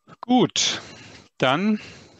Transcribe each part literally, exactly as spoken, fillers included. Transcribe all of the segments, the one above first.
Gut, dann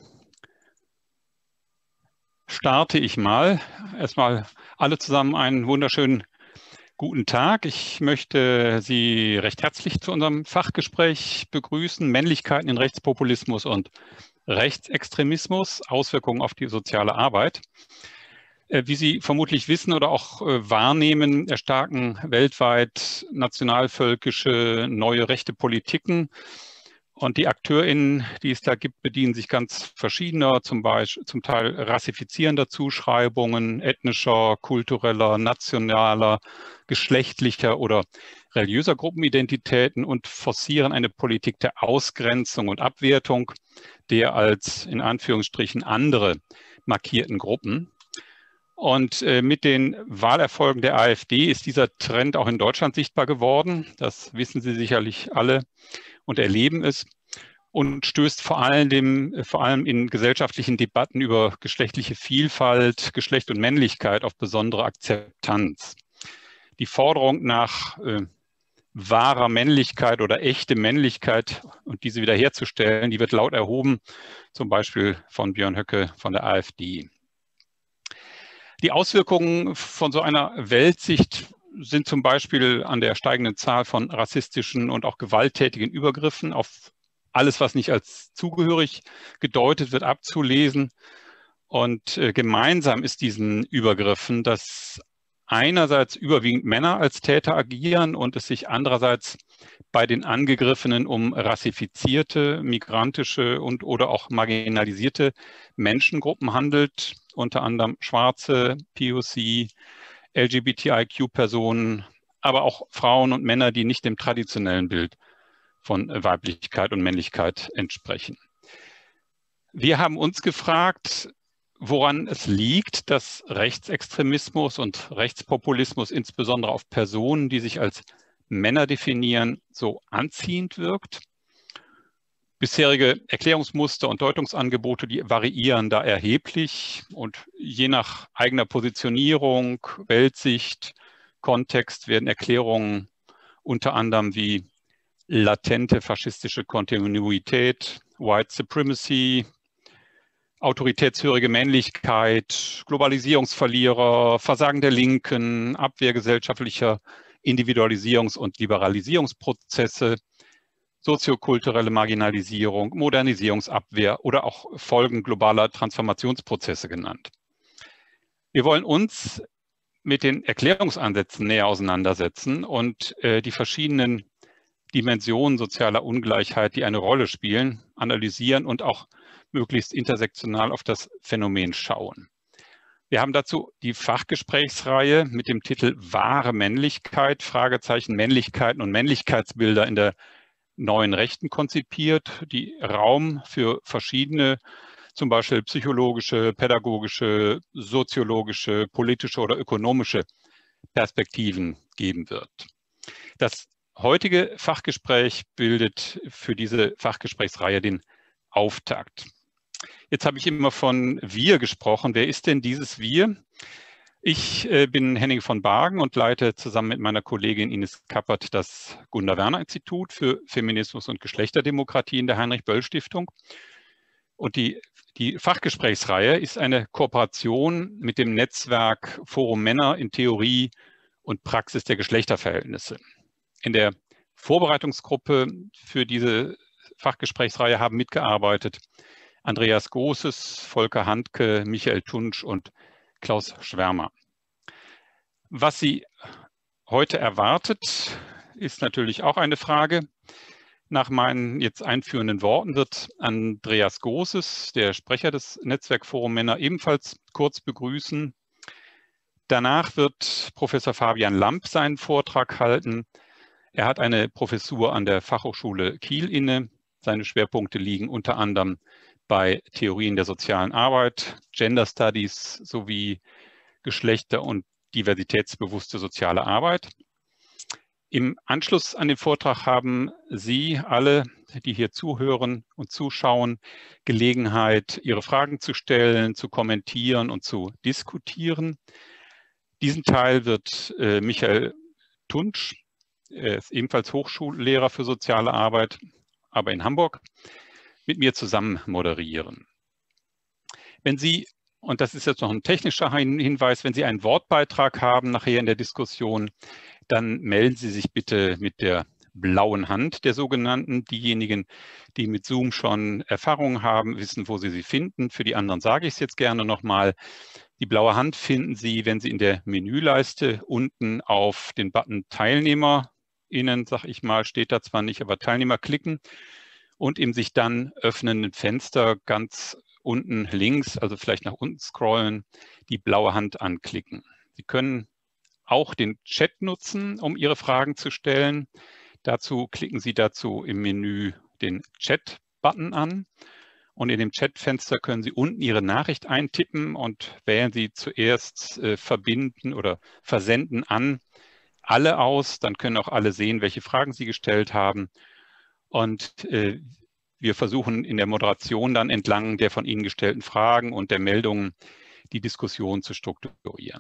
starte ich mal. Erstmal alle zusammen einen wunderschönen guten Tag. Ich möchte Sie recht herzlich zu unserem Fachgespräch begrüßen. Männlichkeiten in Rechtspopulismus und Rechtsextremismus, Auswirkungen auf die soziale Arbeit. Äh, Wie Sie vermutlich wissen oder auch äh, wahrnehmen, erstarken weltweit nationalvölkische neue rechte Politiken. Und die AkteurInnen, die es da gibt, bedienen sich ganz verschiedener, zum Beispiel zum Teil rassifizierender Zuschreibungen, ethnischer, kultureller, nationaler, geschlechtlicher oder religiöser Gruppenidentitäten und forcieren eine Politik der Ausgrenzung und Abwertung der als in Anführungsstrichen andere markierten Gruppen. Und äh, mit den Wahlerfolgen der AfD ist dieser Trend auch in Deutschland sichtbar geworden. Das wissen Sie sicherlich alle und erleben es und stößt vor allem, vor allem in gesellschaftlichen Debatten über geschlechtliche Vielfalt, Geschlecht und Männlichkeit auf besondere Akzeptanz. Die Forderung nach äh, wahrer Männlichkeit oder echte Männlichkeit und diese wiederherzustellen, die wird laut erhoben, zum Beispiel von Björn Höcke von der AfD. Die Auswirkungen von so einer Weltsicht sind zum Beispiel an der steigenden Zahl von rassistischen und auch gewalttätigen Übergriffen auf alles, was nicht als zugehörig gedeutet wird, abzulesen. Und äh, gemeinsam ist diesen Übergriffen, dass einerseits überwiegend Männer als Täter agieren und es sich andererseits bei den Angegriffenen um rassifizierte, migrantische und oder auch marginalisierte Menschengruppen handelt, unter anderem Schwarze, P O C, L G B T I Q-Personen, aber auch Frauen und Männer, die nicht dem traditionellen Bild von Weiblichkeit und Männlichkeit entsprechen. Wir haben uns gefragt, woran es liegt, dass Rechtsextremismus und Rechtspopulismus insbesondere auf Personen, die sich als Männer definieren, so anziehend wirkt. Bisherige Erklärungsmuster und Deutungsangebote, die variieren da erheblich und je nach eigener Positionierung, Weltsicht, Kontext werden Erklärungen unter anderem wie latente faschistische Kontinuität, White Supremacy, autoritätshörige Männlichkeit, Globalisierungsverlierer, Versagen der Linken, Abwehr gesellschaftlicher Individualisierungs- und Liberalisierungsprozesse, soziokulturelle Marginalisierung, Modernisierungsabwehr oder auch Folgen globaler Transformationsprozesse genannt. Wir wollen uns mit den Erklärungsansätzen näher auseinandersetzen und äh, die verschiedenen Dimensionen sozialer Ungleichheit, die eine Rolle spielen, analysieren und auch möglichst intersektional auf das Phänomen schauen. Wir haben dazu die Fachgesprächsreihe mit dem Titel Wahre Männlichkeit, Fragezeichen Männlichkeiten und Männlichkeitsbilder in der neuen Rechten konzipiert, die Raum für verschiedene, zum Beispiel psychologische, pädagogische, soziologische, politische oder ökonomische Perspektiven geben wird. Das heutige Fachgespräch bildet für diese Fachgesprächsreihe den Auftakt. Jetzt habe ich immer von wir gesprochen. Wer ist denn dieses wir? Ich äh, bin Henning von Bargen und leite zusammen mit meiner Kollegin Ines Kappert das Gunda-Werner-Institut für Feminismus und Geschlechterdemokratie in der Heinrich-Böll-Stiftung. Und die, die Fachgesprächsreihe ist eine Kooperation mit dem Netzwerk Forum Männer in Theorie und Praxis der Geschlechterverhältnisse. In der Vorbereitungsgruppe für diese Fachgesprächsreihe haben mitgearbeitet Andreas Goßes, Volker Handke, Michael Tunsch und Klaus Schwärmer. Was Sie heute erwartet, ist natürlich auch eine Frage. Nach meinen jetzt einführenden Worten wird Andreas Goßes, der Sprecher des Netzwerkforum Männer, ebenfalls kurz begrüßen. Danach wird Professor Fabian Lamp seinen Vortrag halten. Er hat eine Professur an der Fachhochschule Kiel inne. Seine Schwerpunkte liegen unter anderem bei Theorien der sozialen Arbeit, Gender Studies sowie Geschlechter- und diversitätsbewusste soziale Arbeit. Im Anschluss an den Vortrag haben Sie alle, die hier zuhören und zuschauen, Gelegenheit, Ihre Fragen zu stellen, zu kommentieren und zu diskutieren. Diesen Teil wird äh, Michael Tunsch, er ist ebenfalls Hochschullehrer für soziale Arbeit, aber in Hamburg, mit mir zusammen moderieren. Wenn Sie, und das ist jetzt noch ein technischer Hinweis, wenn Sie einen Wortbeitrag haben nachher in der Diskussion, dann melden Sie sich bitte mit der blauen Hand der sogenannten. Diejenigen, die mit Zoom schon Erfahrung haben, wissen, wo Sie sie finden. Für die anderen sage ich es jetzt gerne nochmal. Die blaue Hand finden Sie, wenn Sie in der Menüleiste unten auf den Button TeilnehmerInnen, sag ich mal, steht da zwar nicht, aber Teilnehmer klicken und im sich dann öffnenden Fenster ganz unten links, also vielleicht nach unten scrollen, die blaue Hand anklicken. Sie können auch den Chat nutzen, um Ihre Fragen zu stellen. Dazu klicken Sie dazu im Menü den Chat-Button an. Und in dem Chatfenster können Sie unten Ihre Nachricht eintippen und wählen Sie zuerst äh, verbinden oder versenden an alle aus. Dann können auch alle sehen, welche Fragen Sie gestellt haben. Und äh, wir versuchen in der Moderation dann entlang der von Ihnen gestellten Fragen und der Meldungen die Diskussion zu strukturieren.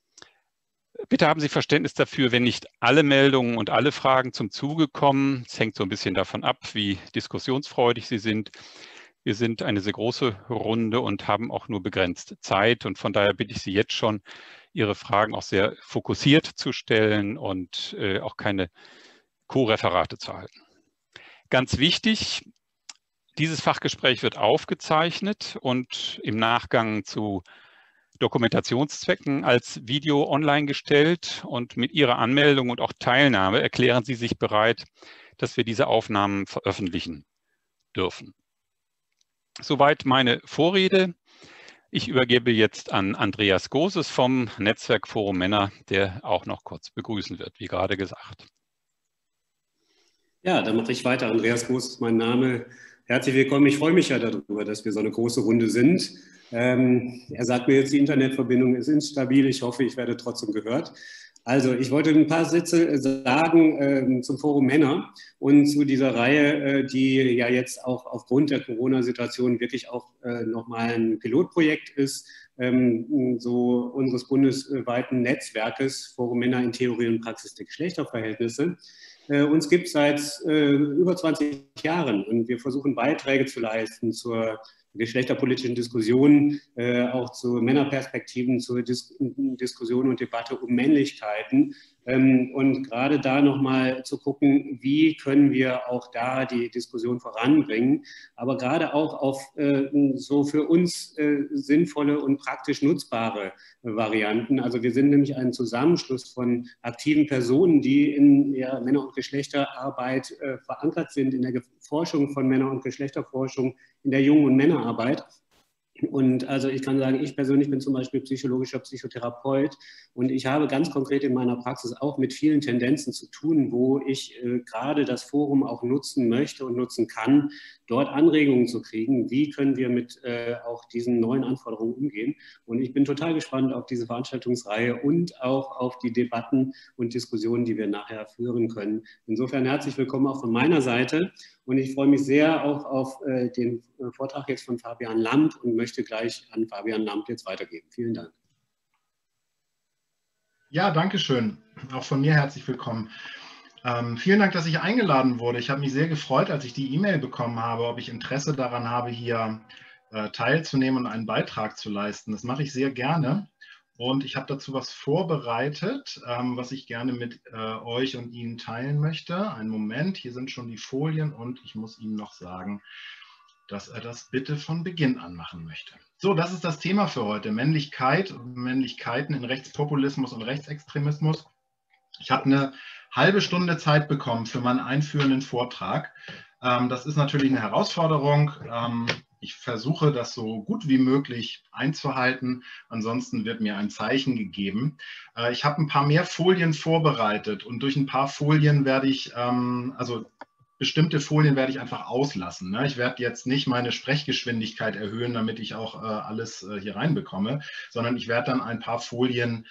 Bitte haben Sie Verständnis dafür, wenn nicht alle Meldungen und alle Fragen zum Zuge kommen. Es hängt so ein bisschen davon ab, wie diskussionsfreudig Sie sind. Wir sind eine sehr große Runde und haben auch nur begrenzt Zeit. Und von daher bitte ich Sie jetzt schon, Ihre Fragen auch sehr fokussiert zu stellen und äh, auch keine Co-Referate zu halten. Ganz wichtig, dieses Fachgespräch wird aufgezeichnet und im Nachgang zu Dokumentationszwecken als Video online gestellt. Und mit Ihrer Anmeldung und auch Teilnahme erklären Sie sich bereit, dass wir diese Aufnahmen veröffentlichen dürfen. Soweit meine Vorrede. Ich übergebe jetzt an Andreas Goses vom Netzwerk Forum Männer, der auch noch kurz begrüßen wird, wie gerade gesagt. Ja, dann mache ich weiter. Andreas Goses ist mein Name. Herzlich willkommen. Ich freue mich ja darüber, dass wir so eine große Runde sind. Ähm, er sagt mir jetzt, die Internetverbindung ist instabil. Ich hoffe, ich werde trotzdem gehört. Also, ich wollte ein paar Sätze sagen äh, zum Forum Männer und zu dieser Reihe, äh, die ja jetzt auch aufgrund der Corona-Situation wirklich auch äh, nochmal ein Pilotprojekt ist, ähm, so unseres bundesweiten Netzwerkes Forum Männer in Theorie und Praxis der Geschlechterverhältnisse. Äh, uns gibt es seit äh, über zwanzig Jahren und wir versuchen Beiträge zu leisten zur geschlechterpolitischen Diskussionen, äh, auch zu Männerperspektiven, zur Dis Diskussion und Debatte um Männlichkeiten. Ähm, und gerade da nochmal zu gucken, wie können wir auch da die Diskussion voranbringen, aber gerade auch auf äh, so für uns äh, sinnvolle und praktisch nutzbare Varianten. Also wir sind nämlich ein Zusammenschluss von aktiven Personen, die in ja, Männer- und Geschlechterarbeit äh, verankert sind, in der Forschung von Männer- und Geschlechterforschung, in der Jungen- und Männerarbeit. Und also ich kann sagen, ich persönlich bin zum Beispiel psychologischer Psychotherapeut und ich habe ganz konkret in meiner Praxis auch mit vielen Tendenzen zu tun, wo ich äh, gerade das Forum auch nutzen möchte und nutzen kann, dort Anregungen zu kriegen, wie können wir mit äh, auch diesen neuen Anforderungen umgehen. Und ich bin total gespannt auf diese Veranstaltungsreihe und auch auf die Debatten und Diskussionen, die wir nachher führen können. Insofern herzlich willkommen auch von meiner Seite. Und ich freue mich sehr auch auf äh, den äh, Vortrag jetzt von Fabian Lamp und möchte gleich an Fabian Lamp jetzt weitergeben. Vielen Dank. Ja, danke schön. Auch von mir herzlich willkommen. Ähm, vielen Dank, dass ich eingeladen wurde. Ich habe mich sehr gefreut, als ich die E-Mail bekommen habe, ob ich Interesse daran habe, hier äh, teilzunehmen und einen Beitrag zu leisten. Das mache ich sehr gerne. Und ich habe dazu was vorbereitet, ähm, was ich gerne mit äh, euch und Ihnen teilen möchte. Einen Moment, hier sind schon die Folien und ich muss Ihnen noch sagen, dass er das bitte von Beginn an machen möchte. So, das ist das Thema für heute. Männlichkeit und Männlichkeiten in Rechtspopulismus und Rechtsextremismus. Ich habe eine halbe Stunde Zeit bekommen für meinen einführenden Vortrag. Ähm, das ist natürlich eine Herausforderung. Ähm, Ich versuche, das so gut wie möglich einzuhalten. Ansonsten wird mir ein Zeichen gegeben. Ich habe ein paar mehr Folien vorbereitet und durch ein paar Folien werde ich, also bestimmte Folien werde ich einfach auslassen. Ich werde jetzt nicht meine Sprechgeschwindigkeit erhöhen, damit ich auch alles hier reinbekomme, sondern ich werde dann ein paar Folien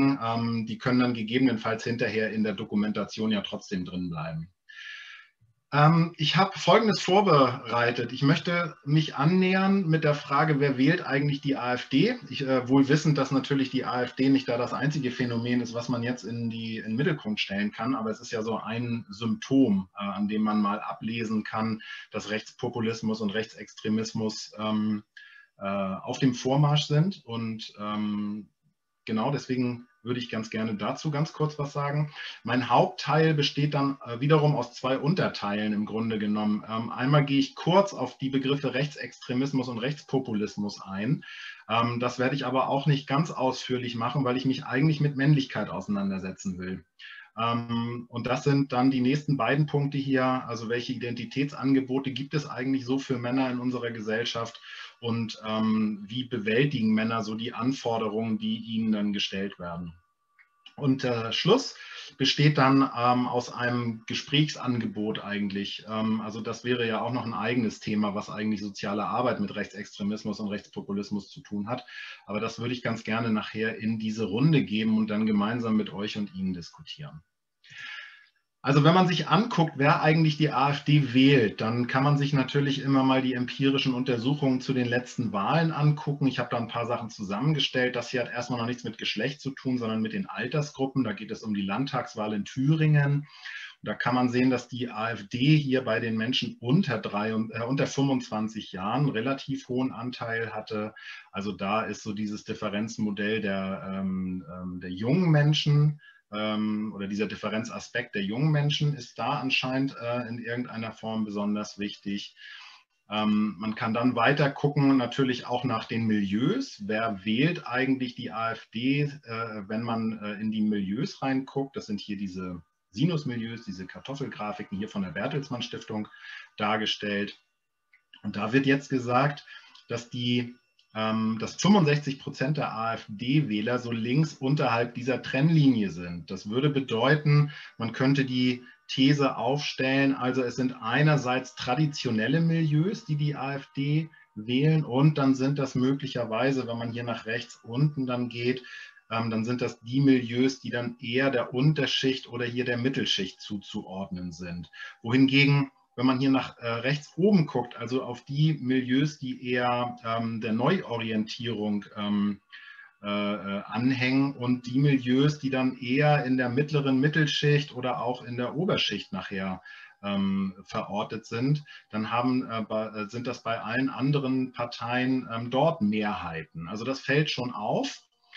weiterklicken. Die können dann gegebenenfalls hinterher in der Dokumentation ja trotzdem drin bleiben. Ähm, ich habe Folgendes vorbereitet. Ich möchte mich annähern mit der Frage, wer wählt eigentlich die AfD? Ich, äh, wohl wissend, dass natürlich die AfD nicht da das einzige Phänomen ist, was man jetzt in, die, in den Mittelpunkt stellen kann, aber es ist ja so ein Symptom, äh, an dem man mal ablesen kann, dass Rechtspopulismus und Rechtsextremismus ähm, äh, auf dem Vormarsch sind. Und ähm, genau deswegen würde ich ganz gerne dazu ganz kurz was sagen. Mein Hauptteil besteht dann äh, wiederum aus zwei Unterteilen im Grunde genommen. Ähm, einmal gehe ich kurz auf die Begriffe Rechtsextremismus und Rechtspopulismus ein. Ähm, das werde ich aber auch nicht ganz ausführlich machen, weil ich mich eigentlich mit Männlichkeit auseinandersetzen will. Ähm, und das sind dann die nächsten beiden Punkte hier. Also welche Identitätsangebote gibt es eigentlich so für Männer in unserer Gesellschaft? Und ähm, wie bewältigen Männer so die Anforderungen, die ihnen dann gestellt werden. Und der äh, Schluss besteht dann ähm, aus einem Gesprächsangebot eigentlich. Ähm, also das wäre ja auch noch ein eigenes Thema, was eigentlich soziale Arbeit mit Rechtsextremismus und Rechtspopulismus zu tun hat. Aber das würde ich ganz gerne nachher in diese Runde geben und dann gemeinsam mit euch und Ihnen diskutieren. Also wenn man sich anguckt, wer eigentlich die AfD wählt, dann kann man sich natürlich immer mal die empirischen Untersuchungen zu den letzten Wahlen angucken. Ich habe da ein paar Sachen zusammengestellt. Das hier hat erstmal noch nichts mit Geschlecht zu tun, sondern mit den Altersgruppen. Da geht es um die Landtagswahl in Thüringen. Da kann man sehen, dass die AfD hier bei den Menschen unter, drei, äh, unter fünfundzwanzig Jahren einen relativ hohen Anteil hatte. Also da ist so dieses Differenzmodell der, ähm, der jungen Menschen oder dieser Differenzaspekt der jungen Menschen ist da anscheinend äh, in irgendeiner Form besonders wichtig. Ähm, man kann dann weiter gucken, natürlich auch nach den Milieus. Wer wählt eigentlich die AfD, äh, wenn man äh, in die Milieus reinguckt? Das sind hier diese Sinusmilieus, diese Kartoffelgrafiken hier von der Bertelsmann Stiftung dargestellt. Und da wird jetzt gesagt, dass die dass fünfundsechzig Prozent der AfD-Wähler so links unterhalb dieser Trennlinie sind. Das würde bedeuten, man könnte die These aufstellen, also es sind einerseits traditionelle Milieus, die die AfD wählen und dann sind das möglicherweise, wenn man hier nach rechts unten dann geht, dann sind das die Milieus, die dann eher der Unterschicht oder hier der Mittelschicht zuzuordnen sind. Wohingegen wenn man hier nach äh, rechts oben guckt, also auf die Milieus, die eher ähm, der Neuorientierung ähm, äh, anhängen und die Milieus, die dann eher in der mittleren Mittelschicht oder auch in der Oberschicht nachher ähm, verortet sind, dann haben, äh, sind das bei allen anderen Parteien ähm, dort Mehrheiten. Also das fällt schon auf.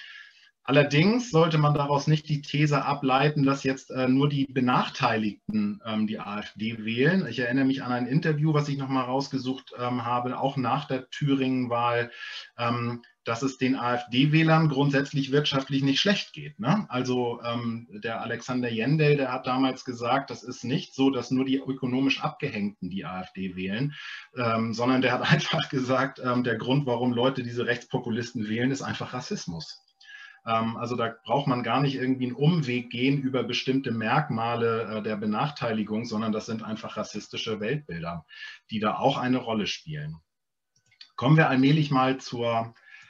Allerdings sollte man daraus nicht die These ableiten, dass jetzt äh, nur die Benachteiligten ähm, die AfD wählen. Ich erinnere mich an ein Interview, was ich nochmal rausgesucht ähm, habe, auch nach der Thüringen-Wahl, ähm, dass es den AfD-Wählern grundsätzlich wirtschaftlich nicht schlecht geht. Ne? Also ähm, der Alexander Jendel, der hat damals gesagt, das ist nicht so, dass nur die ökonomisch Abgehängten die AfD wählen, ähm, sondern der hat einfach gesagt, ähm, der Grund, warum Leute diese Rechtspopulisten wählen, ist einfach Rassismus. Also da braucht man gar nicht irgendwie einen Umweg gehen über bestimmte Merkmale der Benachteiligung, sondern das sind einfach rassistische Weltbilder, die da auch eine Rolle spielen. Kommen wir allmählich mal zur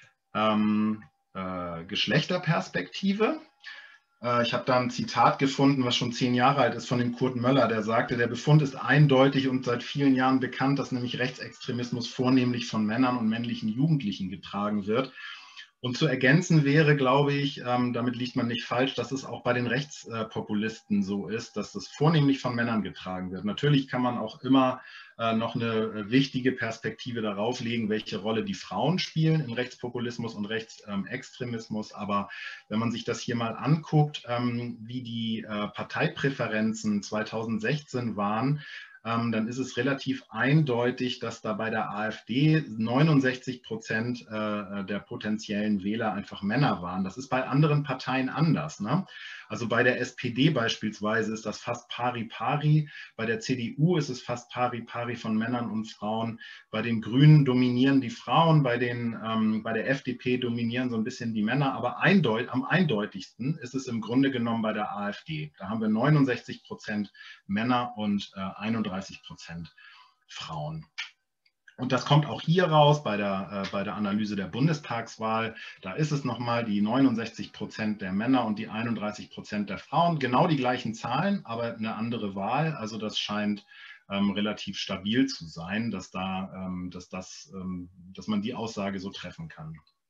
ähm, äh, Geschlechterperspektive. Äh, ich habe da ein Zitat gefunden, was schon zehn Jahre alt ist, von dem Kurt Möller, der sagte, der Befund ist eindeutig und seit vielen Jahren bekannt, dass nämlich Rechtsextremismus vornehmlich von Männern und männlichen Jugendlichen getragen wird. Und zu ergänzen wäre, glaube ich, ähm, damit liegt man nicht falsch, dass es auch bei den Rechtspopulisten so ist, dass das vornehmlich von Männern getragen wird. Natürlich kann man auch immer äh, noch eine wichtige Perspektive darauf legen, welche Rolle die Frauen spielen im Rechtspopulismus und Rechtsextremismus. Aber wenn man sich das hier mal anguckt, ähm, wie die äh, Parteipräferenzen zweitausendsechzehn waren, dann ist es relativ eindeutig, dass da bei der AfD neunundsechzig Prozent der potenziellen Wähler einfach Männer waren. Das ist bei anderen Parteien anders. Ne? Also bei der S P D beispielsweise ist das fast pari-pari, bei der C D U ist es fast pari-pari von Männern und Frauen, bei den Grünen dominieren die Frauen, bei, den, ähm, bei der F D P dominieren so ein bisschen die Männer, aber eindeut am eindeutigsten ist es im Grunde genommen bei der AfD. Da haben wir neunundsechzig Prozent Männer und äh, einunddreißig Prozent Frauen. Und das kommt auch hier raus bei der, äh, bei der Analyse der Bundestagswahl. Da ist es nochmal die neunundsechzig Prozent der Männer und die einunddreißig Prozent der Frauen. Genau die gleichen Zahlen, aber eine andere Wahl. Also das scheint ähm, relativ stabil zu sein, dass, da, ähm, dass, das, ähm, dass man die Aussage so treffen kann.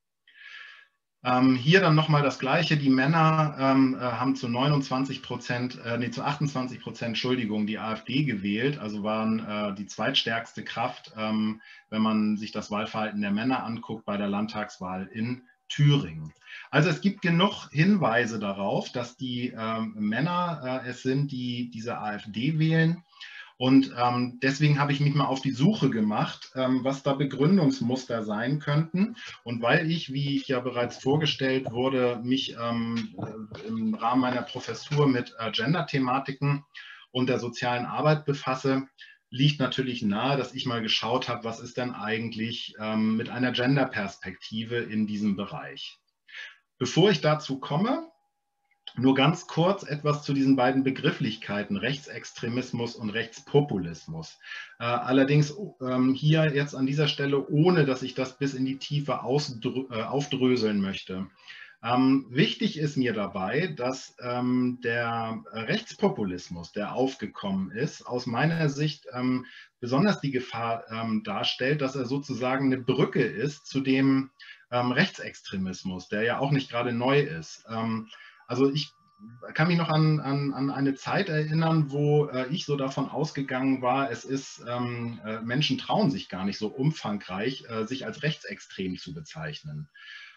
Ähm, hier dann nochmal das Gleiche. Die Männer ähm, äh, haben zu neunundzwanzig Prozent, äh, nee, zu achtundzwanzig Prozent, Entschuldigung, die AfD gewählt, also waren äh, die zweitstärkste Kraft, ähm, wenn man sich das Wahlverhalten der Männer anguckt bei der Landtagswahl in Thüringen. Also es gibt genug Hinweise darauf, dass die ähm, Männer äh, es sind, die diese AfD wählen. Und ähm, deswegen habe ich mich mal auf die Suche gemacht, ähm, was da Begründungsmuster sein könnten. Und weil ich, wie ich ja bereits vorgestellt wurde, mich ähm, im Rahmen meiner Professur mit äh, Gender-Thematiken und der sozialen Arbeit befasse, liegt natürlich nahe, dass ich mal geschaut habe, was ist denn eigentlich ähm, mit einer Gender-Perspektive in diesem Bereich. Bevor ich dazu komme, nur ganz kurz etwas zu diesen beiden Begrifflichkeiten, Rechtsextremismus und Rechtspopulismus. Äh, allerdings ähm, hier jetzt an dieser Stelle, ohne dass ich das bis in die Tiefe ausdrü- äh, aufdröseln möchte. Ähm, wichtig ist mir dabei, dass ähm, der Rechtspopulismus, der aufgekommen ist, aus meiner Sicht ähm, besonders die Gefahr ähm, darstellt, dass er sozusagen eine Brücke ist zu dem ähm, Rechtsextremismus, der ja auch nicht gerade neu ist. Ähm, Also ich kann mich noch an, an, an eine Zeit erinnern, wo äh, ich so davon ausgegangen war, es ist, ähm, äh, Menschen trauen sich gar nicht so umfangreich, äh, sich als rechtsextrem zu bezeichnen.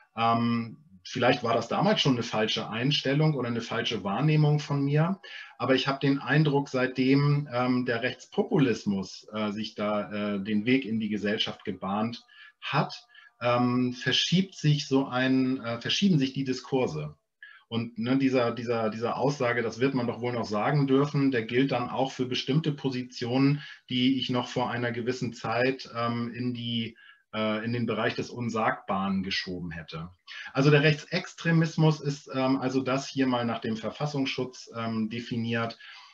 Ähm, vielleicht war das damals schon eine falsche Einstellung oder eine falsche Wahrnehmung von mir, aber ich habe den Eindruck, seitdem ähm, der Rechtspopulismus äh, sich da äh, den Weg in die Gesellschaft gebahnt hat, ähm, verschiebt sich so ein, äh, verschieben sich die Diskurse. Und ne, dieser, dieser, dieser Aussage, das wird man doch wohl noch sagen dürfen, der gilt dann auch für bestimmte Positionen, die ich noch vor einer gewissen Zeit ähm, in, die, äh, in den Bereich des Unsagbaren geschoben hätte. Also der Rechtsextremismus ist ähm, also das hier mal nach dem Verfassungsschutz ähm, definiert,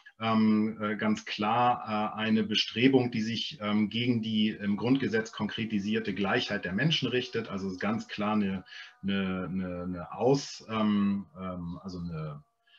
ähm, äh, ganz klar äh, eine Bestrebung, die sich ähm, gegen die im Grundgesetz konkretisierte Gleichheit der Menschen richtet. Also ist ganz klar eine, eine, eine, eine Aus, ähm, ähm, also eine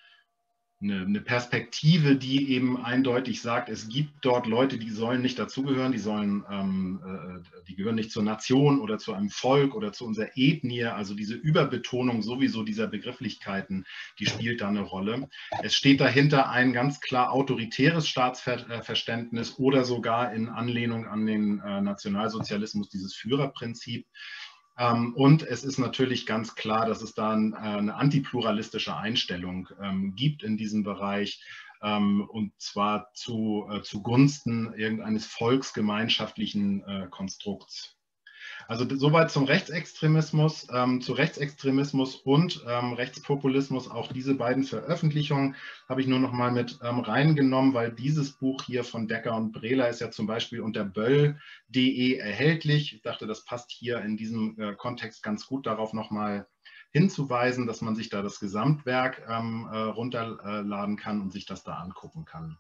Eine, eine Perspektive, die eben eindeutig sagt, es gibt dort Leute, die sollen nicht dazugehören, die sollen, ähm, äh, die gehören nicht zur Nation oder zu einem Volk oder zu unserer Ethnie. Also diese Überbetonung sowieso dieser Begrifflichkeiten, die spielt da eine Rolle. Es steht dahinter ein ganz klar autoritäres Staatsverständnis oder sogar in Anlehnung an den äh, Nationalsozialismus dieses Führerprinzip. Ähm, und es ist natürlich ganz klar, dass es da ein, äh, eine antipluralistische Einstellung ähm, gibt in diesem Bereich, ähm, und zwar zu, äh, zugunsten irgendeines volksgemeinschaftlichen äh, Konstrukts. Also soweit zum Rechtsextremismus, ähm, zu Rechtsextremismus und ähm, Rechtspopulismus. Auch diese beiden Veröffentlichungen habe ich nur noch mal mit ähm, reingenommen, weil dieses Buch hier von Decker und Brehler ist ja zum Beispiel unter böll punkt de erhältlich. Ich dachte, das passt hier in diesem äh, Kontext ganz gut darauf noch mal hinzuweisen, dass man sich da das Gesamtwerk ähm, äh, runterladen kann und sich das da angucken kann.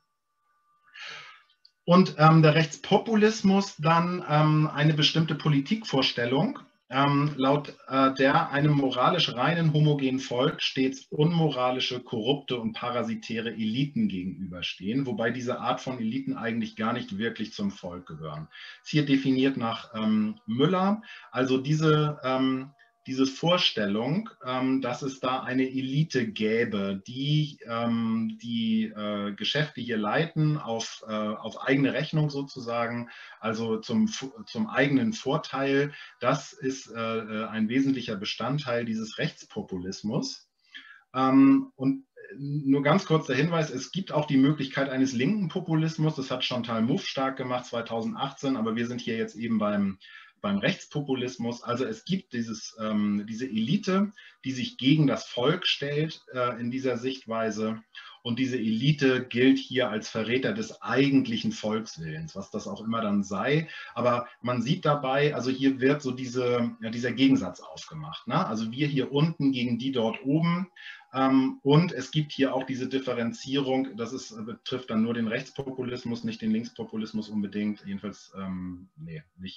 Und ähm, der Rechtspopulismus dann ähm, eine bestimmte Politikvorstellung, ähm, laut äh, der einem moralisch reinen, homogenen Volk stets unmoralische, korrupte und parasitäre Eliten gegenüberstehen, wobei diese Art von Eliten eigentlich gar nicht wirklich zum Volk gehören. Ist hier definiert nach ähm, Müller, also diese ähm, diese Vorstellung, ähm, dass es da eine Elite gäbe, die ähm, die äh, Geschäfte hier leiten auf, äh, auf eigene Rechnung sozusagen, also zum, zum eigenen Vorteil, das ist äh, ein wesentlicher Bestandteil dieses Rechtspopulismus. Ähm, und nur ganz kurz der Hinweis, es gibt auch die Möglichkeit eines linken Populismus, das hat Chantal Mouffe stark gemacht zweitausendachtzehn, aber wir sind hier jetzt eben beim beim Rechtspopulismus. Also es gibt dieses, ähm, diese Elite, die sich gegen das Volk stellt äh, in dieser Sichtweise. Und diese Elite gilt hier als Verräter des eigentlichen Volkswillens, was das auch immer dann sei. Aber man sieht dabei, also hier wird so diese, ja, dieser Gegensatz aufgemacht. Ne? Also wir hier unten gegen die dort oben. Ähm, und es gibt hier auch diese Differenzierung, das ist, betrifft dann nur den Rechtspopulismus, nicht den Linkspopulismus unbedingt, jedenfalls ähm, nee, nicht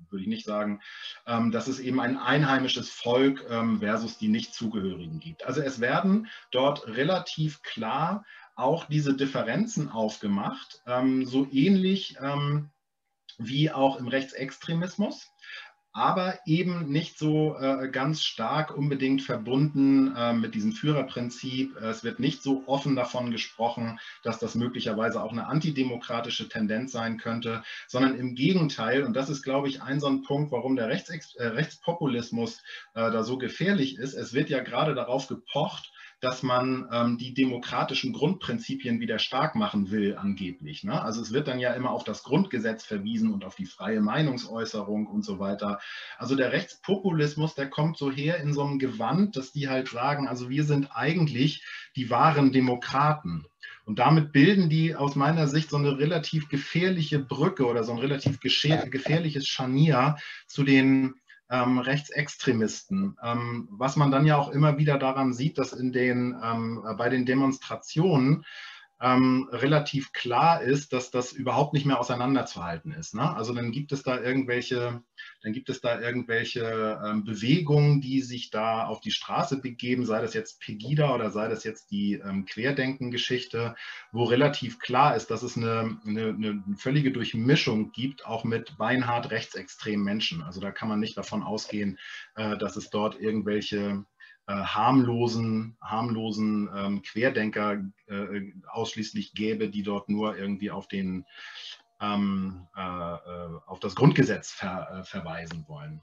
würde ich nicht sagen, ähm, dass es eben ein einheimisches Volk ähm, versus die Nichtzugehörigen gibt. Also es werden dort relativ klar auch diese Differenzen aufgemacht, ähm, so ähnlich ähm, wie auch im Rechtsextremismus, aber eben nicht so äh, ganz stark unbedingt verbunden äh, mit diesem Führerprinzip. Es wird nicht so offen davon gesprochen, dass das möglicherweise auch eine antidemokratische Tendenz sein könnte, sondern im Gegenteil, und das ist, glaube ich, ein so ein Punkt, warum der Rechts, äh, Rechtspopulismus äh, da so gefährlich ist. Es wird ja gerade darauf gepocht, dass man ähm, die demokratischen Grundprinzipien wieder stark machen will, angeblich. Ne? Also es wird dann ja immer auf das Grundgesetz verwiesen und auf die freie Meinungsäußerung und so weiter. Also der Rechtspopulismus, der kommt so her in so einem Gewand, dass die halt sagen, also wir sind eigentlich die wahren Demokraten. Und damit bilden die aus meiner Sicht so eine relativ gefährliche Brücke oder so ein relativ gefährliches Scharnier zu den Ähm, Rechtsextremisten, ähm, was man dann ja auch immer wieder daran sieht, dass in den, ähm, bei den Demonstrationen ähm, relativ klar ist, dass das überhaupt nicht mehr auseinanderzuhalten ist. Ne? Also dann gibt es da irgendwelche, dann gibt es da irgendwelche ähm, Bewegungen, die sich da auf die Straße begeben, sei das jetzt Pegida oder sei das jetzt die ähm, Querdenken-Geschichte, wo relativ klar ist, dass es eine, eine, eine völlige Durchmischung gibt, auch mit beinhart rechtsextremen Menschen. Also da kann man nicht davon ausgehen, äh, dass es dort irgendwelche Äh, harmlosen, harmlosen ähm, Querdenker äh, ausschließlich gäbe, die dort nur irgendwie auf, den, ähm, äh, auf das Grundgesetz ver, äh, verweisen wollen.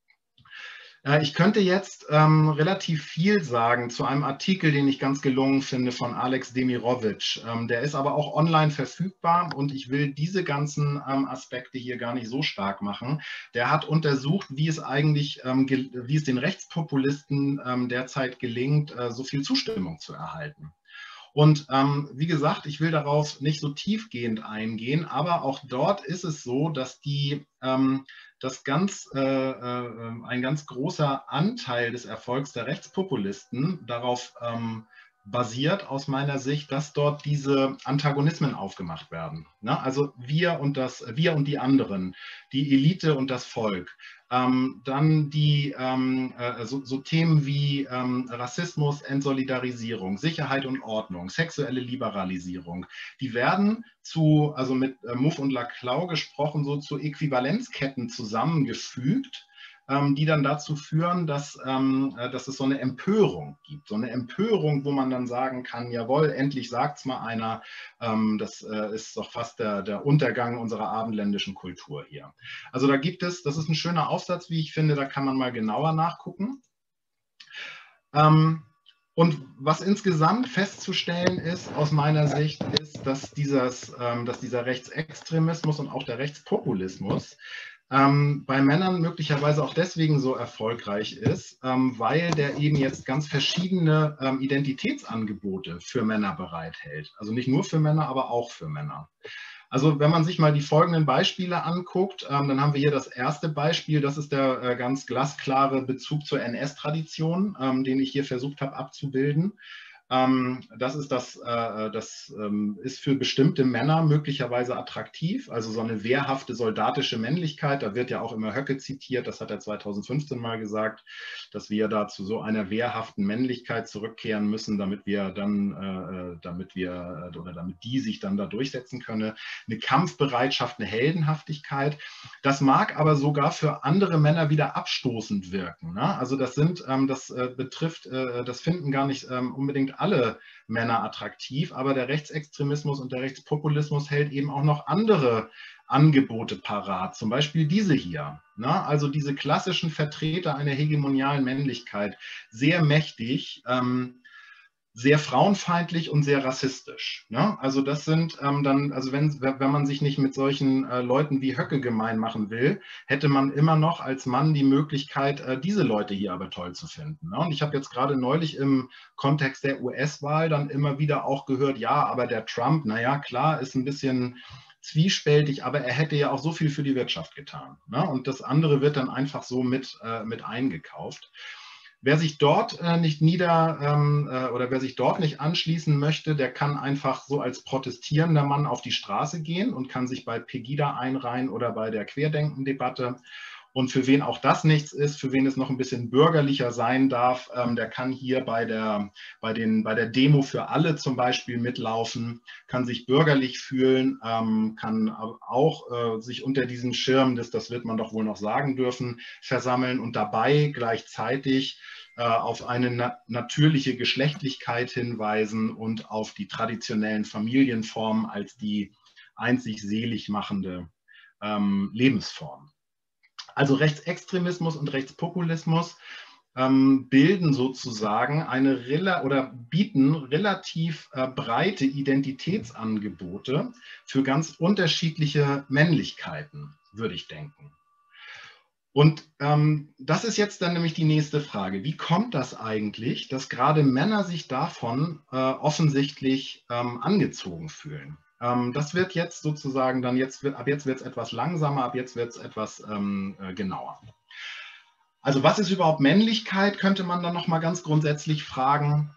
Äh, ich könnte jetzt ähm, relativ viel sagen zu einem Artikel, den ich ganz gelungen finde von Alex Demirovic. Ähm, der ist aber auch online verfügbar und ich will diese ganzen ähm, Aspekte hier gar nicht so stark machen. Der hat untersucht, wie es eigentlich, ähm, wie es den Rechtspopulisten ähm, derzeit gelingt, äh, so viel Zustimmung zu erhalten. Und ähm, wie gesagt, ich will darauf nicht so tiefgehend eingehen, aber auch dort ist es so, dass die, ähm, das ganz, äh, äh, ein ganz großer Anteil des Erfolgs der Rechtspopulisten darauf ähm, basiert aus meiner Sicht, dass dort diese Antagonismen aufgemacht werden. Ne? Also wir und das, wir und die anderen, die Elite und das Volk. Ähm, dann die ähm, äh, so, so Themen wie ähm, Rassismus, Entsolidarisierung, Sicherheit und Ordnung, sexuelle Liberalisierung, die werden zu, also mit äh, Muff und Laclau gesprochen, so zu Äquivalenzketten zusammengefügt, ähm, die dann dazu führen, dass, ähm, dass es so eine Empörung gibt. So eine Empörung, wo man dann sagen kann, jawohl, endlich sagt es mal einer, ähm, das äh, ist doch fast der, der Untergang unserer abendländischen Kultur hier. Also da gibt es, das ist ein schöner Aufsatz, wie ich finde, da kann man mal genauer nachgucken. Ähm, Und was insgesamt festzustellen ist, aus meiner Sicht, ist, dass, dieses, ähm, dass dieser Rechtsextremismus und auch der Rechtspopulismus ähm, bei Männern möglicherweise auch deswegen so erfolgreich ist, ähm, weil der eben jetzt ganz verschiedene ähm, Identitätsangebote für Männer bereithält. Also nicht nur für Männer, aber auch für Männer. Also wenn man sich mal die folgenden Beispiele anguckt, ähm, dann haben wir hier das erste Beispiel, das ist der äh, ganz glasklare Bezug zur N S-Tradition, ähm, den ich hier versucht habe abzubilden. Ähm, das ist, das, äh, das ähm, ist für bestimmte Männer möglicherweise attraktiv, also so eine wehrhafte soldatische Männlichkeit. Da wird ja auch immer Höcke zitiert, das hat er zweitausendfünfzehn mal gesagt, dass wir da zu so einer wehrhaften Männlichkeit zurückkehren müssen, damit wir dann, äh, damit wir oder damit die sich dann da durchsetzen können. Eine Kampfbereitschaft, eine Heldenhaftigkeit. Das mag aber sogar für andere Männer wieder abstoßend wirken. Ne? Also das sind, ähm, das äh, betrifft, äh, das finden gar nicht ähm, unbedingt alle Männer attraktiv, aber der Rechtsextremismus und der Rechtspopulismus hält eben auch noch andere Angebote parat, zum Beispiel diese hier. Ne? Also diese klassischen Vertreter einer hegemonialen Männlichkeit, sehr mächtig, ähm, sehr frauenfeindlich und sehr rassistisch. Ne? Also das sind ähm, dann, also wenn, wenn man sich nicht mit solchen äh, Leuten wie Höcke gemein machen will, hätte man immer noch als Mann die Möglichkeit, äh, diese Leute hier aber toll zu finden. Ne? Und ich habe jetzt gerade neulich im Kontext der U S-Wahl dann immer wieder auch gehört, ja, aber der Trump, naja, klar, ist ein bisschen zwiespältig, aber er hätte ja auch so viel für die Wirtschaft getan. Ne? Und das andere wird dann einfach so mit, äh, mit eingekauft. Wer sich dort äh, nicht nieder ähm, äh, oder wer sich dort nicht anschließen möchte, der kann einfach so als protestierender Mann auf die Straße gehen und kann sich bei Pegida einreihen oder bei der Querdenken-Debatte. Und für wen auch das nichts ist, für wen es noch ein bisschen bürgerlicher sein darf, ähm, der kann hier bei der, bei, den, bei der Demo für alle zum Beispiel mitlaufen, kann sich bürgerlich fühlen, ähm, kann auch äh, sich unter diesen Schirm, das, das wird man doch wohl noch sagen dürfen, versammeln und dabei gleichzeitig äh, auf eine na natürliche Geschlechtlichkeit hinweisen und auf die traditionellen Familienformen als die einzig selig machende ähm, Lebensform. Also Rechtsextremismus und Rechtspopulismus ähm, bilden sozusagen eine oder bieten relativ äh, breite Identitätsangebote für ganz unterschiedliche Männlichkeiten, würde ich denken. Und ähm, das ist jetzt dann nämlich die nächste Frage. Wie kommt das eigentlich, dass gerade Männer sich davon äh, offensichtlich ähm, angezogen fühlen? Ähm, das wird jetzt sozusagen dann, jetzt wird, ab jetzt wird es etwas langsamer, ab jetzt wird es etwas ähm, äh, genauer. Also was ist überhaupt Männlichkeit, könnte man dann nochmal ganz grundsätzlich fragen.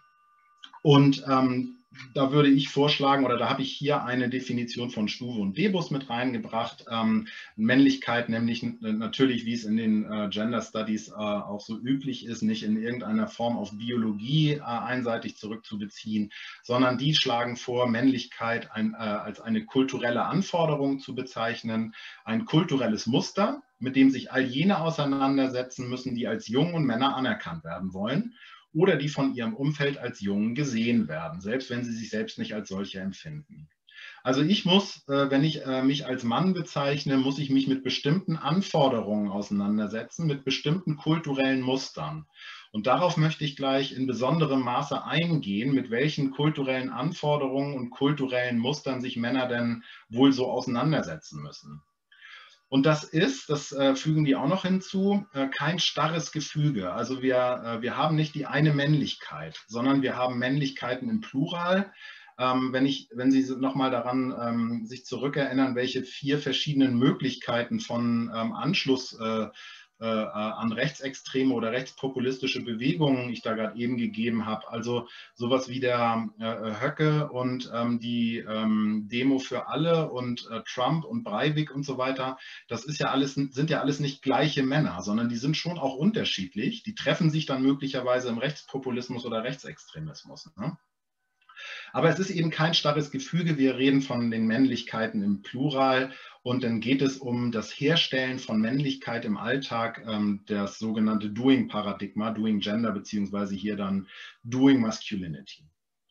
Und ähm, da würde ich vorschlagen, oder da habe ich hier eine Definition von Stuwe und Debus mit reingebracht. Ähm, Männlichkeit nämlich natürlich, wie es in den äh, Gender Studies äh, auch so üblich ist, nicht in irgendeiner Form auf Biologie äh, einseitig zurückzubeziehen, sondern die schlagen vor, Männlichkeit ein, äh, als eine kulturelle Anforderung zu bezeichnen, ein kulturelles Muster, mit dem sich all jene auseinandersetzen müssen, die als Jungen und Männer anerkannt werden wollen oder die von ihrem Umfeld als Jungen gesehen werden, selbst wenn sie sich selbst nicht als solche empfinden. Also ich muss, wenn ich mich als Mann bezeichne, muss ich mich mit bestimmten Anforderungen auseinandersetzen, mit bestimmten kulturellen Mustern. Und darauf möchte ich gleich in besonderem Maße eingehen, mit welchen kulturellen Anforderungen und kulturellen Mustern sich Männer denn wohl so auseinandersetzen müssen. Und das ist, das äh, fügen die auch noch hinzu, äh, kein starres Gefüge. Also wir, äh, wir haben nicht die eine Männlichkeit, sondern wir haben Männlichkeiten im Plural. Ähm, wenn, ich, wenn Sie nochmal daran ähm, sich zurückerinnern, welche vier verschiedenen Möglichkeiten von ähm, Anschluss äh, äh, an rechtsextreme oder rechtspopulistische Bewegungen ich da gerade eben gegeben habe. Also sowas wie der äh, Höcke und ähm, die ähm, Demo für alle und äh, Trump und Breivik und so weiter. Das ist ja alles, sind ja alles nicht gleiche Männer, sondern die sind schon auch unterschiedlich. Die treffen sich dann möglicherweise im Rechtspopulismus oder Rechtsextremismus. Ne? Aber es ist eben kein starres Gefüge. Wir reden von den Männlichkeiten im Plural und dann geht es um das Herstellen von Männlichkeit im Alltag, ähm, das sogenannte Doing-Paradigma, Doing Gender, beziehungsweise hier dann Doing Masculinity.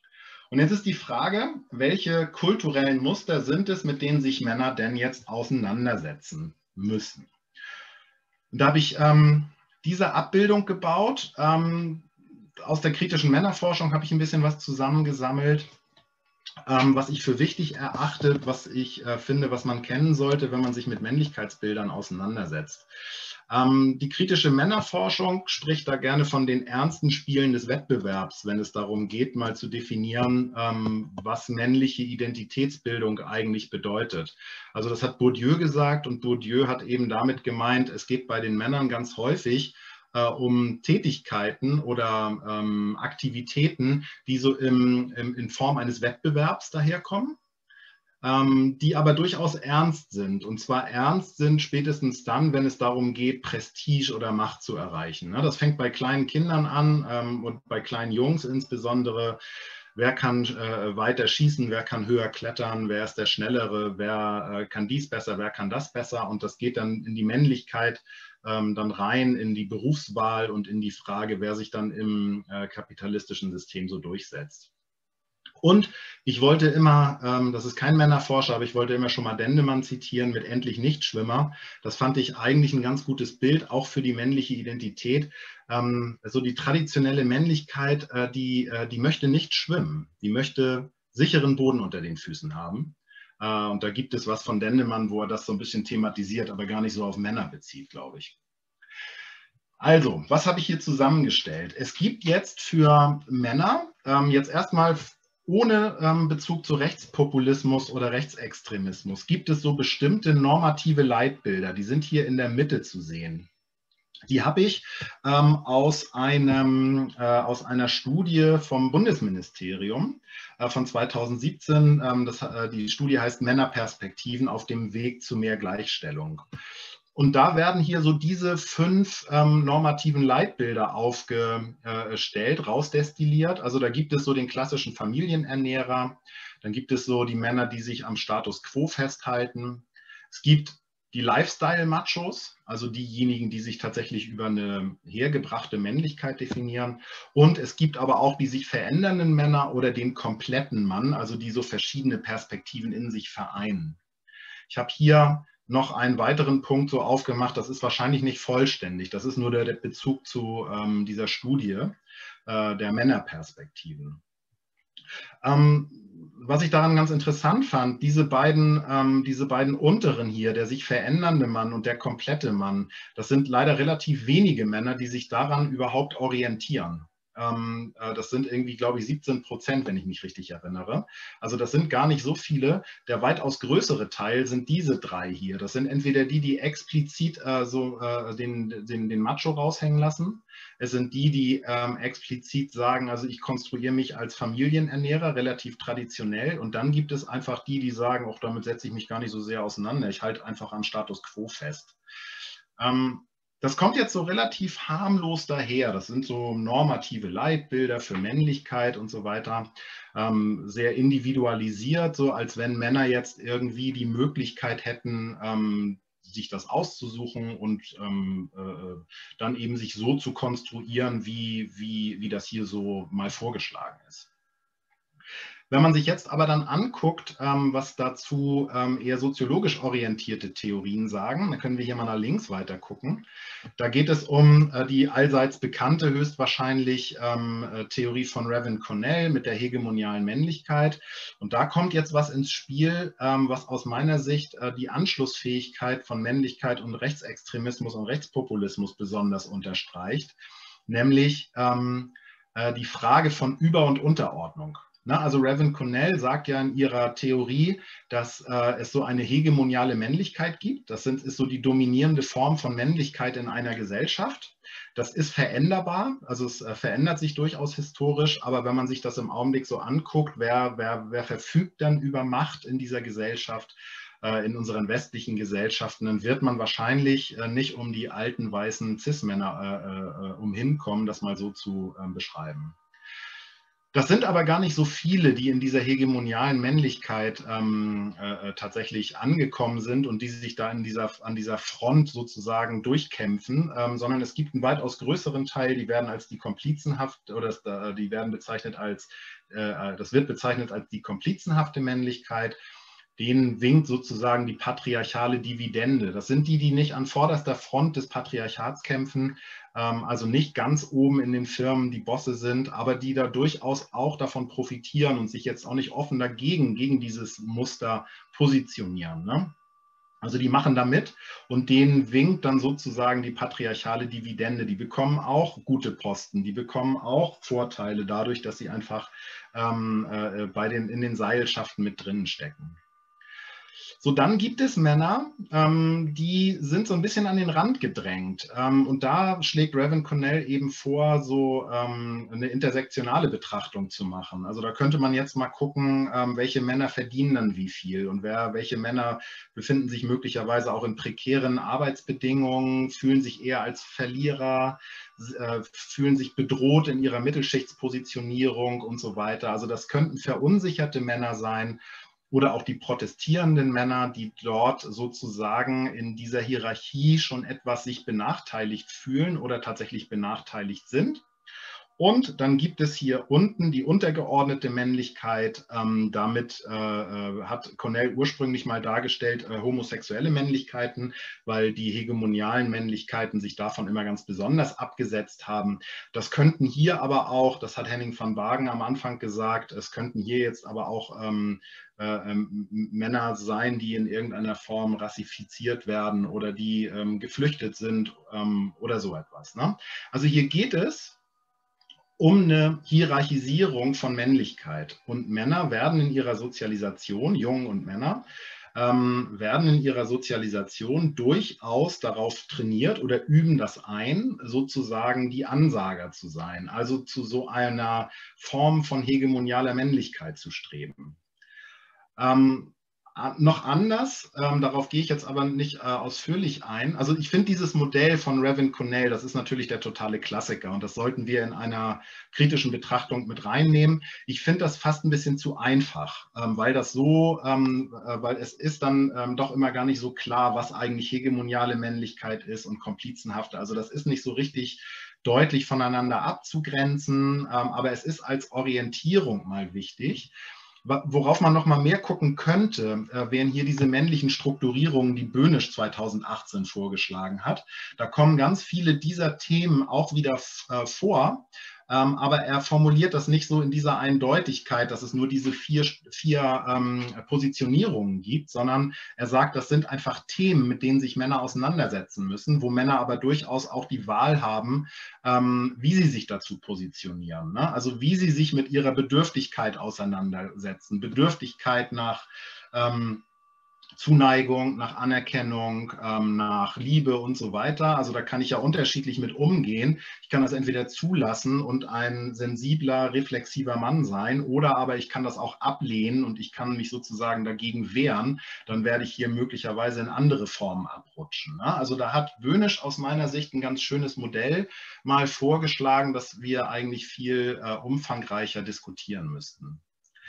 Und jetzt ist die Frage, welche kulturellen Muster sind es, mit denen sich Männer denn jetzt auseinandersetzen müssen? Und da habe ich ähm, diese Abbildung gebaut. Ähm, aus der kritischen Männerforschung habe ich ein bisschen was zusammengesammelt, ähm, was ich für wichtig erachte, was ich äh, finde, was man kennen sollte, wenn man sich mit Männlichkeitsbildern auseinandersetzt. Ähm, die kritische Männerforschung spricht da gerne von den ernsten Spielen des Wettbewerbs, wenn es darum geht, mal zu definieren, ähm, was männliche Identitätsbildung eigentlich bedeutet. Also das hat Bourdieu gesagt und Bourdieu hat eben damit gemeint, es geht bei den Männern ganz häufig äh, um Tätigkeiten oder ähm, Aktivitäten, die so im, im, in Form eines Wettbewerbs daherkommen, ähm, die aber durchaus ernst sind. Und zwar ernst sind spätestens dann, wenn es darum geht, Prestige oder Macht zu erreichen. Ne? Das fängt bei kleinen Kindern an ähm, und bei kleinen Jungs insbesondere. Wer kann äh, weiter schießen, wer kann höher klettern, wer ist der Schnellere, wer äh, kann dies besser, wer kann das besser. Und das geht dann in die Männlichkeit, ähm, dann rein in die Berufswahl und in die Frage, wer sich dann im äh, kapitalistischen System so durchsetzt. Und ich wollte immer, ähm, das ist kein Männerforscher, aber ich wollte immer schon mal Dendemann zitieren mit Endlich Nichtschwimmer. Das fand ich eigentlich ein ganz gutes Bild, auch für die männliche Identität. Ähm, so die traditionelle Männlichkeit, äh, die, äh, die möchte nicht schwimmen. Die möchte sicheren Boden unter den Füßen haben. Äh, und da gibt es was von Dendemann, wo er das so ein bisschen thematisiert, aber gar nicht so auf Männer bezieht, glaube ich. Also, was habe ich hier zusammengestellt? Es gibt jetzt für Männer ähm, jetzt erstmal ohne ähm, Bezug zu Rechtspopulismus oder Rechtsextremismus, gibt es so bestimmte normative Leitbilder, die sind hier in der Mitte zu sehen. Die habe ich ähm, aus, einem, äh, aus einer Studie vom Bundesministerium äh, von zweitausendsiebzehn. Ähm, das, äh, die Studie heißt Männerperspektiven auf dem Weg zu mehr Gleichstellung. Und da werden hier so diese fünf ähm, normativen Leitbilder aufgestellt, rausdestilliert. Also da gibt es so den klassischen Familienernährer, dann gibt es so die Männer, die sich am Status quo festhalten. Es gibt die Lifestyle-Machos, also diejenigen, die sich tatsächlich über eine hergebrachte Männlichkeit definieren. Und es gibt aber auch die sich verändernden Männer oder den kompletten Mann, also die so verschiedene Perspektiven in sich vereinen. Ich habe hier noch einen weiteren Punkt so aufgemacht, das ist wahrscheinlich nicht vollständig, das ist nur der, der Bezug zu ähm, dieser Studie äh, der Männerperspektiven. Ähm, was ich daran ganz interessant fand, diese beiden, ähm, diese beiden unteren hier, der sich verändernde Mann und der komplette Mann, das sind leider relativ wenige Männer, die sich daran überhaupt orientieren. Ähm, äh, das sind irgendwie, glaube ich, siebzehn Prozent, wenn ich mich richtig erinnere. Also das sind gar nicht so viele. Der weitaus größere Teil sind diese drei hier. Das sind entweder die, die explizit äh, so äh, den, den, den Macho raushängen lassen. Es sind die, die ähm, explizit sagen, also ich konstruiere mich als Familienernährer, relativ traditionell. Und dann gibt es einfach die, die sagen, auch damit setze ich mich gar nicht so sehr auseinander. Ich halte einfach am Status quo fest. Ähm, das kommt jetzt so relativ harmlos daher. Das sind so normative Leitbilder für Männlichkeit und so weiter. Ähm, sehr individualisiert, so als wenn Männer jetzt irgendwie die Möglichkeit hätten, ähm, sich das auszusuchen und ähm, äh, dann eben sich so zu konstruieren, wie, wie, wie das hier so mal vorgeschlagen ist. Wenn man sich jetzt aber dann anguckt, ähm, was dazu ähm, eher soziologisch orientierte Theorien sagen, dann können wir hier mal nach links weiter gucken. Da geht es um äh, die allseits bekannte, höchstwahrscheinlich ähm, äh, Theorie von Revin Cornell mit der hegemonialen Männlichkeit. Und da kommt jetzt was ins Spiel, ähm, was aus meiner Sicht äh, die Anschlussfähigkeit von Männlichkeit und Rechtsextremismus und Rechtspopulismus besonders unterstreicht, nämlich ähm, äh, die Frage von Über- und Unterordnung. Na, also Revin Cornell sagt ja in ihrer Theorie, dass äh, es so eine hegemoniale Männlichkeit gibt. Das sind, ist so die dominierende Form von Männlichkeit in einer Gesellschaft. Das ist veränderbar, also es äh, verändert sich durchaus historisch, aber wenn man sich das im Augenblick so anguckt, wer, wer, wer verfügt dann über Macht in dieser Gesellschaft, äh, in unseren westlichen Gesellschaften, dann wird man wahrscheinlich äh, nicht um die alten weißen Cis-Männer äh, äh, umhinkommen, das mal so zu äh, beschreiben. Das sind aber gar nicht so viele, die in dieser hegemonialen Männlichkeit ähm, äh, tatsächlich angekommen sind und die sich da in dieser, an dieser Front sozusagen durchkämpfen, ähm, sondern es gibt einen weitaus größeren Teil, die werden als die komplizenhaft oder das, äh, die werden bezeichnet als, äh, das wird bezeichnet als die komplizenhafte Männlichkeit. Denen winkt sozusagen die patriarchale Dividende. Das sind die, die nicht an vorderster Front des Patriarchats kämpfen, ähm, also nicht ganz oben in den Firmen die Bosse sind, aber die da durchaus auch davon profitieren und sich jetzt auch nicht offen dagegen, gegen dieses Muster positionieren. Ne? Also die machen da mit und denen winkt dann sozusagen die patriarchale Dividende. Die bekommen auch gute Posten, die bekommen auch Vorteile dadurch, dass sie einfach ähm, äh, bei den, in den Seilschaften mit drinnen stecken. So, dann gibt es Männer, ähm, die sind so ein bisschen an den Rand gedrängt. Ähm, und da schlägt Revin Cornell eben vor, so ähm, eine intersektionale Betrachtung zu machen. Also da könnte man jetzt mal gucken, ähm, welche Männer verdienen dann wie viel und wer, welche Männer befinden sich möglicherweise auch in prekären Arbeitsbedingungen, fühlen sich eher als Verlierer, äh, fühlen sich bedroht in ihrer Mittelschichtspositionierung und so weiter. Also das könnten verunsicherte Männer sein, oder auch die protestierenden Männer, die dort sozusagen in dieser Hierarchie schon etwas sich benachteiligt fühlen oder tatsächlich benachteiligt sind. Und dann gibt es hier unten die untergeordnete Männlichkeit. Ähm, damit äh, hat Cornell ursprünglich mal dargestellt äh, homosexuelle Männlichkeiten, weil die hegemonialen Männlichkeiten sich davon immer ganz besonders abgesetzt haben. Das könnten hier aber auch, das hat Henning van Wagen am Anfang gesagt, es könnten hier jetzt aber auch ähm, äh, ähm, Männer sein, die in irgendeiner Form rassifiziert werden oder die ähm, geflüchtet sind ähm, oder so etwas. Ne? Also hier geht es um eine Hierarchisierung von Männlichkeit. Und Männer werden in ihrer Sozialisation, Jungen und Männer, ähm, werden in ihrer Sozialisation durchaus darauf trainiert oder üben das ein, sozusagen die Ansager zu sein, also zu so einer Form von hegemonialer Männlichkeit zu streben. Ähm, noch anders, ähm, darauf gehe ich jetzt aber nicht äh, ausführlich ein. Also ich finde dieses Modell von Revin Connell, das ist natürlich der totale Klassiker und das sollten wir in einer kritischen Betrachtung mit reinnehmen. Ich finde das fast ein bisschen zu einfach, ähm, weil das so, ähm, äh, weil es ist dann ähm, doch immer gar nicht so klar, was eigentlich hegemoniale Männlichkeit ist und komplizenhafte. Also das ist nicht so richtig deutlich voneinander abzugrenzen, ähm, aber es ist als Orientierung mal wichtig. Worauf man noch mal mehr gucken könnte, äh, wären hier diese männlichen Strukturierungen, die Böhnisch zweitausendachtzehn vorgeschlagen hat. Da kommen ganz viele dieser Themen auch wieder äh, vor, ähm, aber er formuliert das nicht so in dieser Eindeutigkeit, dass es nur diese vier, vier ähm, Positionierungen gibt, sondern er sagt, das sind einfach Themen, mit denen sich Männer auseinandersetzen müssen, wo Männer aber durchaus auch die Wahl haben, ähm, wie sie sich dazu positionieren. Ne? Also wie sie sich mit ihrer Bedürftigkeit auseinandersetzen. Bedürftigkeit nach ähm, Zuneigung, nach Anerkennung, ähm, nach Liebe und so weiter. Also da kann ich ja unterschiedlich mit umgehen. Ich kann das entweder zulassen und ein sensibler, reflexiver Mann sein, oder aber ich kann das auch ablehnen und ich kann mich sozusagen dagegen wehren. Dann werde ich hier möglicherweise in andere Formen abrutschen. Ne? Also da hat Böhnisch aus meiner Sicht ein ganz schönes Modell mal vorgeschlagen, das wir eigentlich viel äh, umfangreicher diskutieren müssten.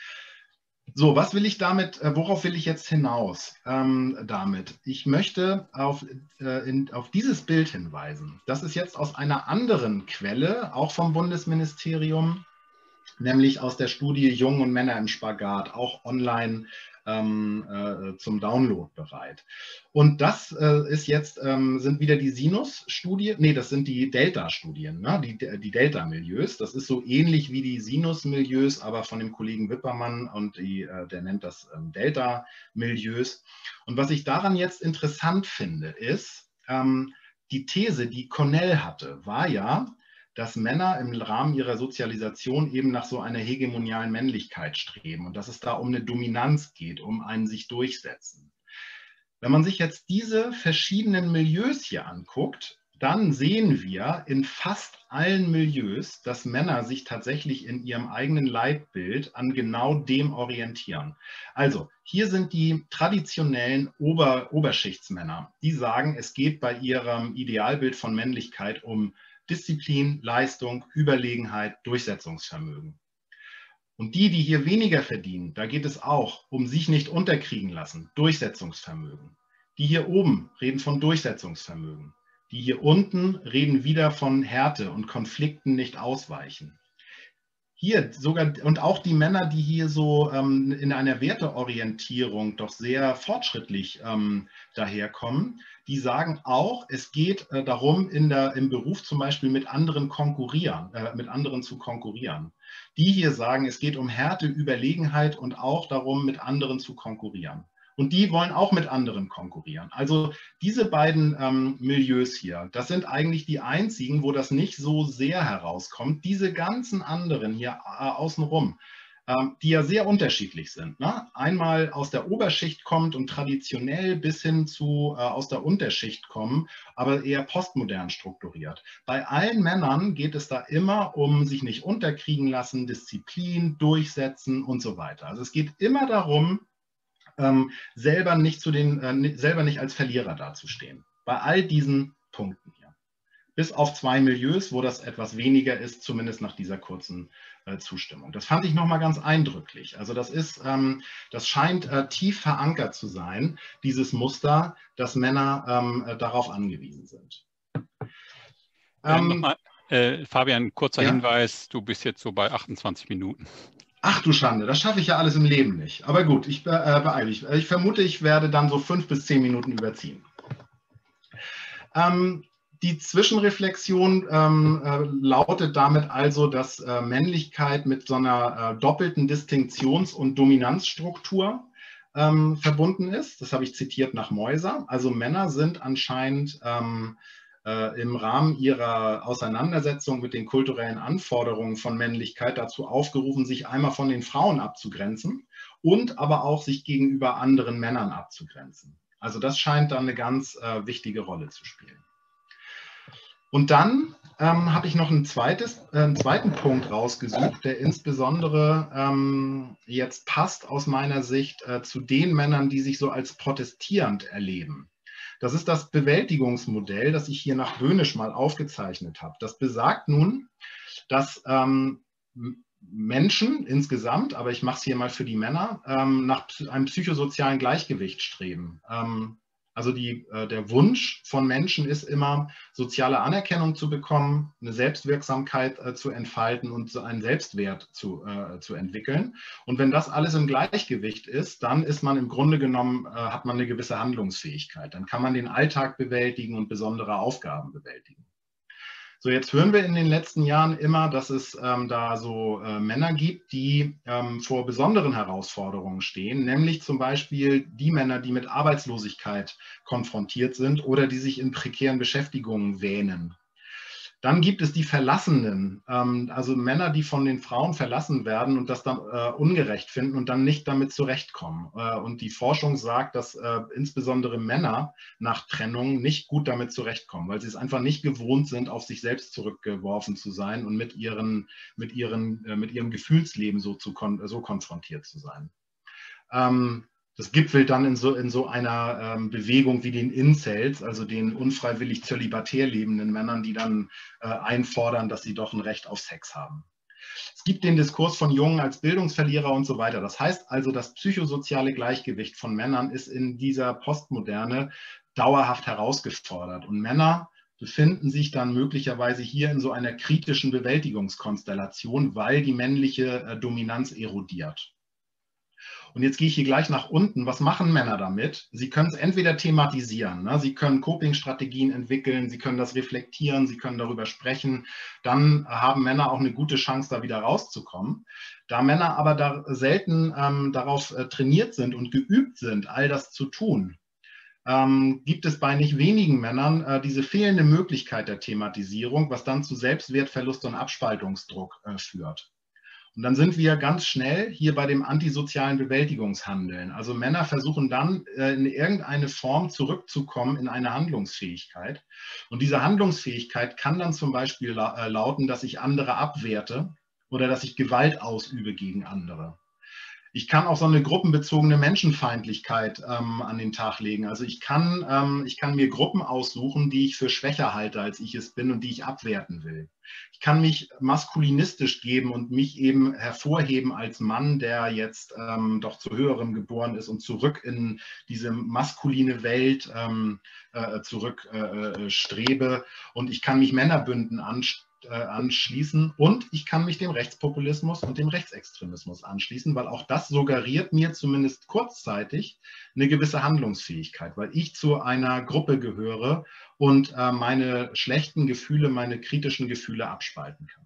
So, was will ich damit, worauf will ich jetzt hinaus ähm, damit? Ich möchte auf, äh, in, auf dieses Bild hinweisen. Das ist jetzt aus einer anderen Quelle, auch vom Bundesministerium, nämlich aus der Studie Jungen und Männer im Spagat, auch online ähm, äh, zum Download bereit. Und das äh, ist jetzt, ähm, sind wieder die Sinus-Studie, nee, das sind die Delta-Studien, ne? die, die Delta-Milieus. Das ist so ähnlich wie die Sinus-Milieus, aber von dem Kollegen Wippermann, und die, äh, der nennt das ähm, Delta-Milieus. Und was ich daran jetzt interessant finde, ist, ähm, die These, die Connell hatte, war ja, dass Männer im Rahmen ihrer Sozialisation eben nach so einer hegemonialen Männlichkeit streben und dass es da um eine Dominanz geht, um ein sich durchsetzen. Wenn man sich jetzt diese verschiedenen Milieus hier anguckt, dann sehen wir in fast allen Milieus, dass Männer sich tatsächlich in ihrem eigenen Leitbild an genau dem orientieren. Also hier sind die traditionellen Ober Oberschichtsmänner, die sagen, es geht bei ihrem Idealbild von Männlichkeit um Disziplin, Leistung, Überlegenheit, Durchsetzungsvermögen. Und die, die hier weniger verdienen, da geht es auch um sich nicht unterkriegen lassen, Durchsetzungsvermögen. Die hier oben reden von Durchsetzungsvermögen. Die hier unten reden wieder von Härte und Konflikten nicht ausweichen. Hier sogar, und auch die Männer, die hier so ähm, in einer Werteorientierung doch sehr fortschrittlich ähm, daherkommen, die sagen auch, es geht äh, darum, in der, im Beruf zum Beispiel mit anderen konkurrieren, äh, mit anderen zu konkurrieren. Die hier sagen, es geht um Härte, Überlegenheit und auch darum, mit anderen zu konkurrieren. Und die wollen auch mit anderen konkurrieren. Also diese beiden ähm, Milieus hier, das sind eigentlich die einzigen, wo das nicht so sehr herauskommt. Diese ganzen anderen hier äh, außenrum, ähm, die ja sehr unterschiedlich sind. Ne? Einmal aus der Oberschicht kommt und traditionell bis hin zu äh, aus der Unterschicht kommen, aber eher postmodern strukturiert. Bei allen Männern geht es da immer um sich nicht unterkriegen lassen, Disziplin, Durchsetzen und so weiter. Also es geht immer darum, Ähm, selber, nicht zu den, äh, selber nicht als Verlierer dazustehen. Bei all diesen Punkten hier. Bis auf zwei Milieus, wo das etwas weniger ist, zumindest nach dieser kurzen äh, Zustimmung. Das fand ich nochmal ganz eindrücklich. Also das ist, ähm, das scheint äh, tief verankert zu sein, dieses Muster, dass Männer ähm, äh, darauf angewiesen sind. Ähm, nochmal, äh, Fabian, kurzer ja? Hinweis, du bist jetzt so bei achtundzwanzig Minuten. Ach du Schande, das schaffe ich ja alles im Leben nicht. Aber gut, ich be äh, beeile mich. Ich vermute, ich werde dann so fünf bis zehn Minuten überziehen. Ähm, die Zwischenreflexion ähm, äh, lautet damit also, dass äh, Männlichkeit mit so einer äh, doppelten Distinktions- und Dominanzstruktur ähm, verbunden ist. Das habe ich zitiert nach Meuser. Also Männer sind anscheinend ähm, äh, im Rahmen ihrer Auseinandersetzung mit den kulturellen Anforderungen von Männlichkeit dazu aufgerufen, sich einmal von den Frauen abzugrenzen und aber auch sich gegenüber anderen Männern abzugrenzen. Also das scheint dann eine ganz äh, wichtige Rolle zu spielen. Und dann ähm, habe ich noch ein zweites, äh, einen zweiten Punkt rausgesucht, der insbesondere ähm, jetzt passt aus meiner Sicht äh, zu den Männern, die sich so als protestierend erleben. Das ist das Bewältigungsmodell, das ich hier nach Böhnisch mal aufgezeichnet habe. Das besagt nun, dass ähm, Menschen insgesamt, aber ich mache es hier mal für die Männer, ähm, nach einem psychosozialen Gleichgewicht streben. Ähm, Also die, äh, der Wunsch von Menschen ist immer, soziale Anerkennung zu bekommen, eine Selbstwirksamkeit äh, zu entfalten und so einen Selbstwert zu, äh, zu entwickeln. Und wenn das alles im Gleichgewicht ist, dann ist man im Grunde genommen, äh, hat man eine gewisse Handlungsfähigkeit. Dann kann man den Alltag bewältigen und besondere Aufgaben bewältigen. So, jetzt hören wir in den letzten Jahren immer, dass es ähm, da so äh, Männer gibt, die ähm, vor besonderen Herausforderungen stehen, nämlich zum Beispiel die Männer, die mit Arbeitslosigkeit konfrontiert sind oder die sich in prekären Beschäftigungen wähnen. Dann gibt es die Verlassenen, ähm, also Männer, die von den Frauen verlassen werden und das dann äh, ungerecht finden und dann nicht damit zurechtkommen. Äh, und die Forschung sagt, dass äh, insbesondere Männer nach Trennung nicht gut damit zurechtkommen, weil sie es einfach nicht gewohnt sind, auf sich selbst zurückgeworfen zu sein und mit, ihren, mit, ihren, äh, mit ihrem Gefühlsleben so, zu kon so konfrontiert zu sein. Ähm, Das gipfelt dann in so, in so einer ähm, Bewegung wie den Incels, also den unfreiwillig zölibatär lebenden Männern, die dann äh, einfordern, dass sie doch ein Recht auf Sex haben. Es gibt den Diskurs von Jungen als Bildungsverlierer und so weiter. Das heißt also, das psychosoziale Gleichgewicht von Männern ist in dieser Postmoderne dauerhaft herausgefordert. Und Männer befinden sich dann möglicherweise hier in so einer kritischen Bewältigungskonstellation, weil die männliche äh, Dominanz erodiert. Und jetzt gehe ich hier gleich nach unten. Was machen Männer damit? Sie können es entweder thematisieren, ne? Sie können Coping-Strategien entwickeln, sie können das reflektieren, sie können darüber sprechen. Dann haben Männer auch eine gute Chance, da wieder rauszukommen. Da Männer aber da selten ähm, darauf äh, trainiert sind und geübt sind, all das zu tun, ähm, gibt es bei nicht wenigen Männern äh, diese fehlende Möglichkeit der Thematisierung, was dann zu Selbstwertverlust und Abspaltungsdruck äh, führt. Und dann sind wir ganz schnell hier bei dem antisozialen Bewältigungshandeln. Also Männer versuchen dann äh, in irgendeine Form zurückzukommen in eine Handlungsfähigkeit. Und diese Handlungsfähigkeit kann dann zum Beispiel la äh, lauten, dass ich andere abwerte oder dass ich Gewalt ausübe gegen andere. Ich kann auch so eine gruppenbezogene Menschenfeindlichkeit ähm, an den Tag legen. Also ich kann, ähm, ich kann mir Gruppen aussuchen, die ich für schwächer halte, als ich es bin und die ich abwerten will. Ich kann mich maskulinistisch geben und mich eben hervorheben als Mann, der jetzt ähm, doch zu Höherem geboren ist und zurück in diese maskuline Welt ähm, äh, zurück äh, strebe. Und ich kann mich Männerbünden anstellen. anschließen und ich kann mich dem Rechtspopulismus und dem Rechtsextremismus anschließen, weil auch das suggeriert mir zumindest kurzzeitig eine gewisse Handlungsfähigkeit, weil ich zu einer Gruppe gehöre und äh, meine schlechten Gefühle, meine kritischen Gefühle abspalten kann.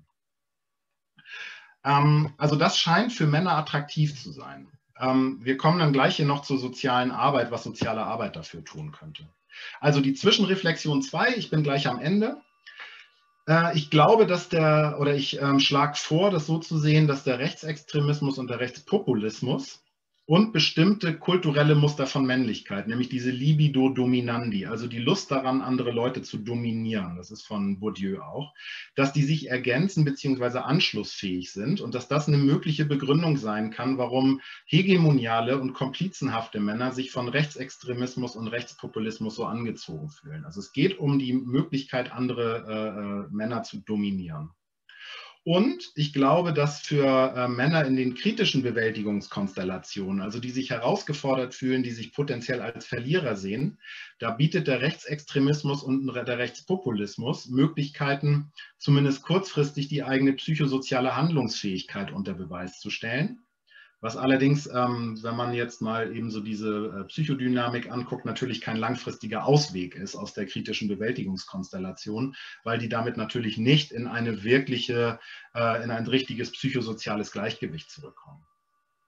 Ähm, also das scheint für Männer attraktiv zu sein. Ähm, wir kommen dann gleich hier noch zur sozialen Arbeit, was soziale Arbeit dafür tun könnte. Also die Zwischenreflexion zwei, ich bin gleich am Ende. Ich glaube, dass der, oder ich ähm, schlage vor, das so zu sehen, dass der Rechtsextremismus und der Rechtspopulismus und bestimmte kulturelle Muster von Männlichkeit, nämlich diese Libido dominandi, also die Lust daran, andere Leute zu dominieren, das ist von Bourdieu auch, dass die sich ergänzen bzw. anschlussfähig sind und dass das eine mögliche Begründung sein kann, warum hegemoniale und komplizenhafte Männer sich von Rechtsextremismus und Rechtspopulismus so angezogen fühlen. Also es geht um die Möglichkeit, andere äh, Männer zu dominieren. Und ich glaube, dass für äh, Männer in den kritischen Bewältigungskonstellationen, also die sich herausgefordert fühlen, die sich potenziell als Verlierer sehen, da bietet der Rechtsextremismus und der Rechtspopulismus Möglichkeiten, zumindest kurzfristig die eigene psychosoziale Handlungsfähigkeit unter Beweis zu stellen. Was allerdings, ähm, wenn man jetzt mal eben so diese äh, Psychodynamik anguckt, natürlich kein langfristiger Ausweg ist aus der kritischen Bewältigungskonstellation, weil die damit natürlich nicht in eine wirkliche, äh, in ein richtiges psychosoziales Gleichgewicht zurückkommen.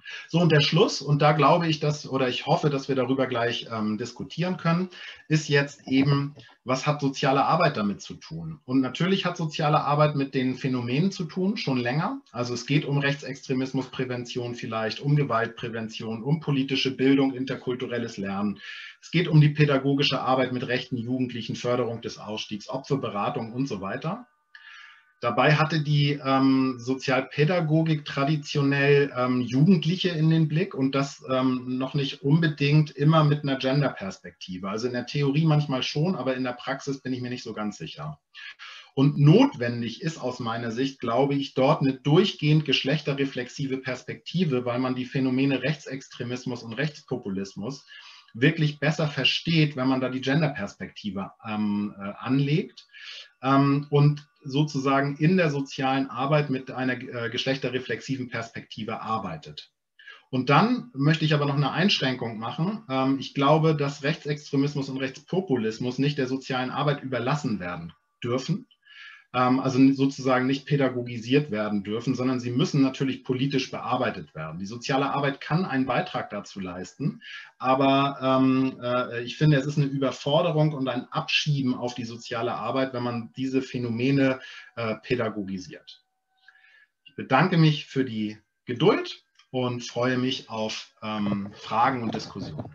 So, und der Schluss, und da glaube ich, dass, oder ich hoffe, dass wir darüber gleich ähm, diskutieren können, ist jetzt eben, was hat soziale Arbeit damit zu tun? Und natürlich hat soziale Arbeit mit den Phänomenen zu tun, schon länger. Also es geht um Rechtsextremismusprävention vielleicht, um Gewaltprävention, um politische Bildung, interkulturelles Lernen. Es geht um die pädagogische Arbeit mit rechten Jugendlichen, Förderung des Ausstiegs, Opferberatung und so weiter. Dabei hatte die ähm, Sozialpädagogik traditionell ähm, Jugendliche in den Blick und das ähm, noch nicht unbedingt immer mit einer Gender-Perspektive. Also in der Theorie manchmal schon, aber in der Praxis bin ich mir nicht so ganz sicher. Und notwendig ist aus meiner Sicht, glaube ich, dort eine durchgehend geschlechterreflexive Perspektive, weil man die Phänomene Rechtsextremismus und Rechtspopulismus wirklich besser versteht, wenn man da die Gender-Perspektive ähm, äh, anlegt. Ähm, und sozusagen in der sozialen Arbeit mit einer äh, geschlechterreflexiven Perspektive arbeitet. Und dann möchte ich aber noch eine Einschränkung machen. Ähm, ich glaube, dass Rechtsextremismus und Rechtspopulismus nicht der sozialen Arbeit überlassen werden dürfen, ähm, also sozusagen nicht pädagogisiert werden dürfen, sondern sie müssen natürlich politisch bearbeitet werden. Die soziale Arbeit kann einen Beitrag dazu leisten, aber ähm, äh, ich finde, es ist eine Überforderung und ein Abschieben auf die soziale Arbeit, wenn man diese Phänomene äh, pädagogisiert. Ich bedanke mich für die Geduld und freue mich auf ähm, Fragen und Diskussionen.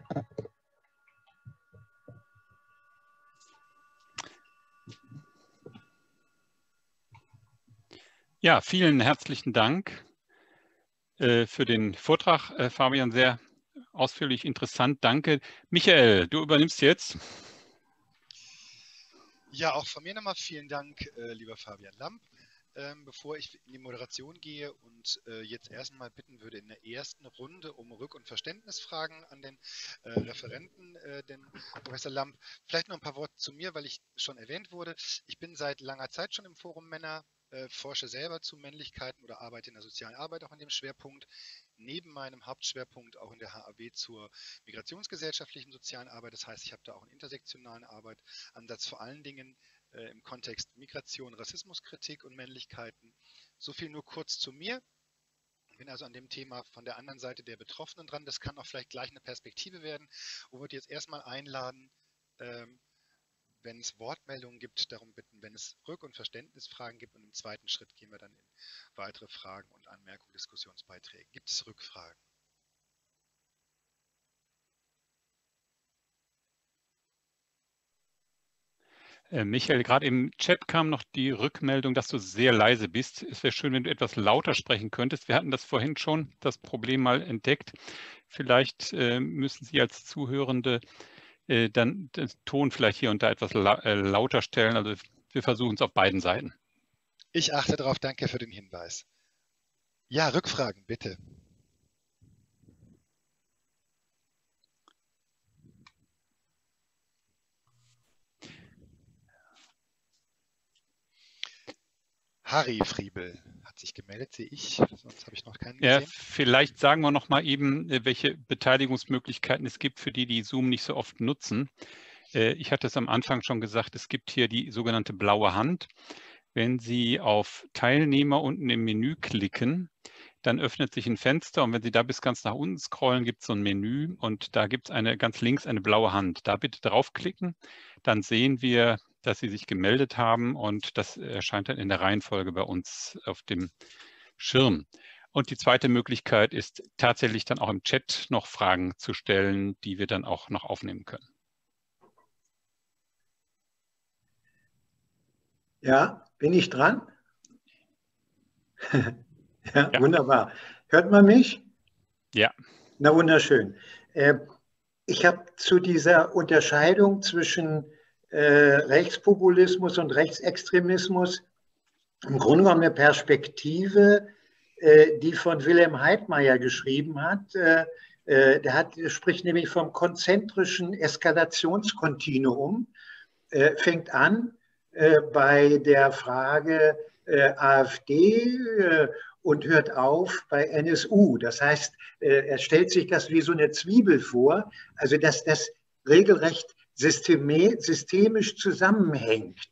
Ja, vielen herzlichen Dank äh, für den Vortrag, äh, Fabian, sehr ausführlich, interessant, danke. Michael, du übernimmst jetzt. Ja, auch von mir nochmal vielen Dank, äh, lieber Fabian Lamp. Ähm, bevor ich in die Moderation gehe und äh, jetzt erstmal bitten würde in der ersten Runde um Rück- und Verständnisfragen an den äh, Referenten, äh, den Professor Lamp. Vielleicht noch ein paar Worte zu mir, weil ich schon erwähnt wurde. Ich bin seit langer Zeit schon im Forum Männer, äh, forsche selber zu Männlichkeiten oder arbeite in der sozialen Arbeit auch in dem Schwerpunkt. Neben meinem Hauptschwerpunkt auch in der H A W zur migrationsgesellschaftlichen sozialen Arbeit. Das heißt, ich habe da auch einen intersektionalen Arbeitsansatz, vor allen Dingen äh, im Kontext Migration, Rassismuskritik und Männlichkeiten. So viel nur kurz zu mir. Ich bin also an dem Thema von der anderen Seite der Betroffenen dran. Das kann auch vielleicht gleich eine Perspektive werden. Ich würde jetzt erstmal einladen, ähm, wenn es Wortmeldungen gibt, darum bitten, wenn es Rück- und Verständnisfragen gibt. Und im zweiten Schritt gehen wir dann in weitere Fragen und Anmerkungen, Diskussionsbeiträge. Gibt es Rückfragen? Äh, Michael, gerade im Chat kam noch die Rückmeldung, dass du sehr leise bist. Es wäre schön, wenn du etwas lauter sprechen könntest. Wir hatten das vorhin schon, das Problem mal entdeckt. Vielleicht äh, müssen Sie als Zuhörende äh, dann den Ton vielleicht hier und da etwas la äh, lauter stellen. Also wir versuchen es auf beiden Seiten. Ich achte darauf, danke für den Hinweis. Ja, Rückfragen, bitte. Harry Friebel hat sich gemeldet, sehe ich. Sonst habe ich noch keinen gesehen. Ja, vielleicht sagen wir noch mal eben, welche Beteiligungsmöglichkeiten es gibt für die, die Zoom nicht so oft nutzen. Ich hatte es am Anfang schon gesagt, es gibt hier die sogenannte blaue Hand. Wenn Sie auf Teilnehmer unten im Menü klicken, dann öffnet sich ein Fenster und wenn Sie da bis ganz nach unten scrollen, gibt es so ein Menü und da gibt es eine ganz links eine blaue Hand. Da bitte draufklicken, dann sehen wir, dass Sie sich gemeldet haben und das erscheint dann in der Reihenfolge bei uns auf dem Schirm. Und die zweite Möglichkeit ist tatsächlich dann auch im Chat noch Fragen zu stellen, die wir dann auch noch aufnehmen können. Ja, bin ich dran? ja, Ja. Wunderbar. Hört man mich? Ja. Na, wunderschön. Äh, ich habe zu dieser Unterscheidung zwischen äh, Rechtspopulismus und Rechtsextremismus im Grunde genommen eine Perspektive, äh, die von Wilhelm Heidmeier geschrieben hat. Äh, äh, der hat, spricht nämlich vom konzentrischen Eskalationskontinuum, äh, fängt an äh, bei der Frage äh, AfD äh, und hört auf bei N S U. Das heißt, äh, er stellt sich das wie so eine Zwiebel vor, also dass das regelrecht systemisch zusammenhängt.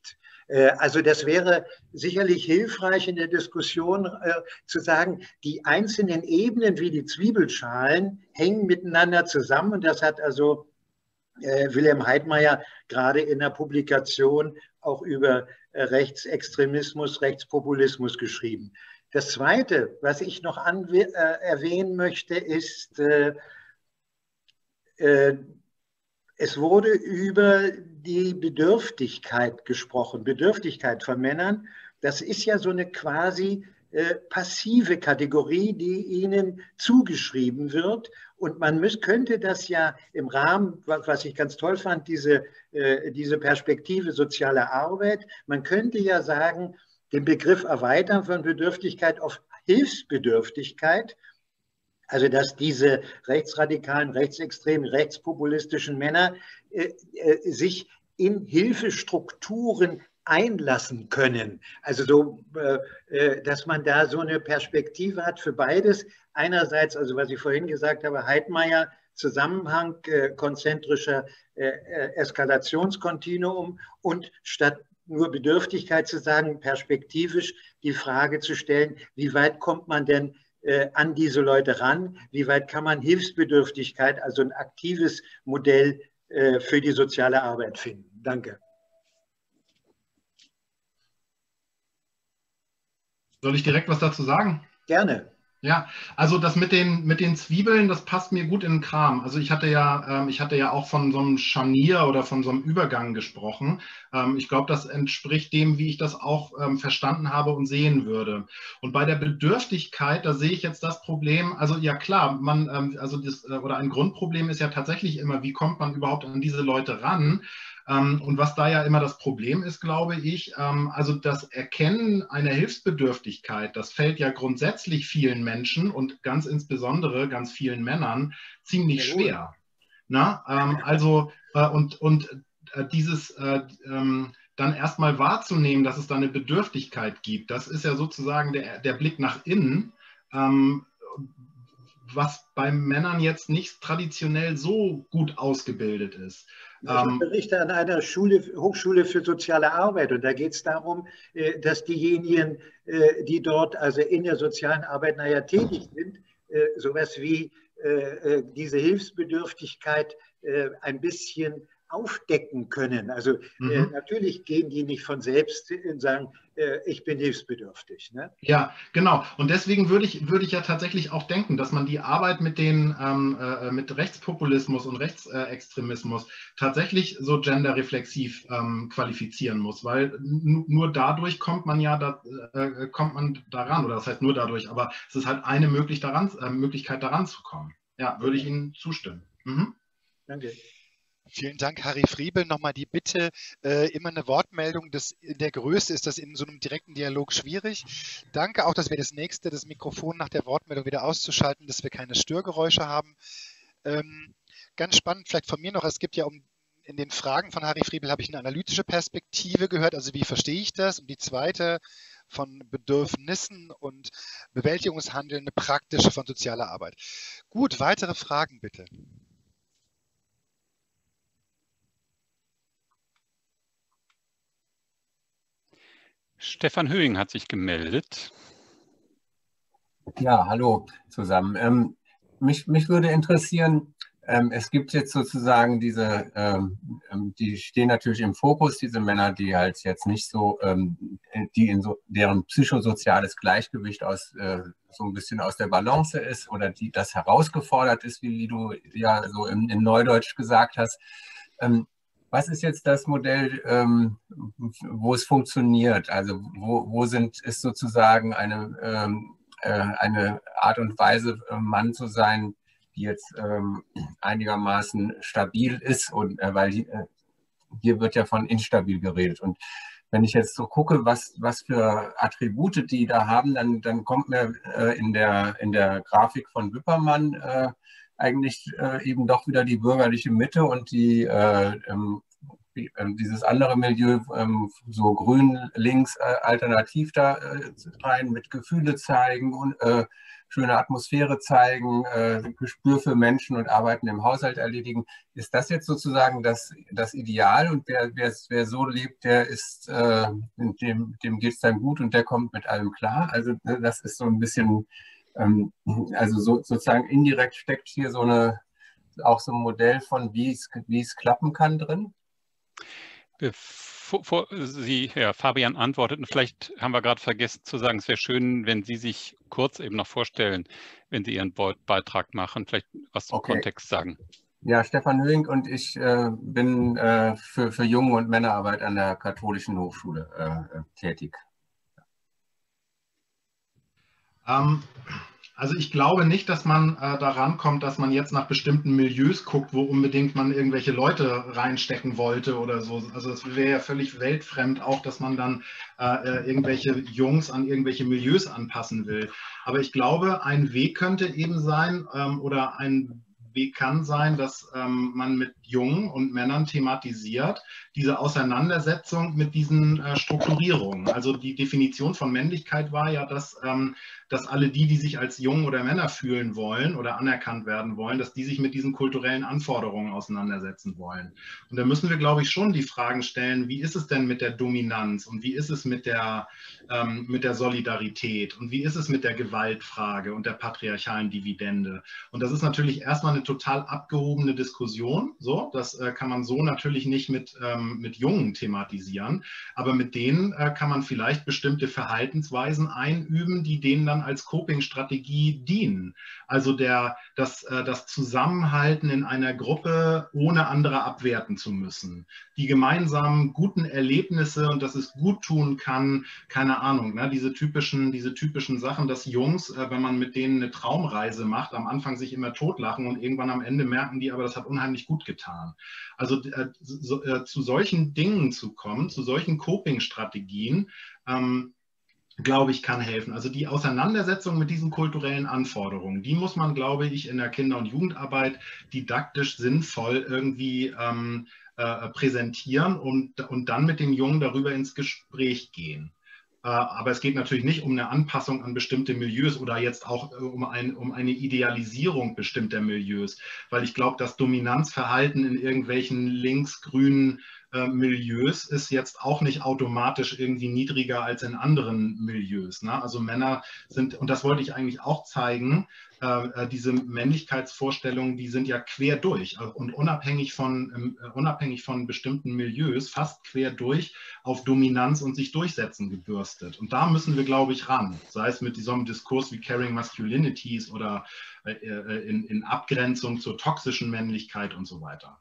Also das wäre sicherlich hilfreich in der Diskussion äh, zu sagen, die einzelnen Ebenen wie die Zwiebelschalen hängen miteinander zusammen. Und das hat also äh, Wilhelm Heidmeier gerade in der Publikation auch über äh, Rechtsextremismus, Rechtspopulismus geschrieben. Das Zweite, was ich noch an, äh, erwähnen möchte, ist, äh, äh, es wurde über die Bedürftigkeit gesprochen, Bedürftigkeit von Männern. Das ist ja so eine quasi äh, passive Kategorie, die ihnen zugeschrieben wird. Und man müß, könnte das ja im Rahmen, was ich ganz toll fand, diese, äh, diese Perspektive soziale Arbeit, man könnte ja sagen, den Begriff erweitern von Bedürftigkeit auf Hilfsbedürftigkeit. Also dass diese rechtsradikalen, rechtsextremen, rechtspopulistischen Männer äh, äh, sich in Hilfestrukturen einlassen können. Also so, äh, dass man da so eine Perspektive hat für beides. Einerseits, also was ich vorhin gesagt habe, Heidmeier, Zusammenhang äh, konzentrischer äh, Eskalationskontinuum und statt nur Bedürftigkeit zu sagen, perspektivisch die Frage zu stellen, wie weit kommt man denn Äh, an diese Leute ran, wie weit kann man Hilfsbedürftigkeit, also ein aktives Modell äh, für die soziale Arbeit finden. Danke. Soll ich direkt was dazu sagen? Gerne. Ja, also das mit den, mit den Zwiebeln, das passt mir gut in den Kram. Also ich hatte ja, ähm, ich hatte ja auch von so einem Scharnier oder von so einem Übergang gesprochen. Ähm, ich glaube, das entspricht dem, wie ich das auch ähm, verstanden habe und sehen würde. Und bei der Bedürftigkeit, da sehe ich jetzt das Problem, also ja klar, man, ähm, also das, äh, oder ein Grundproblem ist ja tatsächlich immer, wie kommt man überhaupt an diese Leute ran? Und was da ja immer das Problem ist, glaube ich, also das Erkennen einer Hilfsbedürftigkeit, das fällt ja grundsätzlich vielen Menschen und ganz insbesondere ganz vielen Männern ziemlich schwer. Na, also und, und dieses dann erstmal wahrzunehmen, dass es da eine Bedürftigkeit gibt, das ist ja sozusagen der, der Blick nach innen, was bei Männern jetzt nicht traditionell so gut ausgebildet ist. Ich unterrichte an einer Schule, Hochschule für soziale Arbeit und da geht es darum, dass diejenigen, die dort also in der sozialen Arbeit nachher tätig sind, sowas wie diese Hilfsbedürftigkeit ein bisschen aufdecken können. Also mhm. äh, natürlich gehen die nicht von selbst und sagen, äh, ich bin hilfsbedürftig. Ne? Ja, genau. Und deswegen würde ich, würde ich ja tatsächlich auch denken, dass man die Arbeit mit, den, ähm, äh, mit Rechtspopulismus und Rechtsextremismus tatsächlich so genderreflexiv ähm, qualifizieren muss, weil nur dadurch kommt man ja da, äh, kommt man daran, oder das heißt nur dadurch, aber es ist halt eine möglich daran, äh, Möglichkeit daran zu kommen. Ja, würde ich Ihnen zustimmen. Mhm. Danke. Vielen Dank, Harry Friebel. Nochmal die Bitte, äh, immer eine Wortmeldung. Das, in der Größe ist das in so einem direkten Dialog schwierig. Danke auch, dass wir das nächste, das Mikrofon nach der Wortmeldung wieder auszuschalten, dass wir keine Störgeräusche haben. Ähm, ganz spannend, vielleicht von mir noch, es gibt ja um, in den Fragen von Harry Friebel habe ich eine analytische Perspektive gehört, also wie verstehe ich das? Und die zweite von Bedürfnissen und Bewältigungshandeln, eine praktische von sozialer Arbeit. Gut, weitere Fragen bitte. Stefan Höing hat sich gemeldet. Ja, hallo zusammen. Ähm, mich, mich würde interessieren, ähm, es gibt jetzt sozusagen diese, ähm, die stehen natürlich im Fokus, diese Männer, die halt jetzt nicht so, ähm, die in so, deren psychosoziales Gleichgewicht aus, äh, so ein bisschen aus der Balance ist oder die das herausgefordert ist, wie, wie du ja so im, im Neudeutsch gesagt hast. Ähm, Was ist jetzt das Modell, ähm, wo es funktioniert? Also wo, wo sind, ist sozusagen eine, ähm, äh, eine Art und Weise, äh, Mann zu sein, die jetzt ähm, einigermaßen stabil ist? Und äh, weil die, äh, hier wird ja von instabil geredet. Und wenn ich jetzt so gucke, was, was für Attribute die da haben, dann, dann kommt mir äh, in, der, in der Grafik von Wippermann äh, eigentlich äh, eben doch wieder die bürgerliche Mitte und die, äh, ähm, die, äh, dieses andere Milieu, ähm, so grün links äh, alternativ da äh, rein mit Gefühle zeigen und äh, schöne Atmosphäre zeigen, äh, Gespür für Menschen und Arbeiten im Haushalt erledigen. Ist das jetzt sozusagen das, das Ideal und wer, wer, wer so lebt, der ist, äh, dem, dem geht es dann gut und der kommt mit allem klar? Also das ist so ein bisschen, ähm, also so, sozusagen indirekt steckt hier so eine, auch so ein Modell von, wie es, wie es klappen kann drin? Bevor Sie, Herr Fabian, antworteten, vielleicht haben wir gerade vergessen zu sagen, es wäre schön, wenn Sie sich kurz eben noch vorstellen, wenn Sie Ihren Beitrag machen, vielleicht was zum Okay. Kontext sagen. Ja, Stefan Höing und ich äh, bin äh, für, für Jungen- und Männerarbeit an der Katholischen Hochschule äh, tätig. Ähm, also ich glaube nicht, dass man äh, daran kommt, dass man jetzt nach bestimmten Milieus guckt, wo unbedingt man irgendwelche Leute reinstecken wollte oder so. Also es wäre ja völlig weltfremd auch, dass man dann äh, irgendwelche Jungs an irgendwelche Milieus anpassen will. Aber ich glaube, ein Weg könnte eben sein ähm, oder ein Weg kann sein, dass ähm, man mit Jungen und Männern thematisiert, diese Auseinandersetzung mit diesen äh, Strukturierungen. Also die Definition von Männlichkeit war ja, dass, ähm, dass alle die, die sich als Jungen oder Männer fühlen wollen oder anerkannt werden wollen, dass die sich mit diesen kulturellen Anforderungen auseinandersetzen wollen. Und da müssen wir, glaube ich, schon die Fragen stellen, wie ist es denn mit der Dominanz und wie ist es mit der, ähm, mit der Solidarität und wie ist es mit der Gewaltfrage und der patriarchalen Dividende? Und das ist natürlich erstmal eine total abgehobene Diskussion. So, das äh, kann man so natürlich nicht mit, ähm, mit Jungen thematisieren, aber mit denen äh, kann man vielleicht bestimmte Verhaltensweisen einüben, die denen dann als Coping-Strategie dienen. Also der, das, äh, das Zusammenhalten in einer Gruppe, ohne andere abwerten zu müssen. Die gemeinsamen guten Erlebnisse und dass es gut tun kann, keine Ahnung, ne, diese typischen, diese typischen Sachen, dass Jungs, äh, wenn man mit denen eine Traumreise macht, am Anfang sich immer totlachen und irgendwann am Ende merken die, aber das hat unheimlich gut getan. Also äh, so, äh, zu solchen Dingen zu kommen, zu solchen Coping-Strategien, ähm, glaube ich, kann helfen. Also die Auseinandersetzung mit diesen kulturellen Anforderungen, die muss man, glaube ich, in der Kinder- und Jugendarbeit didaktisch sinnvoll irgendwie ähm, äh, präsentieren und, und dann mit den Jungen darüber ins Gespräch gehen. Aber es geht natürlich nicht um eine Anpassung an bestimmte Milieus oder jetzt auch um, ein, um eine Idealisierung bestimmter Milieus, weil ich glaube, das Dominanzverhalten in irgendwelchen links-grünen äh, Milieus ist jetzt auch nicht automatisch irgendwie niedriger als in anderen Milieus. Ne? Also Männer sind, und das wollte ich eigentlich auch zeigen, äh, diese Männlichkeitsvorstellungen, die sind ja quer durch und unabhängig von, äh, unabhängig von bestimmten Milieus, fast quer durch auf Dominanz und sich durchsetzen gebürstet. Und da müssen wir, glaube ich, ran, sei es mit diesem Diskurs wie Caring Masculinities oder äh, in, in Abgrenzung zur toxischen Männlichkeit und so weiter.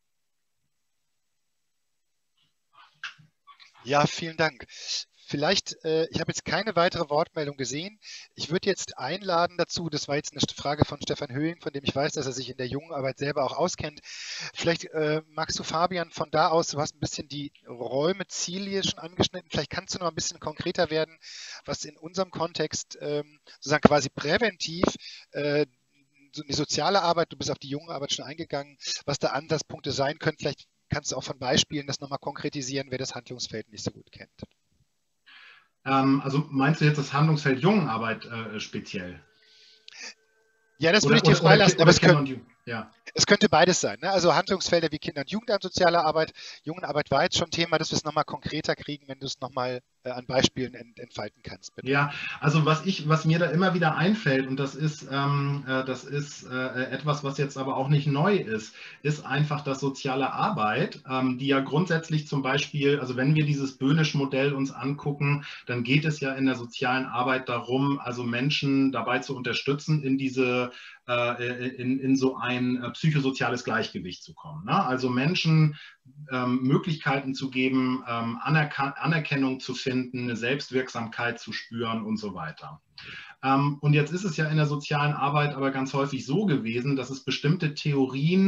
Ja, vielen Dank. Vielleicht, äh, ich habe jetzt keine weitere Wortmeldung gesehen. Ich würde jetzt einladen dazu, das war jetzt eine Frage von Stefan Höing, von dem ich weiß, dass er sich in der Jungenarbeit selber auch auskennt. Vielleicht äh, magst du, Fabian, von da aus, du hast ein bisschen die Räume, Ziele schon angeschnitten, vielleicht kannst du noch ein bisschen konkreter werden, was in unserem Kontext ähm, sozusagen quasi präventiv äh, die soziale Arbeit, du bist auf die Jungenarbeit schon eingegangen, was da Ansatzpunkte sein können. Vielleicht kannst du auch von Beispielen das nochmal konkretisieren, wer das Handlungsfeld nicht so gut kennt. Ähm, also meinst du jetzt das Handlungsfeld Jungenarbeit äh, speziell? Ja, das Oder, würde ich dir oder, freilassen, oder, aber oder es, können, Jugend, ja. es könnte beides sein. Ne? Also Handlungsfelder wie Kinder- und Jugendamt, soziale Arbeit, Jungenarbeit war jetzt schon Thema, dass wir es nochmal konkreter kriegen, wenn du es nochmal äh, an Beispielen ent, entfalten kannst. Bitte. Ja, also was ich, was mir da immer wieder einfällt, und das ist, ähm, äh, das ist äh, etwas, was jetzt aber auch nicht neu ist, ist einfach, dass soziale Arbeit, ähm, die ja grundsätzlich zum Beispiel, also wenn wir dieses Böhnisch-Modell uns angucken, dann geht es ja in der sozialen Arbeit darum, also Menschen dabei zu unterstützen, in diese In, in so ein psychosoziales Gleichgewicht zu kommen. Ne? Also Menschen ähm, Möglichkeiten zu geben, ähm, Anerkan- Anerkennung zu finden, eine Selbstwirksamkeit zu spüren und so weiter. Ähm, und jetzt ist es ja in der sozialen Arbeit aber ganz häufig so gewesen, dass es bestimmte Theorien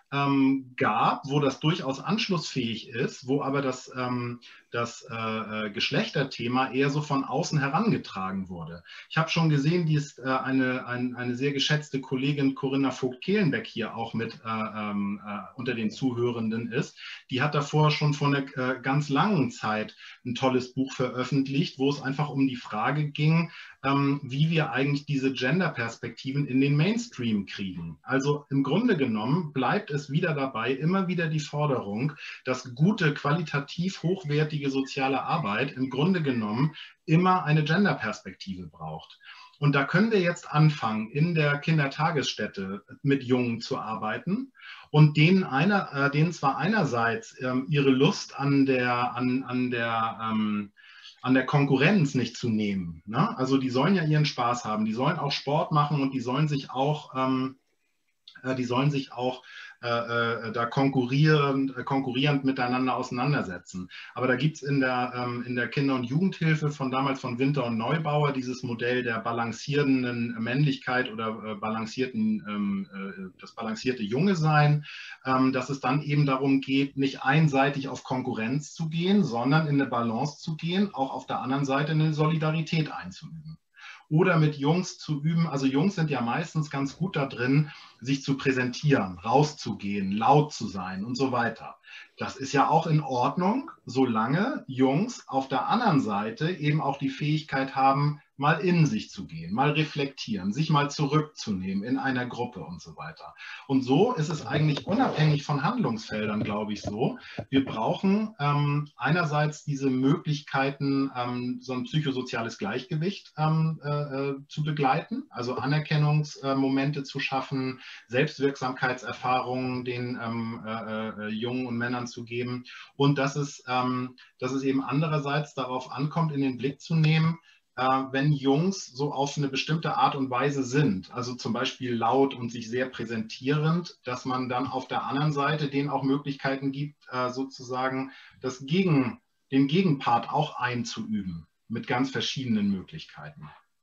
ähm, gab, wo das durchaus anschlussfähig ist, wo aber das, ähm, das äh, Geschlechterthema eher so von außen herangetragen wurde. Ich habe schon gesehen, die ist äh, eine, ein, eine sehr geschätzte Kollegin Corinna Vogt-Kehlenbeck hier auch mit äh, äh, unter den Zuhörenden ist. Die hat davor schon vor einer äh, ganz langen Zeit ein tolles Buch veröffentlicht, wo es einfach um die Frage ging, ähm, wie wir eigentlich diese Gender-Perspektiven in den Mainstream kriegen. Also im Grunde genommen bleibt es wieder dabei, immer wieder die Forderung, dass gute, qualitativ hochwertige soziale Arbeit im Grunde genommen immer eine Gender-Perspektive braucht. Und da können wir jetzt anfangen, in der Kindertagesstätte mit Jungen zu arbeiten und denen, einer, äh, denen zwar einerseits ähm, ihre Lust an der, an, an der ähm, an der Konkurrenz nicht zu nehmen. Ne? Also die sollen ja ihren Spaß haben, die sollen auch Sport machen und die sollen sich auch, ähm, äh, die sollen sich auch äh, äh, da konkurrierend, äh, konkurrierend miteinander auseinandersetzen. Aber da gibt es in der, ähm, in der Kinder- und Jugendhilfe von damals von Winter und Neubauer dieses Modell der balancierenden Männlichkeit oder äh, balancierten, ähm, äh, das balancierte Junge sein, ähm, dass es dann eben darum geht, nicht einseitig auf Konkurrenz zu gehen, sondern in eine Balance zu gehen, auch auf der anderen Seite eine Solidarität einzuüben. Oder mit Jungs zu üben, also Jungs sind ja meistens ganz gut da drin, sich zu präsentieren, rauszugehen, laut zu sein und so weiter. Das ist ja auch in Ordnung, solange Jungs auf der anderen Seite eben auch die Fähigkeit haben, mal in sich zu gehen, mal reflektieren, sich mal zurückzunehmen in einer Gruppe und so weiter. Und so ist es eigentlich unabhängig von Handlungsfeldern, glaube ich, so. Wir brauchen ähm, einerseits diese Möglichkeiten, ähm, so ein psychosoziales Gleichgewicht ähm, äh, zu begleiten, also Anerkennungsmomente äh, zu schaffen, Selbstwirksamkeitserfahrungen den ähm, äh, äh, Jungen und Männern zu geben und dass es, ähm, dass es eben andererseits darauf ankommt, in den Blick zu nehmen, wenn Jungs so auf eine bestimmte Art und Weise sind, also zum Beispiel laut und sich sehr präsentierend, dass man dann auf der anderen Seite denen auch Möglichkeiten gibt, sozusagen das Gegen, den Gegenpart auch einzuüben, mit ganz verschiedenen Möglichkeiten.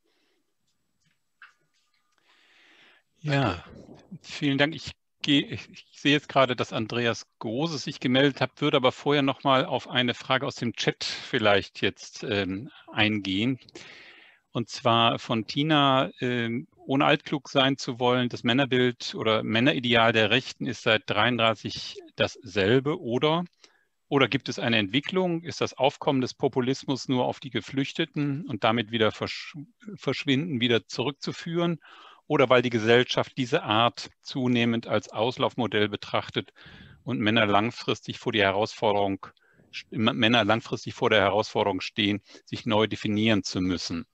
Ja, vielen Dank. Ich, gehe, ich, ich sehe jetzt gerade, dass Andreas Große sich gemeldet hat, würde aber vorher noch mal auf eine Frage aus dem Chat vielleicht jetzt ähm, eingehen. Und zwar von Tina, ähm, ohne altklug sein zu wollen, das Männerbild oder Männerideal der Rechten ist seit dreiunddreißig dasselbe, oder? Oder gibt es eine Entwicklung? Ist das Aufkommen des Populismus nur auf die Geflüchteten und damit wieder versch verschwinden, wieder zurückzuführen? Oder weil die Gesellschaft diese Art zunehmend als Auslaufmodell betrachtet und Männer langfristig vor die Herausforderung, Männer langfristig vor der Herausforderung stehen, sich neu definieren zu müssen.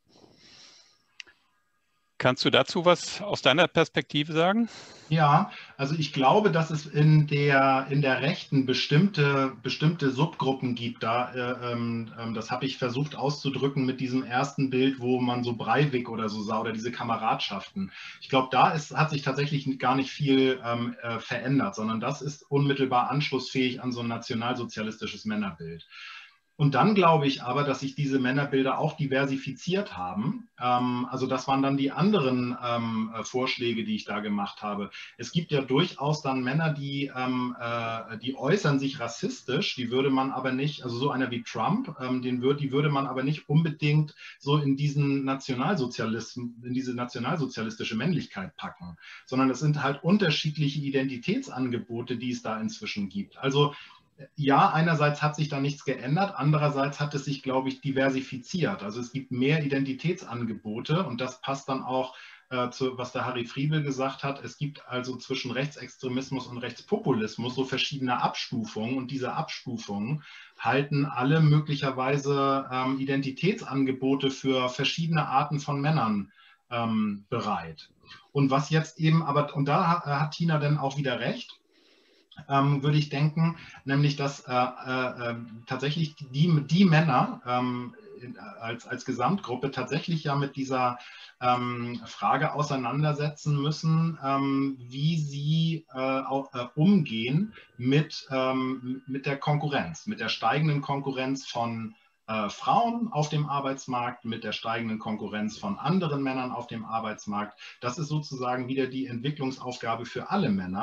Kannst du dazu was aus deiner Perspektive sagen? Ja, also ich glaube, dass es in der, in der Rechten bestimmte, bestimmte Subgruppen gibt. Da, äh, ähm, das habe ich versucht auszudrücken mit diesem ersten Bild, wo man so Breivik oder so sah, oder diese Kameradschaften. Ich glaube, da ist, hat sich tatsächlich gar nicht viel ähm, äh, verändert, sondern das ist unmittelbar anschlussfähig an so ein nationalsozialistisches Männerbild. Und dann glaube ich aber, dass sich diese Männerbilder auch diversifiziert haben. Ähm, also das waren dann die anderen ähm, Vorschläge, die ich da gemacht habe. Es gibt ja durchaus dann Männer, die, ähm, äh, die äußern sich rassistisch, die würde man aber nicht, also so einer wie Trump, ähm, den würd, die würde man aber nicht unbedingt so in diesen Nationalsozialismus, in diese nationalsozialistische Männlichkeit packen, sondern es sind halt unterschiedliche Identitätsangebote, die es da inzwischen gibt. Also ja, einerseits hat sich da nichts geändert, andererseits hat es sich, glaube ich, diversifiziert. Also es gibt mehr Identitätsangebote und das passt dann auch äh, zu, was der Harry Friebel gesagt hat. Es gibt also zwischen Rechtsextremismus und Rechtspopulismus so verschiedene Abstufungen und diese Abstufungen halten alle möglicherweise ähm, Identitätsangebote für verschiedene Arten von Männern ähm, bereit. Und was jetzt eben, aber, und da hat, hat Tina dann auch wieder recht, Ähm, würde ich denken, nämlich dass äh, äh, tatsächlich die, die Männer ähm, als, als Gesamtgruppe tatsächlich ja mit dieser ähm, Frage auseinandersetzen müssen, ähm, wie sie äh, auch, äh, umgehen mit, ähm, mit der Konkurrenz, mit der steigenden Konkurrenz von äh, Frauen auf dem Arbeitsmarkt, mit der steigenden Konkurrenz von anderen Männern auf dem Arbeitsmarkt. Das ist sozusagen wieder die Entwicklungsaufgabe für alle Männer.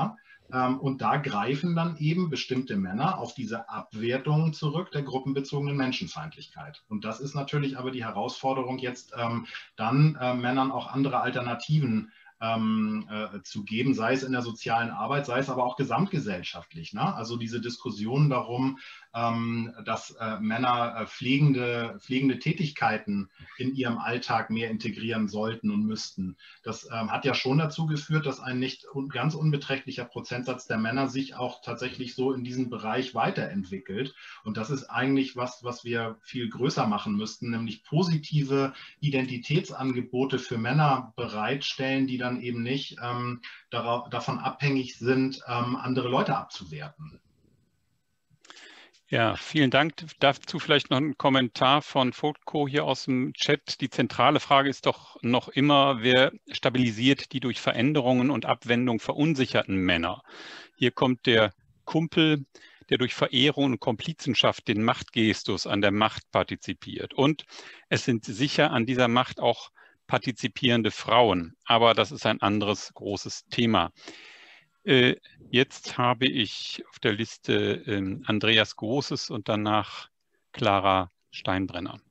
Und da greifen dann eben bestimmte Männer auf diese Abwertung zurück der gruppenbezogenen Menschenfeindlichkeit. Und das ist natürlich aber die Herausforderung, jetzt ähm, dann äh, Männern auch andere Alternativen ähm, äh, zu geben, sei es in der sozialen Arbeit, sei es aber auch gesamtgesellschaftlich. Ne? Also diese Diskussion darum, ähm, dass äh, Männer äh, pflegende, pflegende Tätigkeiten in ihrem Alltag mehr integrieren sollten und müssten. Das ähm, hat ja schon dazu geführt, dass ein nicht un ganz unbeträchtlicher Prozentsatz der Männer sich auch tatsächlich so in diesem Bereich weiterentwickelt. Und das ist eigentlich was, was wir viel größer machen müssten, nämlich positive Identitätsangebote für Männer bereitstellen, die dann eben nicht ähm, darauf, davon abhängig sind, ähm, andere Leute abzuwerten. Ja, vielen Dank. Dazu vielleicht noch ein Kommentar von Fotko hier aus dem Chat. Die zentrale Frage ist doch noch immer, wer stabilisiert die durch Veränderungen und Abwendung verunsicherten Männer? Hier kommt der Kumpel, der durch Verehrung und Komplizenschaft den Machtgestus an der Macht partizipiert. Und es sind sicher an dieser Macht auch partizipierende Frauen. Aber das ist ein anderes großes Thema. Äh, jetzt habe ich auf der Liste äh, Andreas Großes und danach Clara Steinbrenner.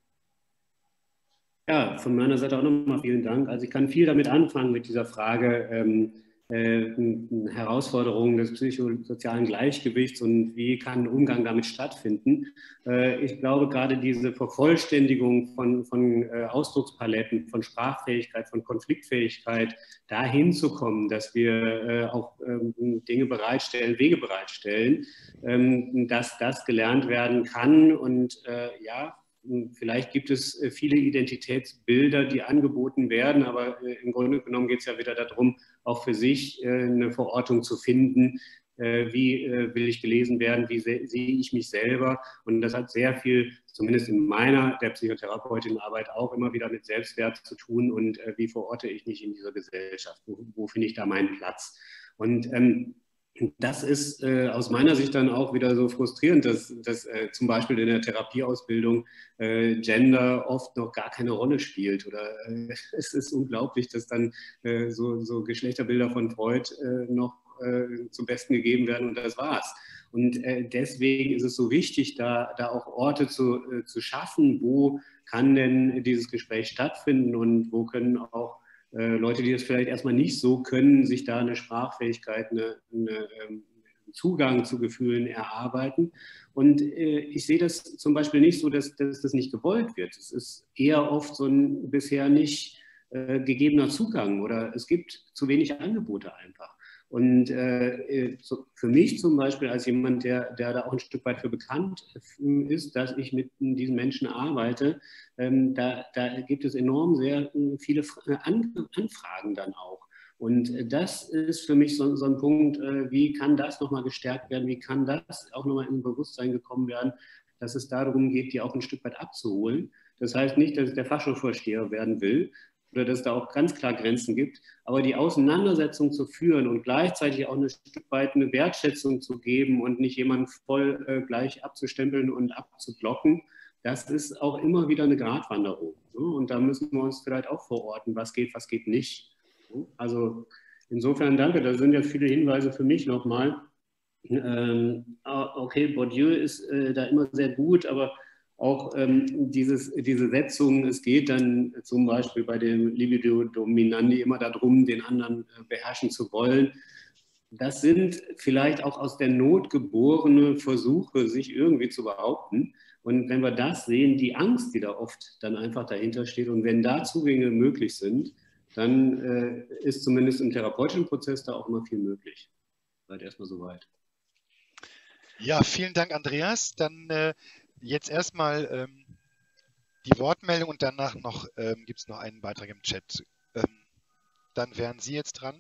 Ja, von meiner Seite auch nochmal vielen Dank. Also ich kann viel damit anfangen mit dieser Frage ähm, äh, Herausforderungen des psychosozialen Gleichgewichts und wie kann Umgang damit stattfinden. Äh, ich glaube, gerade diese Vervollständigung von, von äh, Ausdruckspaletten, von Sprachfähigkeit, von Konfliktfähigkeit, dahin zu kommen, dass wir äh, auch ähm, Dinge bereitstellen, Wege bereitstellen, ähm, dass das gelernt werden kann und äh, ja, vielleicht gibt es viele Identitätsbilder, die angeboten werden, aber im Grunde genommen geht es ja wieder darum, auch für sich eine Verortung zu finden. Wie will ich gelesen werden? Wie sehe ich mich selber? Und das hat sehr viel, zumindest in meiner, der Psychotherapeutin-Arbeit, auch immer wieder mit Selbstwert zu tun. Und wie verorte ich mich in dieser Gesellschaft? Wo, wo finde ich da meinen Platz? Und ähm, das ist äh, aus meiner Sicht dann auch wieder so frustrierend, dass, dass äh, zum Beispiel in der Therapieausbildung äh, Gender oft noch gar keine Rolle spielt. Oder äh, es ist unglaublich, dass dann äh, so, so Geschlechterbilder von Freud äh, noch äh, zum Besten gegeben werden und das war's. Und äh, deswegen ist es so wichtig, da, da auch Orte zu, äh, zu schaffen, wo kann denn dieses Gespräch stattfinden und wo können auch Leute, die das vielleicht erstmal nicht so können, sich da eine Sprachfähigkeit, eine, eine, einen Zugang zu Gefühlen erarbeiten. Und äh, ich sehe das zum Beispiel nicht so, dass, dass das nicht gewollt wird. Es ist eher oft so ein bisher nicht äh, gegebener Zugang oder es gibt zu wenig Angebote einfach. Und äh, so für mich zum Beispiel als jemand, der, der da auch ein Stück weit für bekannt ist, dass ich mit diesen Menschen arbeite, ähm, da, da gibt es enorm sehr viele Anfragen dann auch. Und das ist für mich so, so ein Punkt, äh, wie kann das nochmal gestärkt werden, wie kann das auch nochmal in Bewusstsein gekommen werden, dass es darum geht, die auch ein Stück weit abzuholen. Das heißt nicht, dass ich der Fachschulvorsteher werden will, oder dass es da auch ganz klar Grenzen gibt, aber die Auseinandersetzung zu führen und gleichzeitig auch ein Stück weit eine Wertschätzung zu geben und nicht jemanden voll äh, gleich abzustempeln und abzublocken, das ist auch immer wieder eine Gratwanderung. Ne? Und da müssen wir uns vielleicht auch verorten, was geht, was geht nicht. Also insofern danke, da sind ja viele Hinweise für mich nochmal. Ähm, okay, Bourdieu ist äh, da immer sehr gut, aber auch ähm, dieses, diese Setzung, es geht dann zum Beispiel bei dem Libido Dominandi immer darum, den anderen äh, beherrschen zu wollen. Das sind vielleicht auch aus der Not geborene Versuche, sich irgendwie zu behaupten. Und wenn wir das sehen, die Angst, die da oft dann einfach dahinter steht, und wenn da Zugänge möglich sind, dann äh, ist zumindest im therapeutischen Prozess da auch immer viel möglich. Seid erstmal soweit. Ja, vielen Dank, Andreas. Dann äh, jetzt erstmal ähm, die Wortmeldung und danach noch ähm, gibt es noch einen Beitrag im Chat. Ähm, dann wären Sie jetzt dran.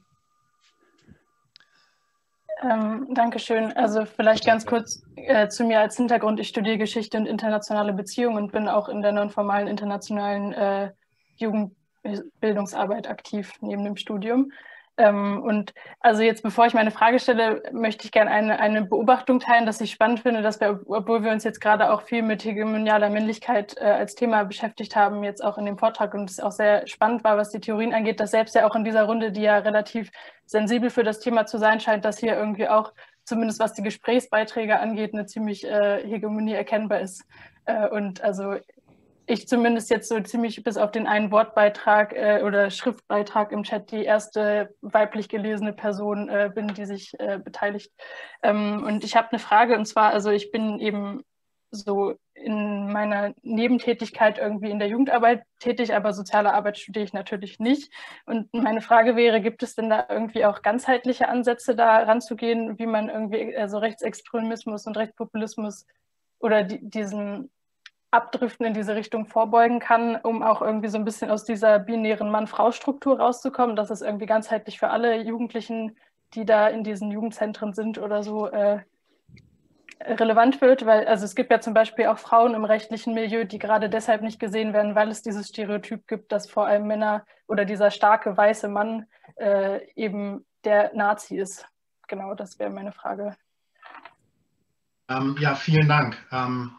Ähm, Dankeschön. Also vielleicht ganz kurz äh, zu mir als Hintergrund. Ich studiere Geschichte und internationale Beziehungen und bin auch in der nonformalen internationalen äh, Jugendbildungsarbeit aktiv neben dem Studium. Ähm, und also jetzt, bevor ich meine Frage stelle, möchte ich gerne eine, eine Beobachtung teilen, dass ich spannend finde, dass wir, obwohl wir uns jetzt gerade auch viel mit hegemonialer Männlichkeit äh, als Thema beschäftigt haben, jetzt auch in dem Vortrag und es auch sehr spannend war, was die Theorien angeht, dass selbst ja auch in dieser Runde, die ja relativ sensibel für das Thema zu sein scheint, dass hier irgendwie auch, zumindest was die Gesprächsbeiträge angeht, eine ziemlich äh, Hegemonie erkennbar ist. Äh, und also ich zumindest jetzt so ziemlich bis auf den einen Wortbeitrag äh, oder Schriftbeitrag im Chat die erste weiblich gelesene Person äh, bin, die sich äh, beteiligt. Ähm, und ich habe eine Frage, und zwar, also ich bin eben so in meiner Nebentätigkeit irgendwie in der Jugendarbeit tätig, aber soziale Arbeit studiere ich natürlich nicht. Und meine Frage wäre, gibt es denn da irgendwie auch ganzheitliche Ansätze, da ranzugehen, wie man irgendwie also Rechtsextremismus und Rechtspopulismus oder die, diesen Abdriften in diese Richtung vorbeugen kann, um auch irgendwie so ein bisschen aus dieser binären Mann-Frau-Struktur rauszukommen, dass es irgendwie ganzheitlich für alle Jugendlichen, die da in diesen Jugendzentren sind oder so, äh, relevant wird, weil also es gibt ja zum Beispiel auch Frauen im rechtlichen Milieu, die gerade deshalb nicht gesehen werden, weil es dieses Stereotyp gibt, dass vor allem Männer oder dieser starke weiße Mann äh, eben der Nazi ist. Genau, das wäre meine Frage. Ähm, ja, vielen Dank. Ähm,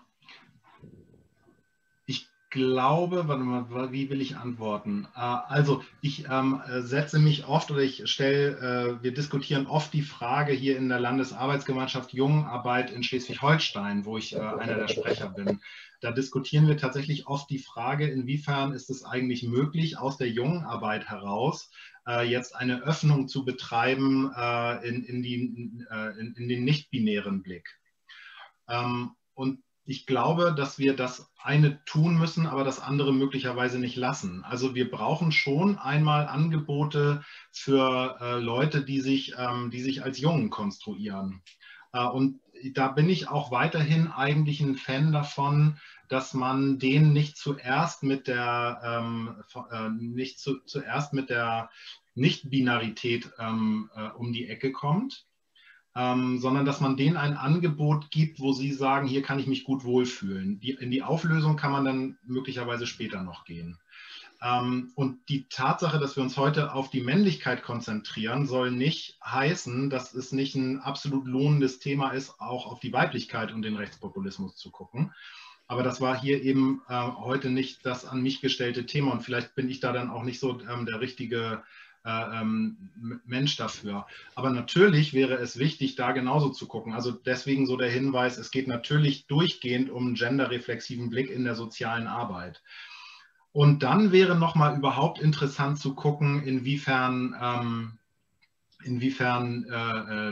Ich glaube, warte mal, wie will ich antworten? Also ich ähm, setze mich oft oder ich stelle, äh, wir diskutieren oft die Frage hier in der Landesarbeitsgemeinschaft Jungenarbeit in Schleswig-Holstein, wo ich äh, einer der Sprecher bin. Da diskutieren wir tatsächlich oft die Frage, inwiefern ist es eigentlich möglich, aus der Jungenarbeit heraus äh, jetzt eine Öffnung zu betreiben äh, in, in, die, äh, in, in den nicht-binären Blick. Ähm, und ich glaube, dass wir das eine tun müssen, aber das andere möglicherweise nicht lassen. Also wir brauchen schon einmal Angebote für äh, Leute, die sich, ähm, die sich als Jungen konstruieren. Äh, und da bin ich auch weiterhin eigentlich ein Fan davon, dass man denen nicht zuerst mit der, ähm, äh, nicht zu, zuerst mit der Nicht-Binarität ähm, äh, um die Ecke kommt. Ähm, sondern dass man denen ein Angebot gibt, wo sie sagen, hier kann ich mich gut wohlfühlen. Die, in die Auflösung kann man dann möglicherweise später noch gehen. Ähm, und die Tatsache, dass wir uns heute auf die Männlichkeit konzentrieren, soll nicht heißen, dass es nicht ein absolut lohnendes Thema ist, auch auf die Weiblichkeit und den Rechtspopulismus zu gucken. Aber das war hier eben äh, heute nicht das an mich gestellte Thema und vielleicht bin ich da dann auch nicht so ähm, der richtige Mensch dafür. Aber natürlich wäre es wichtig, da genauso zu gucken. Also deswegen so der Hinweis, es geht natürlich durchgehend um einen genderreflexiven Blick in der sozialen Arbeit. Und dann wäre nochmal überhaupt interessant zu gucken, inwiefern, ähm, inwiefern äh,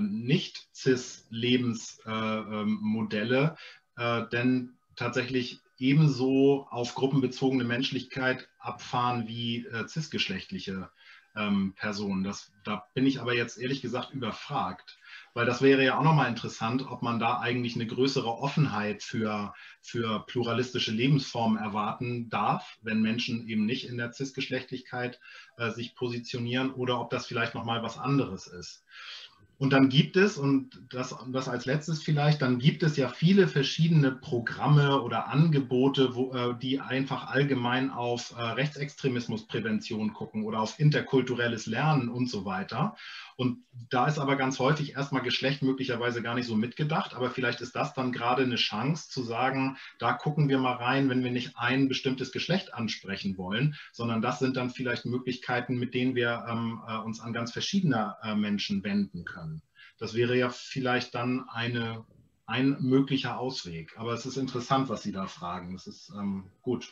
Nicht-Cis-Lebensmodelle äh, äh, denn tatsächlich ebenso auf gruppenbezogene Menschlichkeit abfahren wie äh, cisgeschlechtliche Personen. Das, da bin ich aber jetzt ehrlich gesagt überfragt, weil das wäre ja auch nochmal interessant, ob man da eigentlich eine größere Offenheit für, für pluralistische Lebensformen erwarten darf, wenn Menschen eben nicht in der Cisgeschlechtlichkeit äh, sich positionieren oder ob das vielleicht nochmal was anderes ist. Und dann gibt es, und das, das als letztes vielleicht, dann gibt es ja viele verschiedene Programme oder Angebote, wo, die einfach allgemein auf Rechtsextremismusprävention gucken oder auf interkulturelles Lernen und so weiter. Und da ist aber ganz häufig erstmal Geschlecht möglicherweise gar nicht so mitgedacht, aber vielleicht ist das dann gerade eine Chance zu sagen, da gucken wir mal rein, wenn wir nicht ein bestimmtes Geschlecht ansprechen wollen, sondern das sind dann vielleicht Möglichkeiten, mit denen wir ähm, uns an ganz verschiedene äh, Menschen wenden können. Das wäre ja vielleicht dann eine, ein möglicher Ausweg. Aber es ist interessant, was Sie da fragen. Das ist ähm, gut.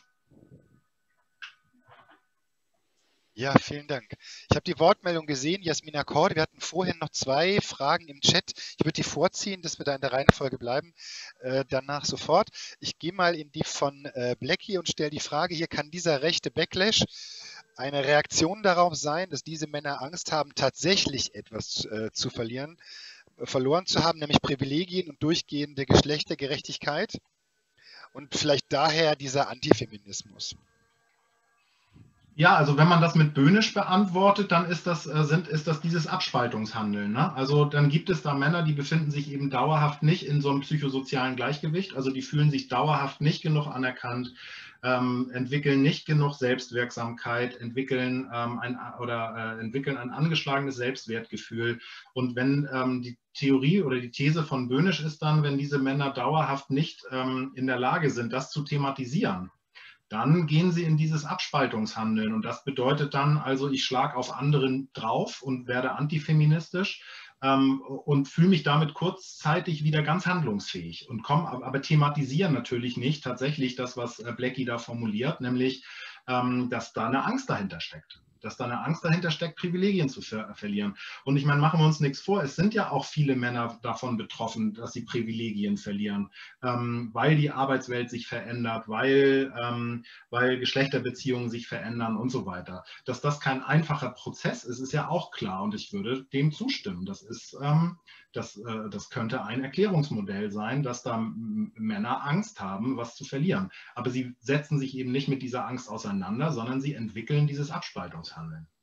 Ja, vielen Dank. Ich habe die Wortmeldung gesehen, Jasmina Korde. Wir hatten vorhin noch zwei Fragen im Chat. Ich würde die vorziehen, dass wir da in der Reihenfolge bleiben. Äh, danach sofort. Ich gehe mal in die von äh, Blackie und stelle die Frage, hier kann dieser rechte Backlash eine Reaktion darauf sein, dass diese Männer Angst haben, tatsächlich etwas äh, zu verlieren, äh, verloren zu haben, nämlich Privilegien und durchgehende Geschlechtergerechtigkeit und vielleicht daher dieser Antifeminismus. Ja, also wenn man das mit Böhnisch beantwortet, dann ist das, äh, sind, ist das dieses Abspaltungshandeln. Ne? Also dann gibt es da Männer, die befinden sich eben dauerhaft nicht in so einem psychosozialen Gleichgewicht. Also die fühlen sich dauerhaft nicht genug anerkannt, ähm, entwickeln nicht genug Selbstwirksamkeit, entwickeln, ähm, ein, oder, äh, entwickeln ein angeschlagenes Selbstwertgefühl. Und wenn ähm, die Theorie oder die These von Böhnisch ist dann, wenn diese Männer dauerhaft nicht ähm, in der Lage sind, das zu thematisieren, dann gehen sie in dieses Abspaltungshandeln. Und das bedeutet dann also, ich schlage auf anderen drauf und werde antifeministisch ähm, und fühle mich damit kurzzeitig wieder ganz handlungsfähig und komme, aber thematisieren natürlich nicht tatsächlich das, was Blackie da formuliert, nämlich, ähm, dass da eine Angst dahinter steckt. Dass da eine Angst dahinter steckt, Privilegien zu ver verlieren. Und ich meine, machen wir uns nichts vor, es sind ja auch viele Männer davon betroffen, dass sie Privilegien verlieren, ähm, weil die Arbeitswelt sich verändert, weil, ähm, weil Geschlechterbeziehungen sich verändern und so weiter. Dass das kein einfacher Prozess ist, ist ja auch klar und ich würde dem zustimmen. Das ist, ähm, das, äh, das könnte ein Erklärungsmodell sein, dass da Männer Angst haben, was zu verlieren. Aber sie setzen sich eben nicht mit dieser Angst auseinander, sondern sie entwickeln dieses Abspaltungshandeln.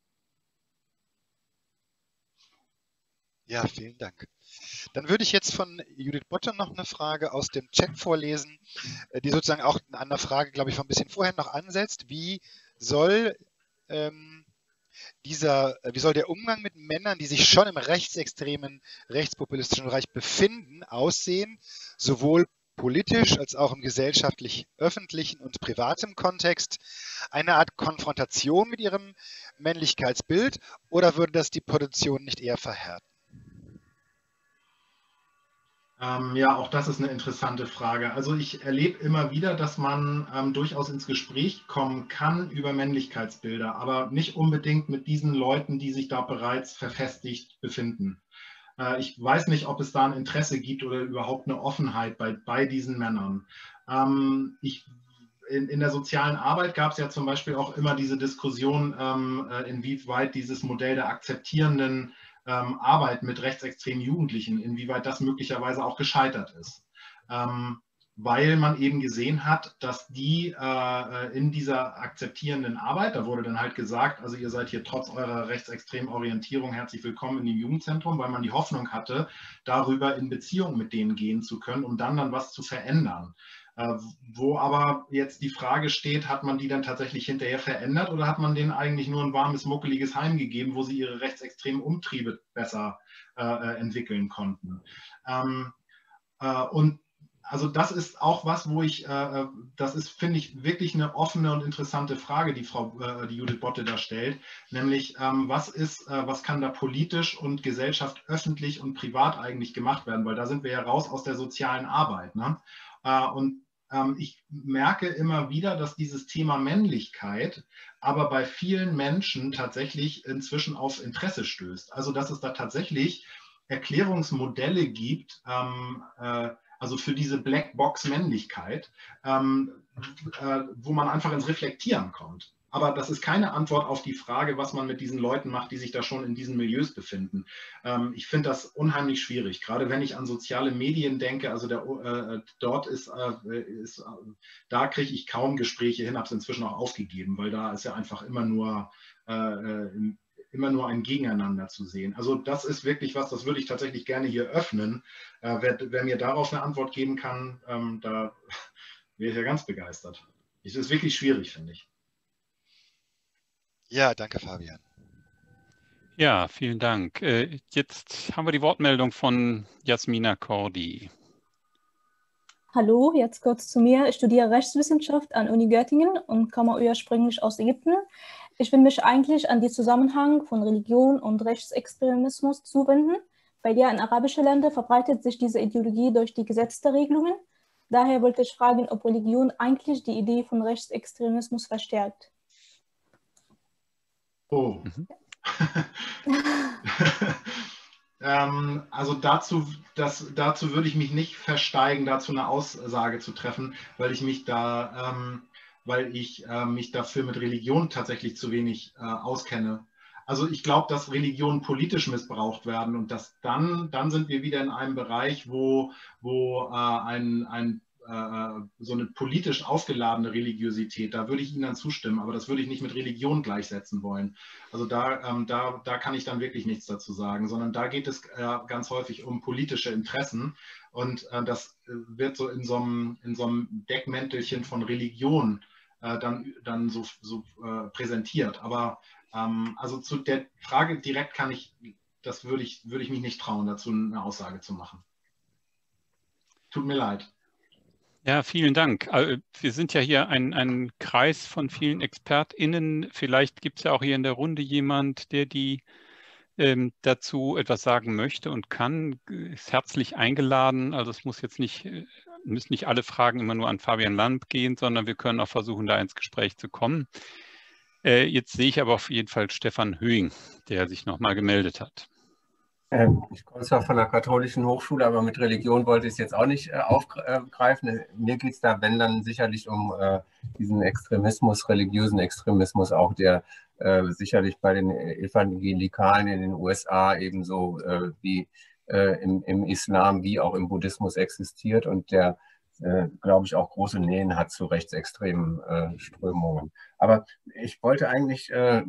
Ja, vielen Dank. Dann würde ich jetzt von Judith Botte noch eine Frage aus dem Chat vorlesen, die sozusagen auch an der Frage, glaube ich, von ein bisschen vorher noch ansetzt. Wie soll ähm, dieser, wie soll der Umgang mit Männern, die sich schon im rechtsextremen, rechtspopulistischen Bereich befinden, aussehen, sowohl politisch als auch im gesellschaftlich öffentlichen und privaten Kontext? Eine Art Konfrontation mit ihrem Männlichkeitsbild oder würde das die Position nicht eher verhärten? Ähm, ja, auch das ist eine interessante Frage. Also ich erlebe immer wieder, dass man ähm, durchaus ins Gespräch kommen kann über Männlichkeitsbilder, aber nicht unbedingt mit diesen Leuten, die sich da bereits verfestigt befinden. Äh, ich weiß nicht, ob es da ein Interesse gibt oder überhaupt eine Offenheit bei, bei diesen Männern. Ähm, ich In, in der sozialen Arbeit gab es ja zum Beispiel auch immer diese Diskussion, ähm, inwieweit dieses Modell der akzeptierenden ähm, Arbeit mit rechtsextremen Jugendlichen, inwieweit das möglicherweise auch gescheitert ist. Ähm, weil man eben gesehen hat, dass die äh, in dieser akzeptierenden Arbeit, da wurde dann halt gesagt, also ihr seid hier trotz eurer rechtsextremen Orientierung herzlich willkommen in dem Jugendzentrum, weil man die Hoffnung hatte, darüber in Beziehung mit denen gehen zu können, um dann dann was zu verändern. Äh, wo aber jetzt die Frage steht, hat man die dann tatsächlich hinterher verändert oder hat man denen eigentlich nur ein warmes, muckeliges Heim gegeben, wo sie ihre rechtsextremen Umtriebe besser äh, entwickeln konnten? Ähm, äh, und also das ist auch was, wo ich, äh, das ist, finde ich, wirklich eine offene und interessante Frage, die Frau, äh, die Judith Botte da stellt, nämlich ähm, was ist, äh, was kann da politisch und Gesellschaft öffentlich und privat eigentlich gemacht werden, weil da sind wir ja raus aus der sozialen Arbeit, ne? Äh, und ähm, ich merke immer wieder, dass dieses Thema Männlichkeit aber bei vielen Menschen tatsächlich inzwischen auf Interesse stößt. Also dass es da tatsächlich Erklärungsmodelle gibt, ähm, äh, also für diese Blackbox-Männlichkeit, ähm, äh, wo man einfach ins Reflektieren kommt. Aber das ist keine Antwort auf die Frage, was man mit diesen Leuten macht, die sich da schon in diesen Milieus befinden. Ähm, ich finde das unheimlich schwierig, gerade wenn ich an soziale Medien denke. Also der, äh, dort ist, äh, ist äh, da kriege ich kaum Gespräche hin, habe es inzwischen auch aufgegeben, weil da ist ja einfach immer nur äh, immer nur ein Gegeneinander zu sehen. Also das ist wirklich was, das würde ich tatsächlich gerne hier öffnen. Äh, wer, wer mir darauf eine Antwort geben kann, ähm, da wäre ich ja ganz begeistert. Es ist wirklich schwierig, finde ich. Ja, danke, Fabian. Ja, vielen Dank. Äh, jetzt haben wir die Wortmeldung von Jasmina Cordi. Hallo, jetzt kurz zu mir. Ich studiere Rechtswissenschaft an Uni Göttingen und komme ursprünglich aus Ägypten. Ich will mich eigentlich an den Zusammenhang von Religion und Rechtsextremismus zuwenden, weil ja in arabischen Ländern verbreitet sich diese Ideologie durch die Gesetzesregelungen. Daher wollte ich fragen, ob Religion eigentlich die Idee von Rechtsextremismus verstärkt. Oh. Mhm. ähm, also dazu, das, dazu würde ich mich nicht versteigen, dazu eine Aussage zu treffen, weil ich mich da, ähm, weil ich äh, mich dafür mit Religion tatsächlich zu wenig äh, auskenne. Also ich glaube, dass Religionen politisch missbraucht werden und dass dann, dann sind wir wieder in einem Bereich, wo, wo äh, ein, ein äh, so eine politisch aufgeladene Religiosität, da würde ich Ihnen dann zustimmen, aber das würde ich nicht mit Religion gleichsetzen wollen. Also da, ähm, da, da kann ich dann wirklich nichts dazu sagen, sondern da geht es äh, ganz häufig um politische Interessen und äh, das wird so in so einem, in so einem Deckmäntelchen von Religion äh, dann, dann so, so äh, präsentiert. Aber ähm, also zu der Frage direkt kann ich, das würde ich, würde ich mich nicht trauen, dazu eine Aussage zu machen. Tut mir leid. Ja, vielen Dank. Wir sind ja hier ein, ein Kreis von vielen ExpertInnen. Vielleicht gibt es ja auch hier in der Runde jemand, der die ähm, dazu etwas sagen möchte und kann. Ist herzlich eingeladen. Also es muss jetzt nicht, müssen nicht alle Fragen immer nur an Fabian Lamp gehen, sondern wir können auch versuchen, da ins Gespräch zu kommen. Äh, jetzt sehe ich aber auf jeden Fall Stefan Höing, der sich nochmal gemeldet hat. Ich komme zwar von der katholischen Hochschule, aber mit Religion wollte ich es jetzt auch nicht äh, aufgreifen. Mir geht es da, wenn dann sicherlich um äh, diesen Extremismus, religiösen Extremismus, auch der äh, sicherlich bei den Evangelikalen in den U S A ebenso äh, wie äh, im, im Islam wie auch im Buddhismus existiert und der, äh, glaube ich, auch große Nähen hat zu rechtsextremen äh, Strömungen. Aber ich wollte eigentlich äh,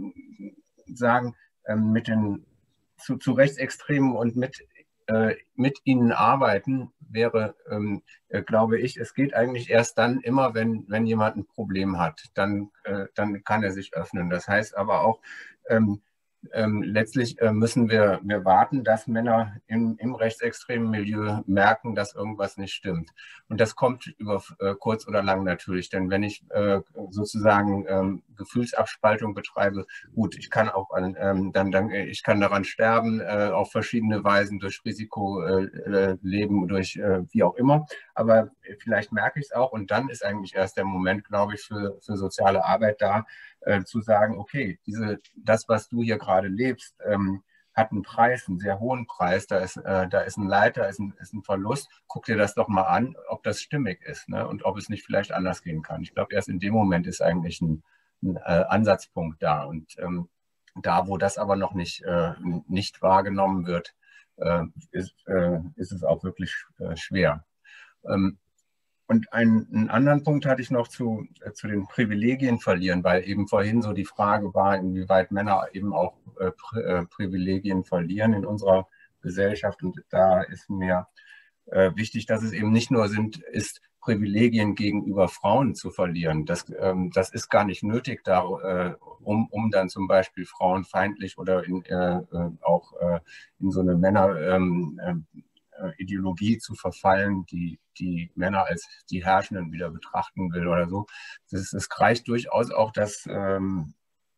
sagen, äh, mit den Zu, zu Rechtsextremen und mit, äh, mit ihnen arbeiten, wäre, ähm, äh, glaube ich, es geht eigentlich erst dann immer, wenn, wenn jemand ein Problem hat. Dann, äh, dann kann er sich öffnen. Das heißt aber auch, ähm, ähm, letztlich äh, müssen wir, wir warten, dass Männer im, im rechtsextremen Milieu merken, dass irgendwas nicht stimmt. Und das kommt über äh, kurz oder lang natürlich. Denn wenn ich äh, sozusagen ähm, Gefühlsabspaltung betreibe, gut, ich kann auch an, ähm, dann, dann, ich kann daran sterben, äh, auf verschiedene Weisen, durch Risiko äh, leben, durch äh, wie auch immer. Aber vielleicht merke ich es auch und dann ist eigentlich erst der Moment, glaube ich, für, für soziale Arbeit da, äh, zu sagen, okay, diese, das, was du hier gerade lebst, ähm, hat einen Preis, einen sehr hohen Preis, da ist, äh, da ist ein Leid, da ist ein, ist ein Verlust, guck dir das doch mal an, ob das stimmig ist, ne? Und ob es nicht vielleicht anders gehen kann. Ich glaube, erst in dem Moment ist eigentlich ein, ein äh, Ansatzpunkt da und ähm, da, wo das aber noch nicht, äh, nicht wahrgenommen wird, äh, ist, äh, ist es auch wirklich äh, schwer. Ähm, Und einen, einen anderen Punkt hatte ich noch zu, äh, zu den Privilegien verlieren, weil eben vorhin so die Frage war, inwieweit Männer eben auch äh, Pri äh, Privilegien verlieren in unserer Gesellschaft. Und da ist mir äh, wichtig, dass es eben nicht nur sind, ist, Privilegien gegenüber Frauen zu verlieren. Das, ähm, das ist gar nicht nötig, da, äh, um, um dann zum Beispiel frauenfeindlich oder in, äh, auch äh, in so eine Männer... Ähm, äh, Ideologie zu verfallen, die die Männer als die Herrschenden wieder betrachten will oder so. Es reicht durchaus auch, dass ähm,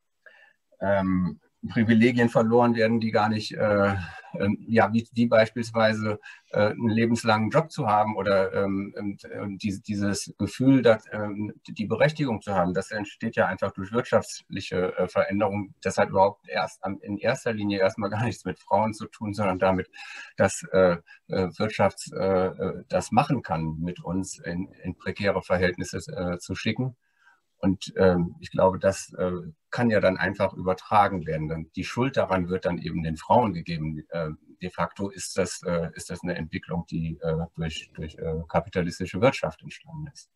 ähm, Privilegien verloren werden, die gar nicht, äh, äh, ja, wie, wie beispielsweise äh, einen lebenslangen Job zu haben oder ähm, äh, die, dieses Gefühl, dass, äh, die Berechtigung zu haben, das entsteht ja einfach durch wirtschaftliche äh, Veränderungen. Das hat überhaupt erst an, in erster Linie erstmal gar nichts mit Frauen zu tun, sondern damit, dass äh, Wirtschaft äh, das machen kann, mit uns in, in prekäre Verhältnisse äh, zu schicken. Und ähm, ich glaube, das äh, kann ja dann einfach übertragen werden. Dann die Schuld daran wird dann eben den Frauen gegeben. Äh, de facto ist das, äh, ist das eine Entwicklung, die äh, durch, durch äh, kapitalistische Wirtschaft entstanden ist.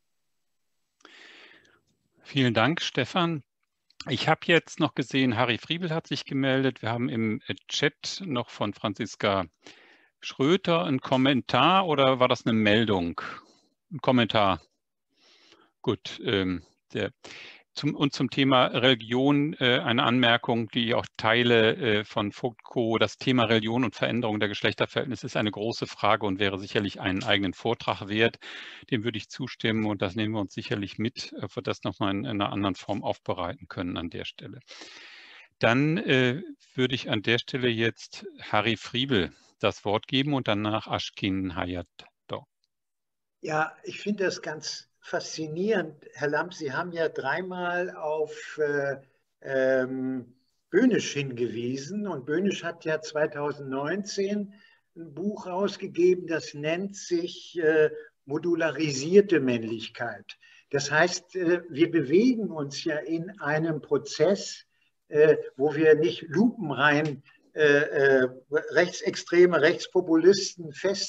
Vielen Dank, Stefan. Ich habe jetzt noch gesehen, Harry Friebel hat sich gemeldet. Wir haben im Chat noch von Franziska Schröter einen Kommentar oder war das eine Meldung? Ein Kommentar. Gut. Ähm, der, zum, und zum Thema Religion äh, eine Anmerkung, die ich auch teile äh, von Foucault. Das Thema Religion und Veränderung der Geschlechterverhältnisse ist eine große Frage und wäre sicherlich einen eigenen Vortrag wert. Dem würde ich zustimmen und das nehmen wir uns sicherlich mit, ob wir das nochmal in, in einer anderen Form aufbereiten können an der Stelle. Dann äh, würde ich an der Stelle jetzt Harry Friebel das Wort geben und danach Ashkin Hayat-Dog. Ja, ich finde das ganz faszinierend. Herr Lamp, Sie haben ja dreimal auf äh, ähm, Böhnisch hingewiesen und Böhnisch hat ja zweitausendneunzehn ein Buch rausgegeben, das nennt sich äh, Modularisierte Männlichkeit. Das heißt, äh, wir bewegen uns ja in einem Prozess, äh, wo wir nicht lupenrein äh, äh, Rechtsextreme, Rechtspopulisten fest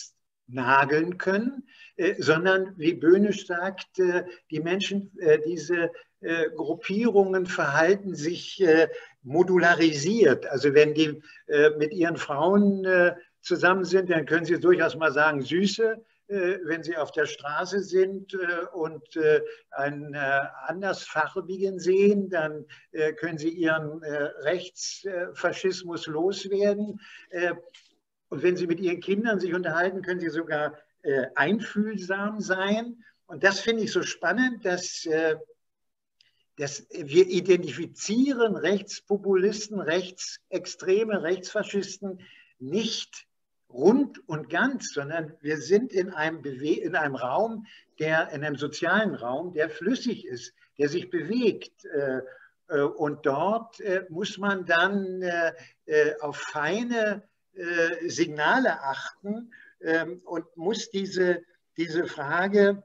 nageln können, äh, sondern, wie Böhnisch sagt, äh, die Menschen, äh, diese äh, Gruppierungen verhalten sich äh, modularisiert. Also wenn die äh, mit ihren Frauen äh, zusammen sind, dann können sie durchaus mal sagen, Süße. Wenn sie auf der Straße sind und einen Andersfarbigen sehen, dann können sie ihren Rechtsfaschismus loswerden. Und wenn sie mit ihren Kindern sich unterhalten, können sie sogar einfühlsam sein. Und das finde ich so spannend, dass, dass wir identifizieren Rechtspopulisten, Rechtsextreme, Rechtsfaschisten nicht rund und ganz, sondern wir sind in einem, Bewe in einem Raum, der, in einem sozialen Raum, der flüssig ist, der sich bewegt. Und dort muss man dann auf feine Signale achten und muss diese, diese Frage,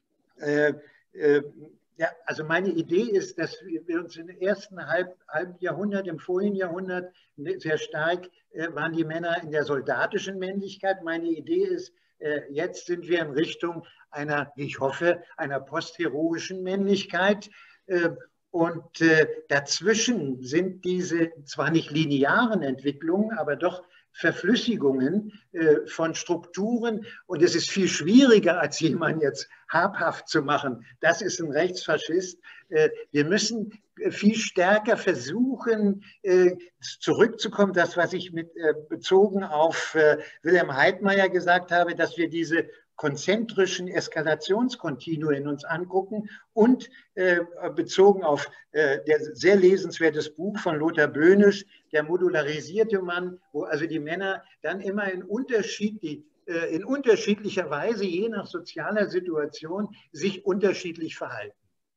ja, also meine Idee ist, dass wir uns im ersten halb, halben Jahrhundert, im vorigen Jahrhundert sehr stark äh, waren die Männer in der soldatischen Männlichkeit. Meine Idee ist, äh, jetzt sind wir in Richtung einer, wie ich hoffe, einer postheroischen Männlichkeit. Äh, und äh, dazwischen sind diese zwar nicht linearen Entwicklungen, aber doch Verflüssigungen äh, von Strukturen. Und es ist viel schwieriger, als jemanden jetzt habhaft zu machen. Das ist ein Rechtsfaschist. Äh, wir müssen viel stärker versuchen, äh, zurückzukommen. Das, was ich mit äh, bezogen auf äh, Wilhelm Heidmeier gesagt habe, dass wir diese konzentrischen Eskalationskontinuen uns angucken und äh, bezogen auf äh, der sehr lesenswertes Buch von Lothar Böhnisch, Der modularisierte Mann, wo also die Männer dann immer in, Unterschied, die, äh, in unterschiedlicher Weise, je nach sozialer Situation, sich unterschiedlich verhalten.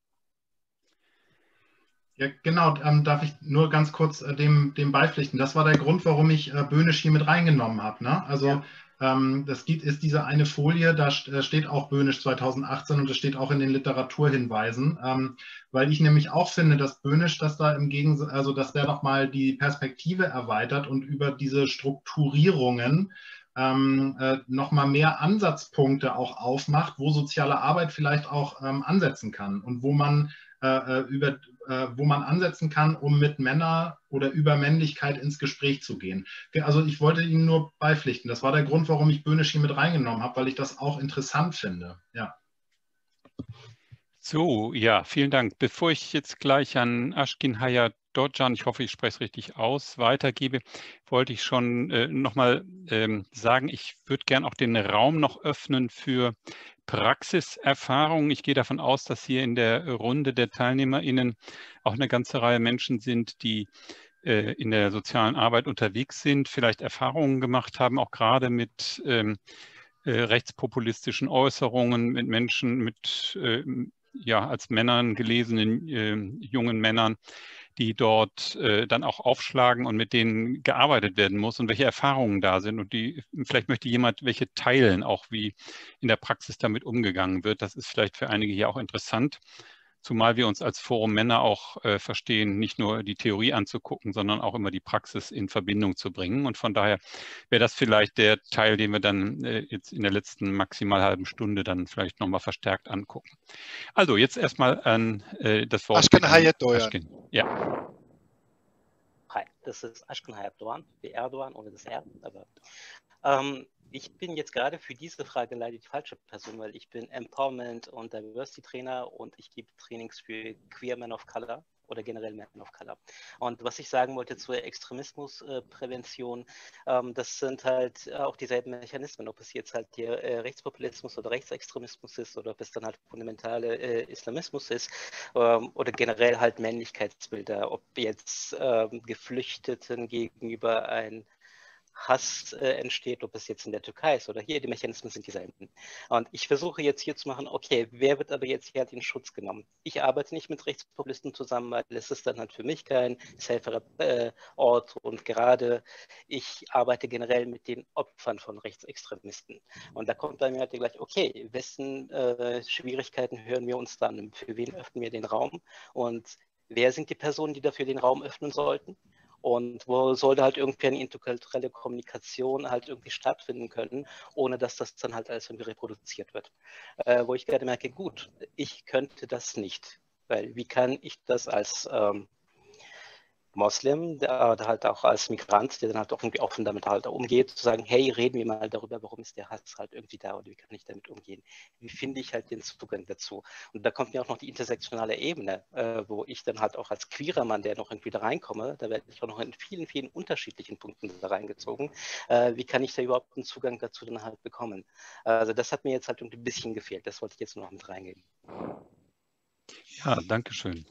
Ja, genau, ähm, darf ich nur ganz kurz äh, dem, dem beipflichten. Das war der Grund, warum ich äh, Böhnisch hier mit reingenommen habe. Ne? Also ja. ähm, das gibt, ist diese eine Folie, da steht auch Böhnisch zweitausendachtzehn und das steht auch in den Literaturhinweisen, ähm, weil ich nämlich auch finde, dass Böhnisch, dass da im Gegensatz, also dass der nochmal die Perspektive erweitert und über diese Strukturierungen ähm, äh, nochmal mehr Ansatzpunkte auch aufmacht, wo soziale Arbeit vielleicht auch ähm, ansetzen kann und wo man äh, über wo man ansetzen kann, um mit Männer oder über Männlichkeit ins Gespräch zu gehen. Also ich wollte Ihnen nur beipflichten. Das war der Grund, warum ich Böhnisch hier mit reingenommen habe, weil ich das auch interessant finde. Ja. So, ja, vielen Dank. Bevor ich jetzt gleich an Ashkin Hayat-Dodjan, ich hoffe, ich spreche es richtig aus, weitergebe, wollte ich schon äh, nochmal ähm, sagen, ich würde gern auch den Raum noch öffnen für Praxiserfahrung. Ich gehe davon aus, dass hier in der Runde der TeilnehmerInnen auch eine ganze Reihe Menschen sind, die äh, in der sozialen Arbeit unterwegs sind, vielleicht Erfahrungen gemacht haben, auch gerade mit ähm, äh, rechtspopulistischen Äußerungen, mit Menschen, mit äh, ja, als Männern gelesenen äh, jungen Männern, die dort äh, dann auch aufschlagen und mit denen gearbeitet werden muss und welche Erfahrungen da sind. Und die, vielleicht möchte jemand welche teilen, auch wie in der Praxis damit umgegangen wird. Das ist vielleicht für einige hier auch interessant, zumal wir uns als Forum Männer auch äh, verstehen, nicht nur die Theorie anzugucken, sondern auch immer die Praxis in Verbindung zu bringen. Und von daher wäre das vielleicht der Teil, den wir dann äh, jetzt in der letzten maximal halben Stunde dann vielleicht nochmal verstärkt angucken. Also jetzt erstmal an äh, das Wort. Ashkin Hayat-Dodjan. Ja. Hi, das ist Ashkin Hayat-Dodjan, wie Erdogan ohne das R. Aber, ähm, ich bin jetzt gerade für diese Frage leider die falsche Person, weil ich bin Empowerment- und Diversity-Trainer und ich gebe Trainings für Queer Men of Color oder generell Men of Color. Und was ich sagen wollte zur Extremismusprävention, ähm, das sind halt auch dieselben Mechanismen, ob es jetzt halt der äh, Rechtspopulismus oder Rechtsextremismus ist oder ob es dann halt fundamentale äh, Islamismus ist ähm, oder generell halt Männlichkeitsbilder, ob jetzt ähm, Geflüchteten gegenüber ein Hass äh, entsteht, ob es jetzt in der Türkei ist oder hier, die Mechanismen sind dieselben. Und ich versuche jetzt hier zu machen, okay, wer wird aber jetzt hier halt in Schutz genommen? Ich arbeite nicht mit Rechtspopulisten zusammen, weil es ist dann halt für mich kein saferer äh, Ort und gerade ich arbeite generell mit den Opfern von Rechtsextremisten. Und da kommt bei mir halt gleich, okay, wessen äh, Schwierigkeiten hören wir uns dann? Für wen öffnen wir den Raum? Und wer sind die Personen, die dafür den Raum öffnen sollten? Und wo sollte halt irgendwie eine interkulturelle Kommunikation halt irgendwie stattfinden können, ohne dass das dann halt alles irgendwie reproduziert wird. Äh, wo ich gerade merke, gut, ich könnte das nicht, weil wie kann ich das als ähm, Moslem, der, der halt auch als Migrant, der dann halt auch irgendwie offen damit halt umgeht, zu sagen, hey, reden wir mal darüber, warum ist der Hass halt irgendwie da oder wie kann ich damit umgehen? Wie finde ich halt den Zugang dazu? Und da kommt mir auch noch die intersektionale Ebene, äh, wo ich dann halt auch als queerer Mann, der noch irgendwie da reinkomme, da werde ich auch noch in vielen, vielen unterschiedlichen Punkten da reingezogen. Äh, wie kann ich da überhaupt einen Zugang dazu dann halt bekommen? Also das hat mir jetzt halt irgendwie ein bisschen gefehlt, das wollte ich jetzt noch mit reingeben. Ja, danke schön.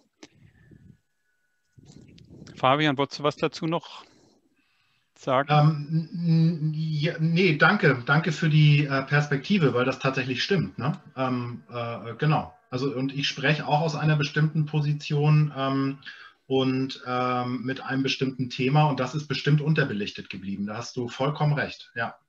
Fabian, wolltest du was dazu noch sagen? Ähm, ja, nee, danke. Danke für die äh, Perspektive, weil das tatsächlich stimmt. Ne? Ähm, äh, genau. Also, und ich spreche auch aus einer bestimmten Position ähm, und ähm, mit einem bestimmten Thema und das ist bestimmt unterbelichtet geblieben. Da hast du vollkommen recht. Ja.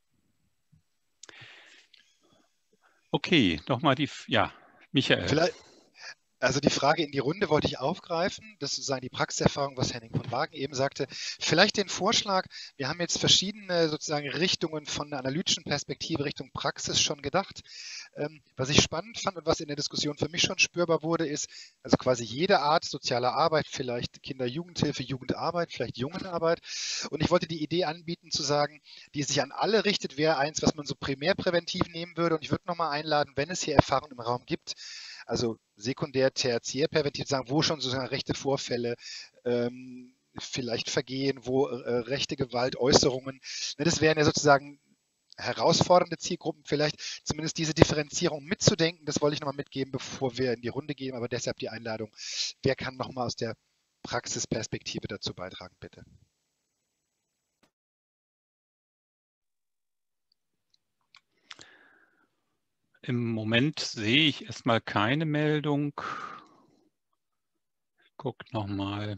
Okay, nochmal die, ja, Michael. Vielleicht, also die Frage in die Runde wollte ich aufgreifen, das ist sozusagen die Praxiserfahrung, was Henning von Wagen eben sagte. Vielleicht den Vorschlag, wir haben jetzt verschiedene sozusagen Richtungen von der analytischen Perspektive Richtung Praxis schon gedacht. Ähm, was ich spannend fand und was in der Diskussion für mich schon spürbar wurde, ist, also quasi jede Art sozialer Arbeit, vielleicht Kinder-Jugendhilfe, Jugendarbeit, vielleicht Jungenarbeit. Und ich wollte die Idee anbieten zu sagen, die sich an alle richtet, wäre eins, was man so primärpräventiv nehmen würde. Und ich würde nochmal einladen, wenn es hier Erfahrungen im Raum gibt, also sekundär, tertiär präventiv sagen, wo schon sozusagen rechte Vorfälle, ähm, vielleicht Vergehen, wo äh, rechte Gewalt, Äußerungen, ne, das wären ja sozusagen herausfordernde Zielgruppen, vielleicht zumindest diese Differenzierung mitzudenken, das wollte ich nochmal mitgeben, bevor wir in die Runde gehen, aber deshalb die Einladung, wer kann nochmal aus der Praxisperspektive dazu beitragen, bitte? Im Moment sehe ich erstmal keine Meldung. Ich gucke nochmal.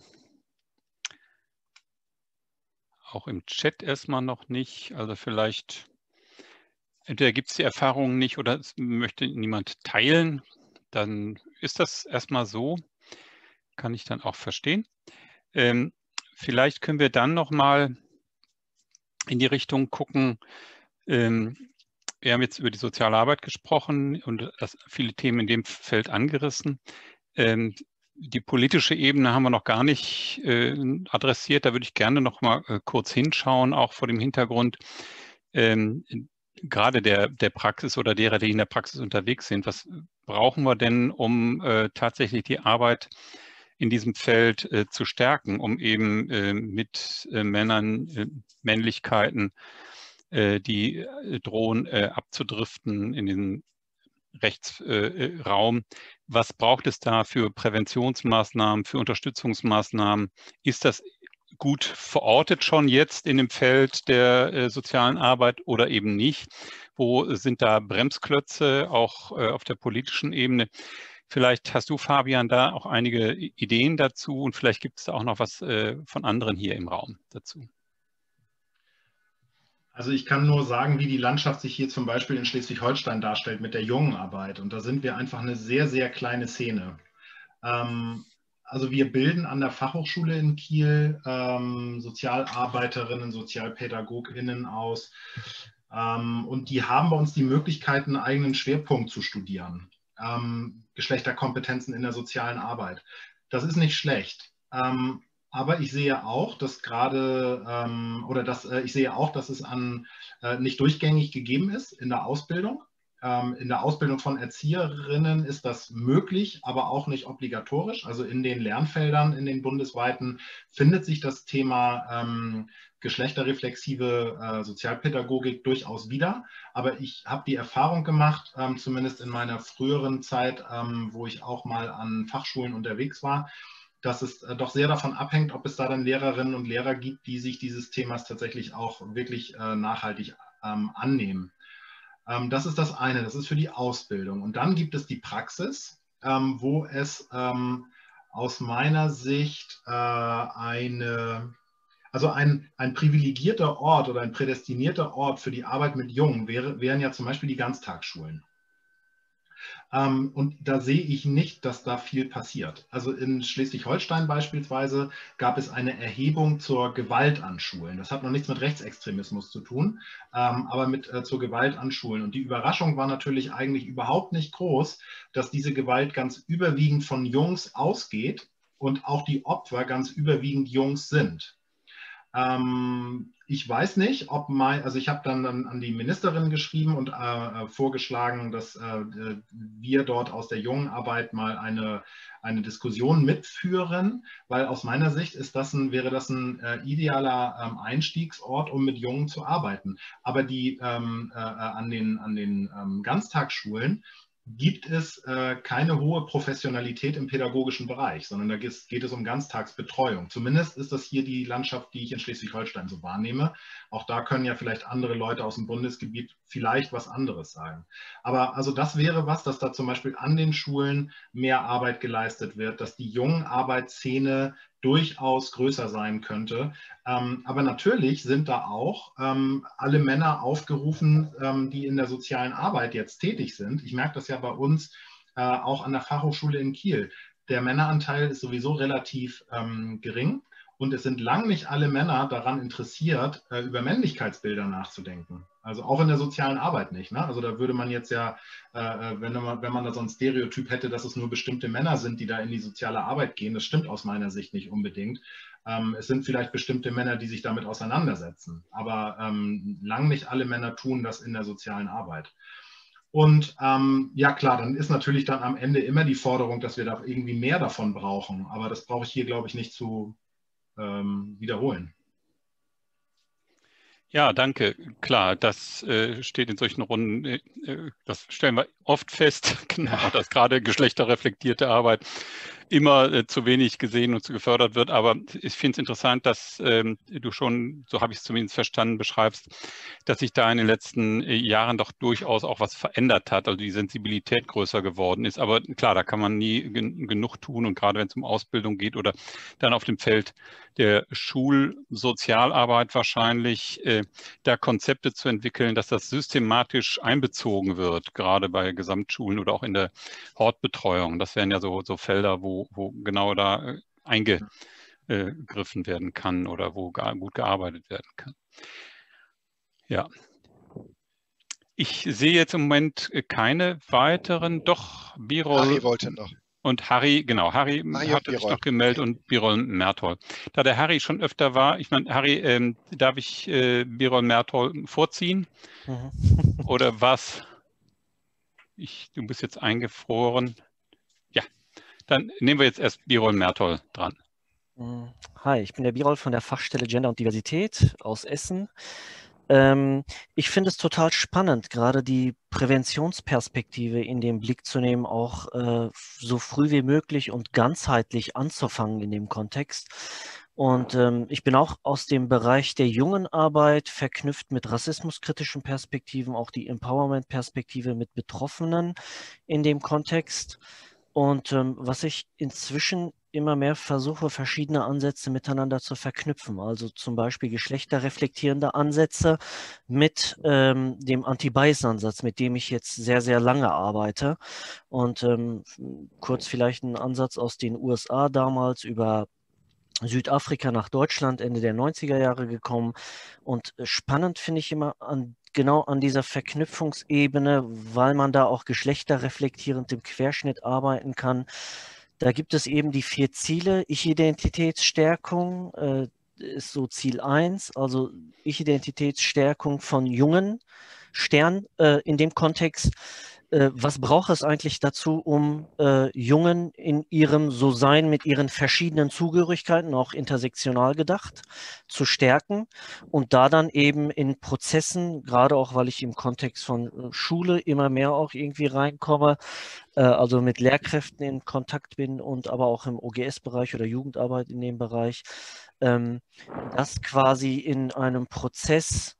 Auch im Chat erstmal noch nicht. Also vielleicht, entweder gibt es die Erfahrungen nicht oder es möchte niemand teilen. Dann ist das erstmal so. Kann ich dann auch verstehen. Ähm, vielleicht können wir dann nochmal in die Richtung gucken. Ähm, wir haben jetzt über die soziale Arbeit gesprochen und das, viele Themen in dem Feld angerissen. Ähm, die politische Ebene haben wir noch gar nicht äh, adressiert. Da würde ich gerne noch mal äh, kurz hinschauen, auch vor dem Hintergrund ähm, gerade der, der Praxis oder derer, die in der Praxis unterwegs sind. Was brauchen wir denn, um äh, tatsächlich die Arbeit in diesem Feld äh, zu stärken, um eben äh, mit äh, Männern, äh, Männlichkeiten, äh, die äh, drohen äh, abzudriften in den Rechtsraum. Äh, Was braucht es da für Präventionsmaßnahmen, für Unterstützungsmaßnahmen? Ist das gut verortet schon jetzt in dem Feld der äh, sozialen Arbeit oder eben nicht? Wo sind da Bremsklötze auch äh, auf der politischen Ebene? Vielleicht hast du, Fabian, da auch einige Ideen dazu und vielleicht gibt es da auch noch was äh, von anderen hier im Raum dazu. Also ich kann nur sagen, wie die Landschaft sich hier zum Beispiel in Schleswig-Holstein darstellt mit der Jungenarbeit. Und da sind wir einfach eine sehr, sehr kleine Szene. Ähm, also wir bilden an der Fachhochschule in Kiel ähm, Sozialarbeiterinnen, Sozialpädagoginnen aus. Ähm, und die haben bei uns die Möglichkeit, einen eigenen Schwerpunkt zu studieren. Ähm, Geschlechterkompetenzen in der sozialen Arbeit. Das ist nicht schlecht. Ähm, Aber ich sehe auch, dass gerade, ähm, oder dass, äh, ich sehe auch, dass es an, äh, nicht durchgängig gegeben ist in der Ausbildung. Ähm, in der Ausbildung von Erzieherinnen ist das möglich, aber auch nicht obligatorisch. Also in den Lernfeldern, in den bundesweiten, findet sich das Thema ähm, geschlechterreflexive äh, Sozialpädagogik durchaus wieder. Aber ich habe die Erfahrung gemacht, ähm, zumindest in meiner früheren Zeit, ähm, wo ich auch mal an Fachschulen unterwegs war, dass es doch sehr davon abhängt, ob es da dann Lehrerinnen und Lehrer gibt, die sich dieses Themas tatsächlich auch wirklich äh, nachhaltig ähm, annehmen. Ähm, das ist das eine, das ist für die Ausbildung. Und dann gibt es die Praxis, ähm, wo es ähm, aus meiner Sicht äh, eine, also ein, ein privilegierter Ort oder ein prädestinierter Ort für die Arbeit mit Jungen wäre, wären ja zum Beispiel die Ganztagsschulen. Ähm, und da sehe ich nicht, dass da viel passiert. Also in Schleswig-Holstein beispielsweise gab es eine Erhebung zur Gewalt an Schulen. Das hat noch nichts mit Rechtsextremismus zu tun, ähm, aber mit äh, zur Gewalt an Schulen. Und die Überraschung war natürlich eigentlich überhaupt nicht groß, dass diese Gewalt ganz überwiegend von Jungs ausgeht und auch die Opfer ganz überwiegend Jungs sind. Ähm, ich weiß nicht, ob mein, also ich habe dann an, an die Ministerin geschrieben und äh, vorgeschlagen, dass äh, wir dort aus der Jungenarbeit mal eine, eine Diskussion mitführen, weil aus meiner Sicht ist das ein, wäre das ein äh, idealer ähm, Einstiegsort, um mit Jungen zu arbeiten. Aber die ähm, äh, an den, an den ähm, Ganztagsschulen gibt es äh, keine hohe Professionalität im pädagogischen Bereich, sondern da geht, geht es um Ganztagsbetreuung. Zumindest ist das hier die Landschaft, die ich in Schleswig-Holstein so wahrnehme. Auch da können ja vielleicht andere Leute aus dem Bundesgebiet vielleicht was anderes sagen. Aber also das wäre was, dass da zum Beispiel an den Schulen mehr Arbeit geleistet wird, dass die Jungenarbeitsszene durchaus größer sein könnte. Ähm, aber natürlich sind da auch ähm, alle Männer aufgerufen, ähm, die in der sozialen Arbeit jetzt tätig sind. Ich merke das ja bei uns äh, auch an der Fachhochschule in Kiel. Der Männeranteil ist sowieso relativ ähm, gering und es sind lang nicht alle Männer daran interessiert, äh, über Männlichkeitsbilder nachzudenken. Also auch in der sozialen Arbeit nicht. Ne? Also da würde man jetzt ja, äh, wenn, man, wenn man da so ein Stereotyp hätte, dass es nur bestimmte Männer sind, die da in die soziale Arbeit gehen, das stimmt aus meiner Sicht nicht unbedingt. Ähm, es sind vielleicht bestimmte Männer, die sich damit auseinandersetzen, aber ähm, lang nicht alle Männer tun das in der sozialen Arbeit. Und ähm, ja klar, dann ist natürlich dann am Ende immer die Forderung, dass wir da irgendwie mehr davon brauchen, aber das brauche ich hier, glaube ich, nicht zu ähm, wiederholen. Ja, danke. Klar, das äh, steht in solchen Runden, äh, das stellen wir oft fest, genau, dass gerade geschlechterreflektierte Arbeit immer äh, zu wenig gesehen und zu gefördert wird. Aber ich finde es interessant, dass ähm, du schon, so habe ich es zumindest verstanden, beschreibst, dass sich da in den letzten äh, Jahren doch durchaus auch was verändert hat, also die Sensibilität größer geworden ist. Aber klar, da kann man nie gen genug tun und gerade wenn es um Ausbildung geht oder dann auf dem Feld der Schulsozialarbeit wahrscheinlich, äh, da Konzepte zu entwickeln, dass das systematisch einbezogen wird, gerade bei Gesamtschulen oder auch in der Hortbetreuung. Das wären ja so, so Felder, wo, wo genau da äh, eingegriffen werden kann oder wo gar, gut gearbeitet werden kann. Ja. Ich sehe jetzt im Moment keine weiteren, doch Birol. Harry wollte noch. Und Harry, genau, Harry, Harry hat sich noch gemeldet und Birol Mertol. Da der Harry schon öfter war, ich meine, Harry, ähm, darf ich äh, Birol Mertol vorziehen? Mhm. Oder was? Ich, du bist jetzt eingefroren. Ja, dann nehmen wir jetzt erst Birol Mertol dran. Hi, ich bin der Birol von der Fachstelle Gender und Diversität aus Essen. Ähm, ich finde es total spannend, gerade die Präventionsperspektive in den Blick zu nehmen, auch äh, so früh wie möglich und ganzheitlich anzufangen in dem Kontext. Und ähm, ich bin auch aus dem Bereich der Jungenarbeit verknüpft mit rassismuskritischen Perspektiven, auch die Empowerment-Perspektive mit Betroffenen in dem Kontext. Und ähm, was ich inzwischen immer mehr versuche, verschiedene Ansätze miteinander zu verknüpfen. Also zum Beispiel geschlechterreflektierende Ansätze mit ähm, dem Anti-Bias-Ansatz, mit dem ich jetzt sehr, sehr lange arbeite. Und ähm, kurz vielleicht ein Ansatz aus den U S A damals über Südafrika nach Deutschland, Ende der neunziger Jahre gekommen. Und spannend finde ich immer an genau an dieser Verknüpfungsebene, weil man da auch geschlechterreflektierend im Querschnitt arbeiten kann. Da gibt es eben die vier Ziele. Ich-Identitätsstärkung äh, ist so Ziel eins, also Ich-Identitätsstärkung von Jungen, Stern äh, in dem Kontext. Äh, was braucht es eigentlich dazu, um äh, Jungen in ihrem So-Sein mit ihren verschiedenen Zugehörigkeiten, auch intersektional gedacht, zu stärken und da dann eben in Prozessen, gerade auch, weil ich im Kontext von äh, Schule immer mehr auch irgendwie reinkomme, äh, also mit Lehrkräften in Kontakt bin und aber auch im O G S-Bereich oder Jugendarbeit in dem Bereich, ähm, das quasi in einem Prozess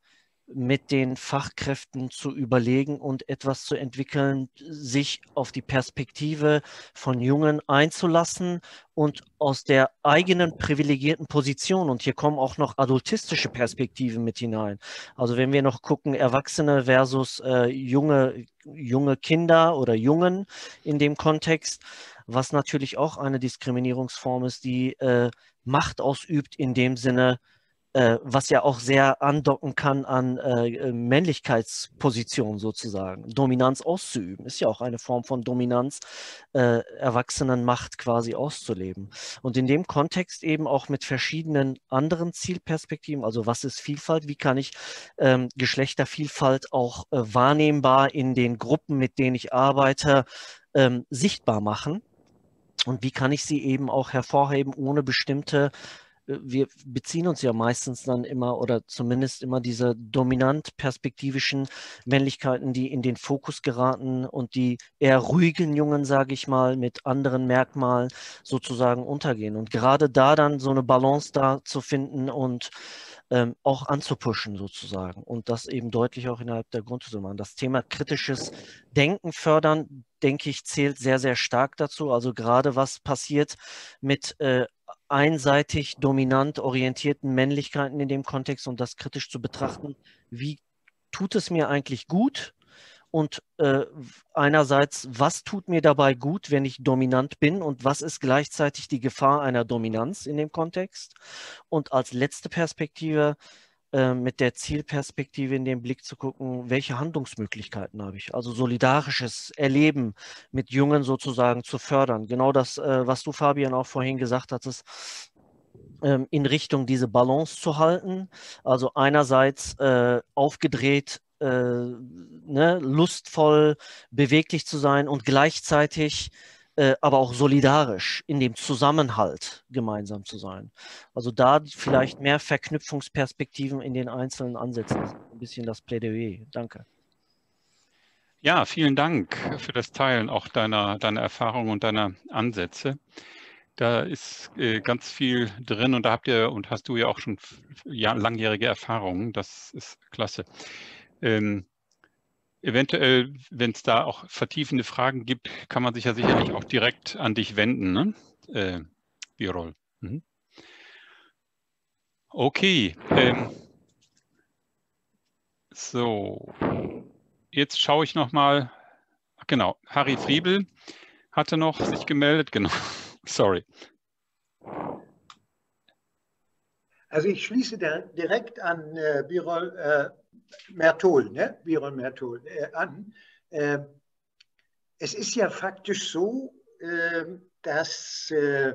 mit den Fachkräften zu überlegen und etwas zu entwickeln, sich auf die Perspektive von Jungen einzulassen und aus der eigenen privilegierten Position, und hier kommen auch noch adultistische Perspektiven mit hinein. Also wenn wir noch gucken, Erwachsene versus äh, junge, junge Kinder oder Jungen in dem Kontext, was natürlich auch eine Diskriminierungsform ist, die äh, Macht ausübt in dem Sinne, Äh, was ja auch sehr andocken kann an äh, Männlichkeitspositionen sozusagen. Dominanz auszuüben ist ja auch eine Form von Dominanz, äh, Erwachsenenmacht quasi auszuleben. Und in dem Kontext eben auch mit verschiedenen anderen Zielperspektiven, also was ist Vielfalt, wie kann ich ähm, Geschlechtervielfalt auch äh, wahrnehmbar in den Gruppen, mit denen ich arbeite, ähm, sichtbar machen und wie kann ich sie eben auch hervorheben, ohne bestimmte wir beziehen uns ja meistens dann immer oder zumindest immer diese dominant perspektivischen Männlichkeiten, die in den Fokus geraten und die eher ruhigen Jungen, sage ich mal, mit anderen Merkmalen sozusagen untergehen. Und gerade da dann so eine Balance da zu finden und ähm, auch anzupushen sozusagen und das eben deutlich auch innerhalb der Grundschule machen. Das Thema kritisches Denken fördern, denke ich, zählt sehr, sehr stark dazu. Also gerade was passiert mit äh, einseitig dominant orientierten Männlichkeiten in dem Kontext und das kritisch zu betrachten, wie tut es mir eigentlich gut und äh, einerseits, was tut mir dabei gut, wenn ich dominant bin und was ist gleichzeitig die Gefahr einer Dominanz in dem Kontext und als letzte Perspektive äh, mit der Zielperspektive in den Blick zu gucken, welche Handlungsmöglichkeiten habe ich, also solidarisches Erleben mit Jungen sozusagen zu fördern. Genau das, äh, was du, Fabian, auch vorhin gesagt hattest, ähm, in Richtung diese Balance zu halten, also einerseits äh, aufgedreht, äh, ne, lustvoll, beweglich zu sein und gleichzeitig äh, aber auch solidarisch in dem Zusammenhalt gemeinsam zu sein. Also da vielleicht mehr Verknüpfungsperspektiven in den einzelnen Ansätzen. Ein bisschen das Plädoyer. Danke. Ja, vielen Dank für das Teilen auch deiner, deiner Erfahrungen und deiner Ansätze. Da ist äh, ganz viel drin und da habt ihr und hast du ja auch schon ja, langjährige Erfahrungen. Das ist klasse. Ähm, Eventuell, wenn es da auch vertiefende Fragen gibt, kann man sich ja sicherlich auch direkt an dich wenden, ne? Äh, Birol. Mhm. Okay. Ähm, so, jetzt schaue ich noch mal. Genau, Harry Friebel hatte noch sich gemeldet. Genau, sorry. Also ich schließe da direkt an äh, Birol äh, Mertol, ne? Birol Mertol äh, an. Äh, es ist ja faktisch so, äh, dass, äh,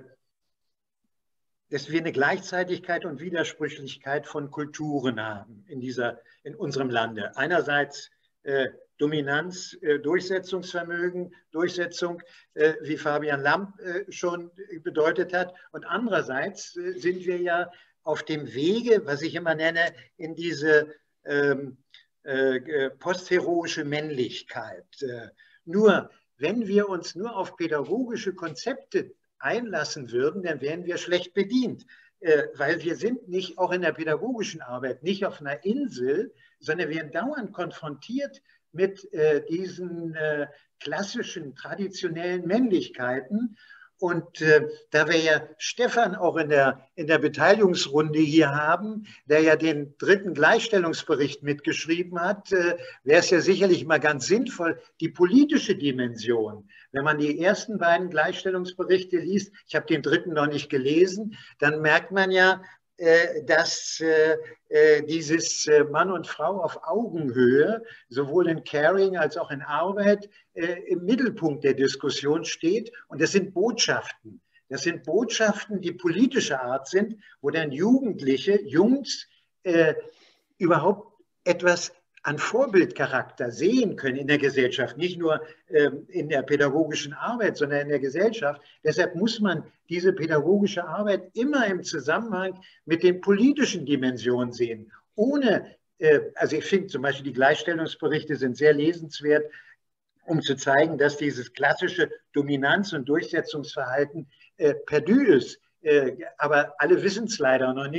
dass wir eine Gleichzeitigkeit und Widersprüchlichkeit von Kulturen haben in, dieser, in unserem Lande. Einerseits äh, Dominanz, äh, Durchsetzungsvermögen, Durchsetzung, äh, wie Fabian Lamp äh, schon bedeutet hat. Und andererseits äh, sind wir ja auf dem Wege, was ich immer nenne, in diese ähm, äh, postheroische Männlichkeit. Äh, nur, wenn wir uns nur auf pädagogische Konzepte einlassen würden, dann wären wir schlecht bedient. Äh, weil wir sind nicht, auch in der pädagogischen Arbeit, nicht auf einer Insel, sondern wir werden dauernd konfrontiert mit äh, diesen äh, klassischen, traditionellen Männlichkeiten. Und äh, da wir ja Stefan auch in der, in der Beteiligungsrunde hier haben, der ja den dritten Gleichstellungsbericht mitgeschrieben hat, äh, wäre es ja sicherlich mal ganz sinnvoll, die politische Dimension, wenn man die ersten beiden Gleichstellungsberichte liest, ich habe den dritten noch nicht gelesen, dann merkt man ja, äh, dass äh, dieses Mann und Frau auf Augenhöhe sowohl in Caring als auch in Arbeit äh, im Mittelpunkt der Diskussion steht. Und das sind Botschaften. Das sind Botschaften, die politischer Art sind, wo dann Jugendliche, Jungs äh, überhaupt etwas an Vorbildcharakter sehen können in der Gesellschaft, nicht nur ähm, in der pädagogischen Arbeit, sondern in der Gesellschaft. Deshalb muss man diese pädagogische Arbeit immer im Zusammenhang mit den politischen Dimensionen sehen. Ohne, äh, also ich finde zum Beispiel die Gleichstellungsberichte sind sehr lesenswert, um zu zeigen, dass dieses klassische Dominanz- und Durchsetzungsverhalten äh, perdu ist. Äh, aber alle wissen es leider noch nicht.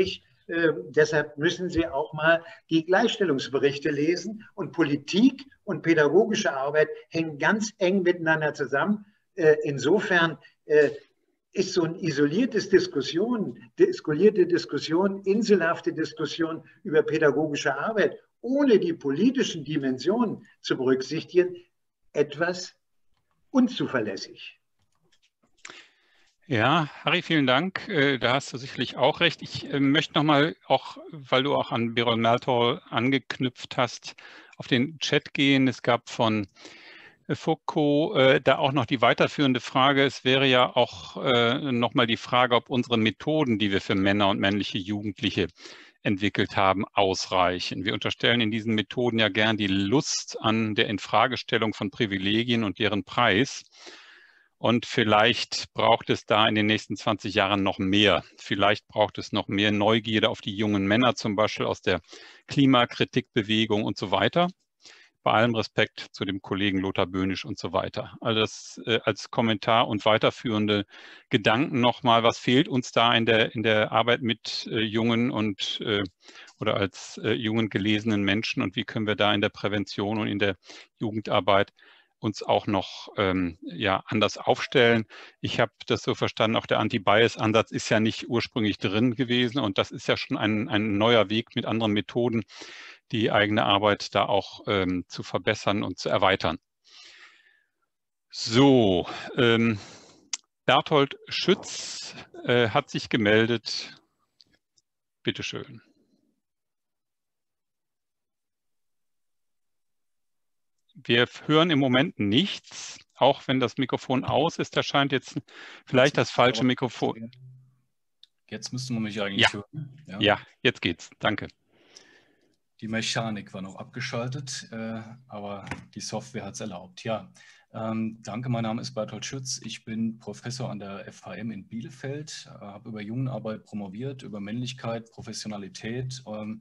Äh, deshalb müssen Sie auch mal die Gleichstellungsberichte lesen. Und Politik und pädagogische Arbeit hängen ganz eng miteinander zusammen. Äh, insofern äh, ist so ein isoliertes Diskussion, isolierte Diskussion, inselhafte Diskussion über pädagogische Arbeit, ohne die politischen Dimensionen zu berücksichtigen, etwas unzuverlässig. Ja, Harry, vielen Dank. Da hast du sicherlich auch recht. Ich möchte nochmal, auch weil du auch an Birol Melthol angeknüpft hast, auf den Chat gehen. Es gab von Foucault äh, da auch noch die weiterführende Frage. Es wäre ja auch äh, nochmal die Frage, ob unsere Methoden, die wir für Männer und männliche Jugendliche entwickelt haben, ausreichen. Wir unterstellen in diesen Methoden ja gern die Lust an der Infragestellung von Privilegien und deren Preis. Und vielleicht braucht es da in den nächsten zwanzig Jahren noch mehr. Vielleicht braucht es noch mehr Neugierde auf die jungen Männer, zum Beispiel aus der Klimakritikbewegung und so weiter. Bei allem Respekt zu dem Kollegen Lothar Böhnisch und so weiter. Also das äh, als Kommentar und weiterführende Gedanken nochmal, was fehlt uns da in der, in der Arbeit mit äh, jungen und äh, oder als äh, jungen gelesenen Menschen und wie können wir da in der Prävention und in der Jugendarbeit uns auch noch ähm, ja, anders aufstellen. Ich habe das so verstanden, auch der Anti-Bias-Ansatz ist ja nicht ursprünglich drin gewesen und das ist ja schon ein, ein neuer Weg mit anderen Methoden, die eigene Arbeit da auch ähm, zu verbessern und zu erweitern. So, ähm, Berthold Schütz äh, hat sich gemeldet. Bitte schön. Wir hören im Moment nichts, auch wenn das Mikrofon aus ist. Da scheint jetzt vielleicht das falsche Mikrofon. Jetzt müsste man mich eigentlich ja. hören. Ja. ja, jetzt geht's. Danke. Die Mechanik war noch abgeschaltet, äh, aber die Software hat es erlaubt. Ja, ähm, danke. Mein Name ist Berthold Schütz. Ich bin Professor an der F H M in Bielefeld, äh, habe über Jugendarbeit promoviert, über Männlichkeit, Professionalität. Ähm,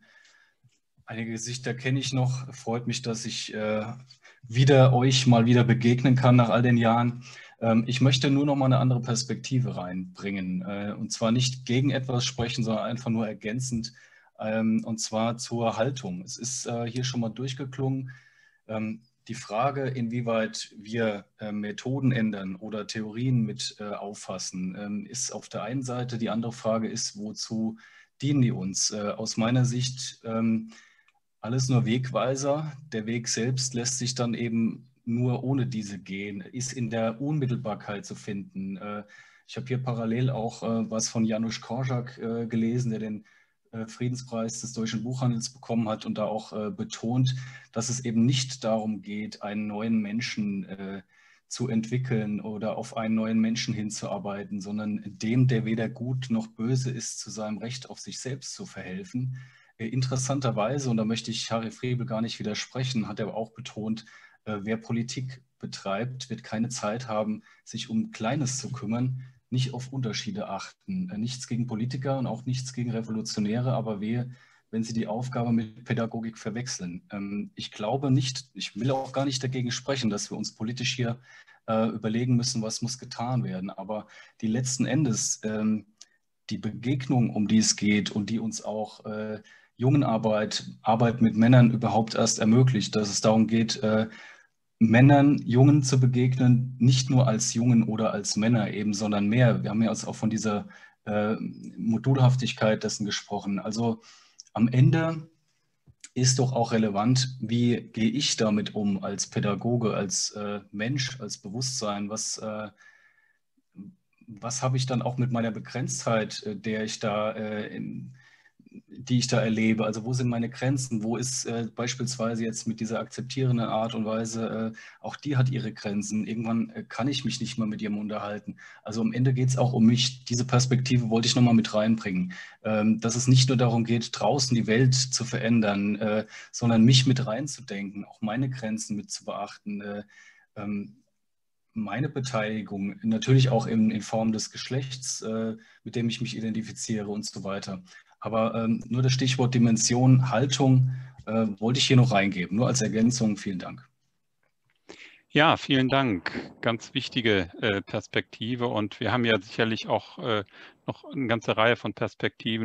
Einige Gesichter kenne ich noch. Freut mich, dass ich äh, wieder euch mal wieder begegnen kann nach all den Jahren. Ähm, ich möchte nur noch mal eine andere Perspektive reinbringen. Äh, und zwar nicht gegen etwas sprechen, sondern einfach nur ergänzend. Ähm, und zwar zur Haltung. Es ist äh, hier schon mal durchgeklungen. Ähm, die Frage, inwieweit wir äh, Methoden ändern oder Theorien mit äh, auffassen, ähm, ist auf der einen Seite. Die andere Frage ist, wozu dienen die uns? Äh, aus meiner Sicht ähm, alles nur Wegweiser. Der Weg selbst lässt sich dann eben nur ohne diese gehen, ist in der Unmittelbarkeit zu finden. Ich habe hier parallel auch was von Janusz Korczak gelesen, der den Friedenspreis des deutschen Buchhandels bekommen hat und da auch betont, dass es eben nicht darum geht, einen neuen Menschen zu entwickeln oder auf einen neuen Menschen hinzuarbeiten, sondern dem, der weder gut noch böse ist, zu seinem Recht auf sich selbst zu verhelfen. Interessanterweise, und da möchte ich Harry Freebel gar nicht widersprechen, hat er auch betont, wer Politik betreibt, wird keine Zeit haben, sich um Kleines zu kümmern, nicht auf Unterschiede achten. Nichts gegen Politiker und auch nichts gegen Revolutionäre, aber wehe, wenn sie die Aufgabe mit Pädagogik verwechseln. Ich glaube nicht, ich will auch gar nicht dagegen sprechen, dass wir uns politisch hier überlegen müssen, was muss getan werden, aber die letzten Endes, die Begegnung, um die es geht und die uns auch äh, Jungenarbeit, Arbeit mit Männern überhaupt erst ermöglicht, dass es darum geht, äh, Männern, Jungen zu begegnen, nicht nur als Jungen oder als Männer eben, sondern mehr. Wir haben ja auch von dieser äh, Modulhaftigkeit dessen gesprochen. Also am Ende ist doch auch relevant, wie gehe ich damit um als Pädagoge, als äh, Mensch, als Bewusstsein, was äh, was habe ich dann auch mit meiner Begrenztheit, der ich da, äh, in, die ich da erlebe? Also wo sind meine Grenzen? Wo ist äh, beispielsweise jetzt mit dieser akzeptierenden Art und Weise, äh, auch die hat ihre Grenzen. Irgendwann äh, kann ich mich nicht mehr mit ihr unterhalten. Also am Ende geht es auch um mich. Diese Perspektive wollte ich nochmal mit reinbringen. Ähm, dass es nicht nur darum geht, draußen die Welt zu verändern, äh, sondern mich mit reinzudenken, auch meine Grenzen mit zu beachten. Äh, ähm, meine Beteiligung, natürlich auch in, in Form des Geschlechts, äh, mit dem ich mich identifiziere und so weiter. Aber ähm, nur das Stichwort Dimension, Haltung äh, wollte ich hier noch reingeben, nur als Ergänzung. Vielen Dank. Ja, vielen Dank. Ganz wichtige äh, Perspektive und wir haben ja sicherlich auch äh, noch eine ganze Reihe von Perspektiven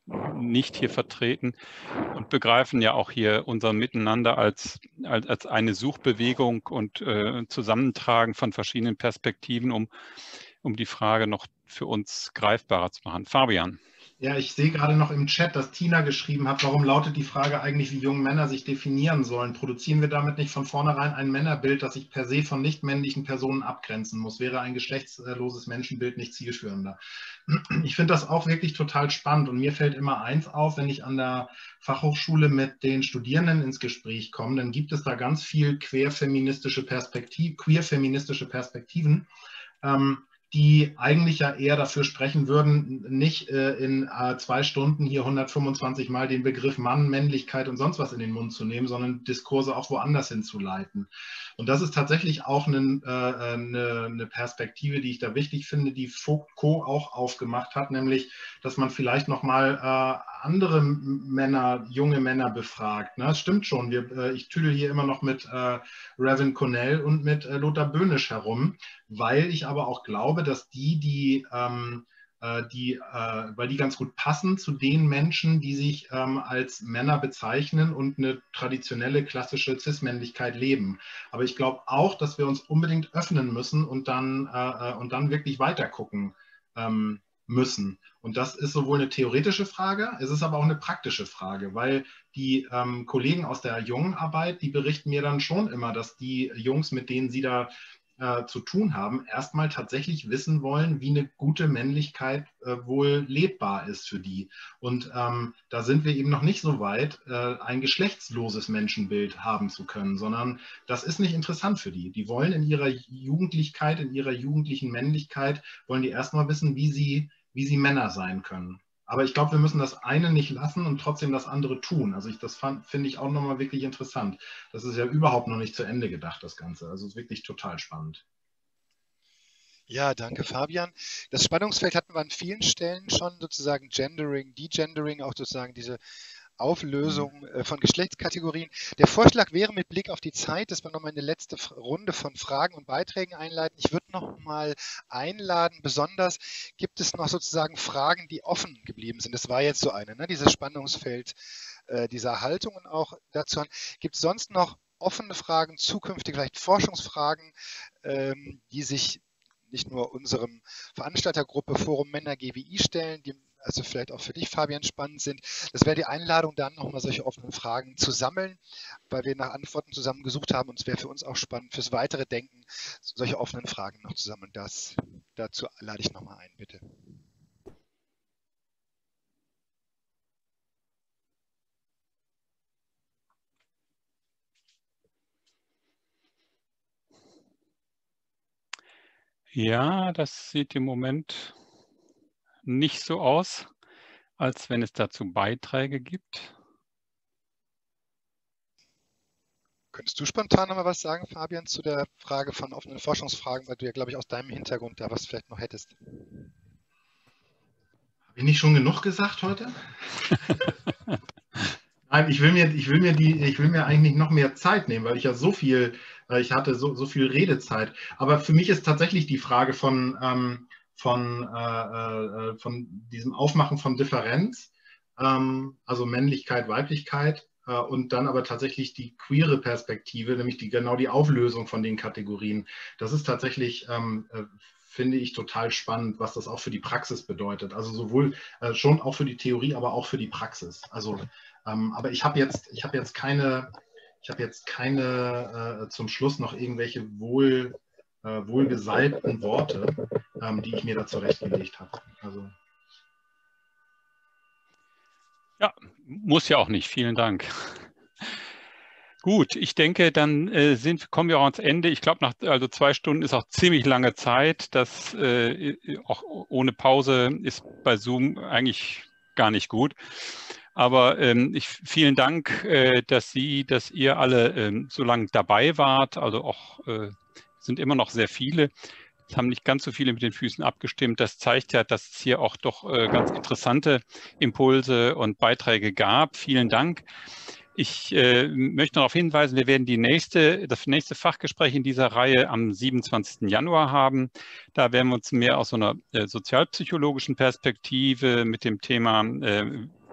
nicht hier vertreten und begreifen ja auch hier unser Miteinander als, als, als eine Suchbewegung und äh, Zusammentragen von verschiedenen Perspektiven, um, um die Frage noch für uns greifbarer zu machen. Fabian. Ja, ich sehe gerade noch im Chat, dass Tina geschrieben hat, warum lautet die Frage eigentlich, wie junge Männer sich definieren sollen? Produzieren wir damit nicht von vornherein ein Männerbild, das sich per se von nicht-männlichen Personen abgrenzen muss? Wäre ein geschlechtsloses Menschenbild nicht zielführender? Ich finde das auch wirklich total spannend und mir fällt immer eins auf, wenn ich an der Fachhochschule mit den Studierenden ins Gespräch komme, dann gibt es da ganz viel queerfeministische Perspektiv, queerfeministische Perspektiven, ähm, die eigentlich ja eher dafür sprechen würden, nicht äh, in äh, zwei Stunden hier hundertfünfundzwanzig Mal den Begriff Mann, Männlichkeit und sonst was in den Mund zu nehmen, sondern Diskurse auch woanders hinzuleiten. Und das ist tatsächlich auch eine, äh, eine, eine Perspektive, die ich da wichtig finde, die Foucault auch aufgemacht hat, nämlich, dass man vielleicht nochmal äh, andere Männer, junge Männer befragt. Ne? Das stimmt schon, wir, äh, ich tüdel hier immer noch mit äh, Reverend Connell und mit äh, Lothar Böhnisch herum, weil ich aber auch glaube, dass die, die, ähm, äh, die äh, weil die ganz gut passen zu den Menschen, die sich ähm, als Männer bezeichnen und eine traditionelle klassische Cis-Männlichkeit leben. Aber ich glaube auch, dass wir uns unbedingt öffnen müssen und dann, äh, und dann wirklich weiter gucken ähm, müssen. Und das ist sowohl eine theoretische Frage, es ist aber auch eine praktische Frage, weil die ähm, Kollegen aus der jungen Arbeit, die berichten mir dann schon immer, dass die Jungs, mit denen sie da Äh, zu tun haben, erstmal tatsächlich wissen wollen, wie eine gute Männlichkeit äh, wohl lebbar ist für die. Und ähm, da sind wir eben noch nicht so weit, äh, ein geschlechtsloses Menschenbild haben zu können, sondern das ist nicht interessant für die. Die wollen in ihrer Jugendlichkeit, in ihrer jugendlichen Männlichkeit, wollen die erstmal wissen, wie sie, wie sie Männer sein können. Aber ich glaube, wir müssen das eine nicht lassen und trotzdem das andere tun. Also ich, das finde ich auch nochmal wirklich interessant. Das ist ja überhaupt noch nicht zu Ende gedacht, das Ganze. Also es ist wirklich total spannend. Ja, danke Fabian. Das Spannungsfeld hatten wir an vielen Stellen schon, sozusagen Gendering, Degendering, auch sozusagen diese Auflösung von Geschlechtskategorien. Der Vorschlag wäre mit Blick auf die Zeit, dass wir nochmal eine letzte Runde von Fragen und Beiträgen einleiten. Ich würde noch mal einladen, besonders gibt es noch sozusagen Fragen, die offen geblieben sind. Das war jetzt so eine, ne? Dieses Spannungsfeld äh, dieser Haltungen auch dazu. Gibt es sonst noch offene Fragen, zukünftige vielleicht Forschungsfragen, ähm, die sich nicht nur unserem Veranstaltergruppe Forum Männer G W I stellen, die also vielleicht auch für dich, Fabian, spannend sind. Das wäre die Einladung, dann nochmal solche offenen Fragen zu sammeln, weil wir nach Antworten zusammen gesucht haben und es wäre für uns auch spannend, fürs weitere Denken, solche offenen Fragen noch zu sammeln. Das, dazu lade ich nochmal ein, bitte. Ja, das sieht im Moment nicht so aus, als wenn es dazu Beiträge gibt. Könntest du spontan noch mal was sagen, Fabian, zu der Frage von offenen Forschungsfragen, weil du ja, glaube ich, aus deinem Hintergrund da was vielleicht noch hättest? Habe ich nicht schon genug gesagt heute? Nein, ich will mir, ich will mir die, ich will mir eigentlich noch mehr Zeit nehmen, weil ich ja so viel, ich hatte so, so viel Redezeit. Aber für mich ist tatsächlich die Frage von, ähm, von, äh, äh, von diesem Aufmachen von Differenz, ähm, also Männlichkeit, Weiblichkeit, äh, und dann aber tatsächlich die queere Perspektive, nämlich die, genau die Auflösung von den Kategorien. Das ist tatsächlich, ähm, äh, finde ich, total spannend, was das auch für die Praxis bedeutet. Also sowohl äh, schon auch für die Theorie, aber auch für die Praxis. Also, ähm, aber ich habe jetzt, ich habe jetzt keine, ich habe jetzt keine äh, zum Schluss noch irgendwelche wohl Äh, wohlgesalbten Worte, ähm, die ich mir da zurechtgelegt habe. Also. Ja, muss ja auch nicht. Vielen Dank. Gut, ich denke, dann äh, sind, kommen wir auch ans Ende. Ich glaube, nach also zwei Stunden ist auch ziemlich lange Zeit. Das äh, auch ohne Pause ist bei Zoom eigentlich gar nicht gut. Aber ähm, ich, vielen Dank, äh, dass Sie, dass ihr alle ähm, so lange dabei wart. Also auch äh, sind immer noch sehr viele. Es haben nicht ganz so viele mit den Füßen abgestimmt. Das zeigt ja, dass es hier auch doch äh, ganz interessante Impulse und Beiträge gab. Vielen Dank. Ich äh, möchte darauf hinweisen, wir werden die nächste, das nächste Fachgespräch in dieser Reihe am siebenundzwanzigsten Januar haben. Da werden wir uns mehr aus so einer äh, sozialpsychologischen Perspektive mit dem Thema äh,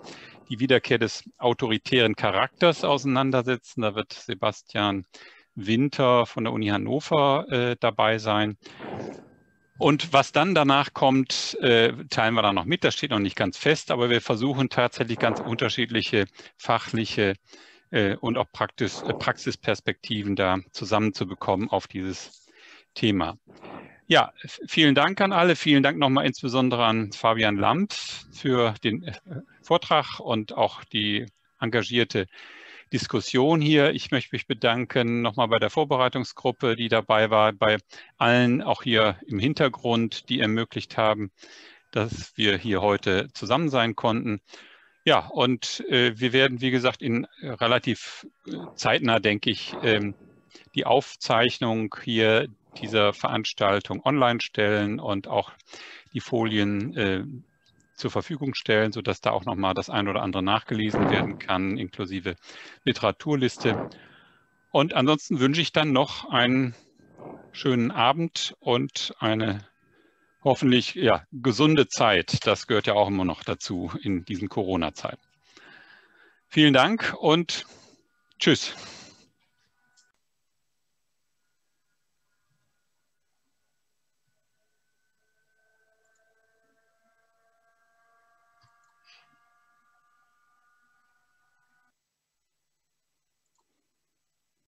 die Wiederkehr des autoritären Charakters auseinandersetzen. Da wird Sebastian Winter von der Uni Hannover äh, dabei sein. Und was dann danach kommt, äh, teilen wir dann noch mit. Das steht noch nicht ganz fest, aber wir versuchen tatsächlich ganz unterschiedliche fachliche äh, und auch Praxis, äh, Praxisperspektiven da zusammenzubekommen auf dieses Thema. Ja, vielen Dank an alle. Vielen Dank nochmal insbesondere an Fabian Lamp für den äh, Vortrag und auch die engagierte Diskussion hier. Ich möchte mich bedanken nochmal bei der Vorbereitungsgruppe, die dabei war, bei allen auch hier im Hintergrund, die ermöglicht haben, dass wir hier heute zusammen sein konnten. Ja, und äh, wir werden, wie gesagt, in relativ zeitnah, denke ich, ähm, die Aufzeichnung hier dieser Veranstaltung online stellen und auch die Folien äh, zur Verfügung stellen, sodass da auch nochmal das ein oder andere nachgelesen werden kann, inklusive Literaturliste. Und ansonsten wünsche ich dann noch einen schönen Abend und eine hoffentlich ja, gesunde Zeit. Das gehört ja auch immer noch dazu in diesen Corona-Zeiten. Vielen Dank und tschüss.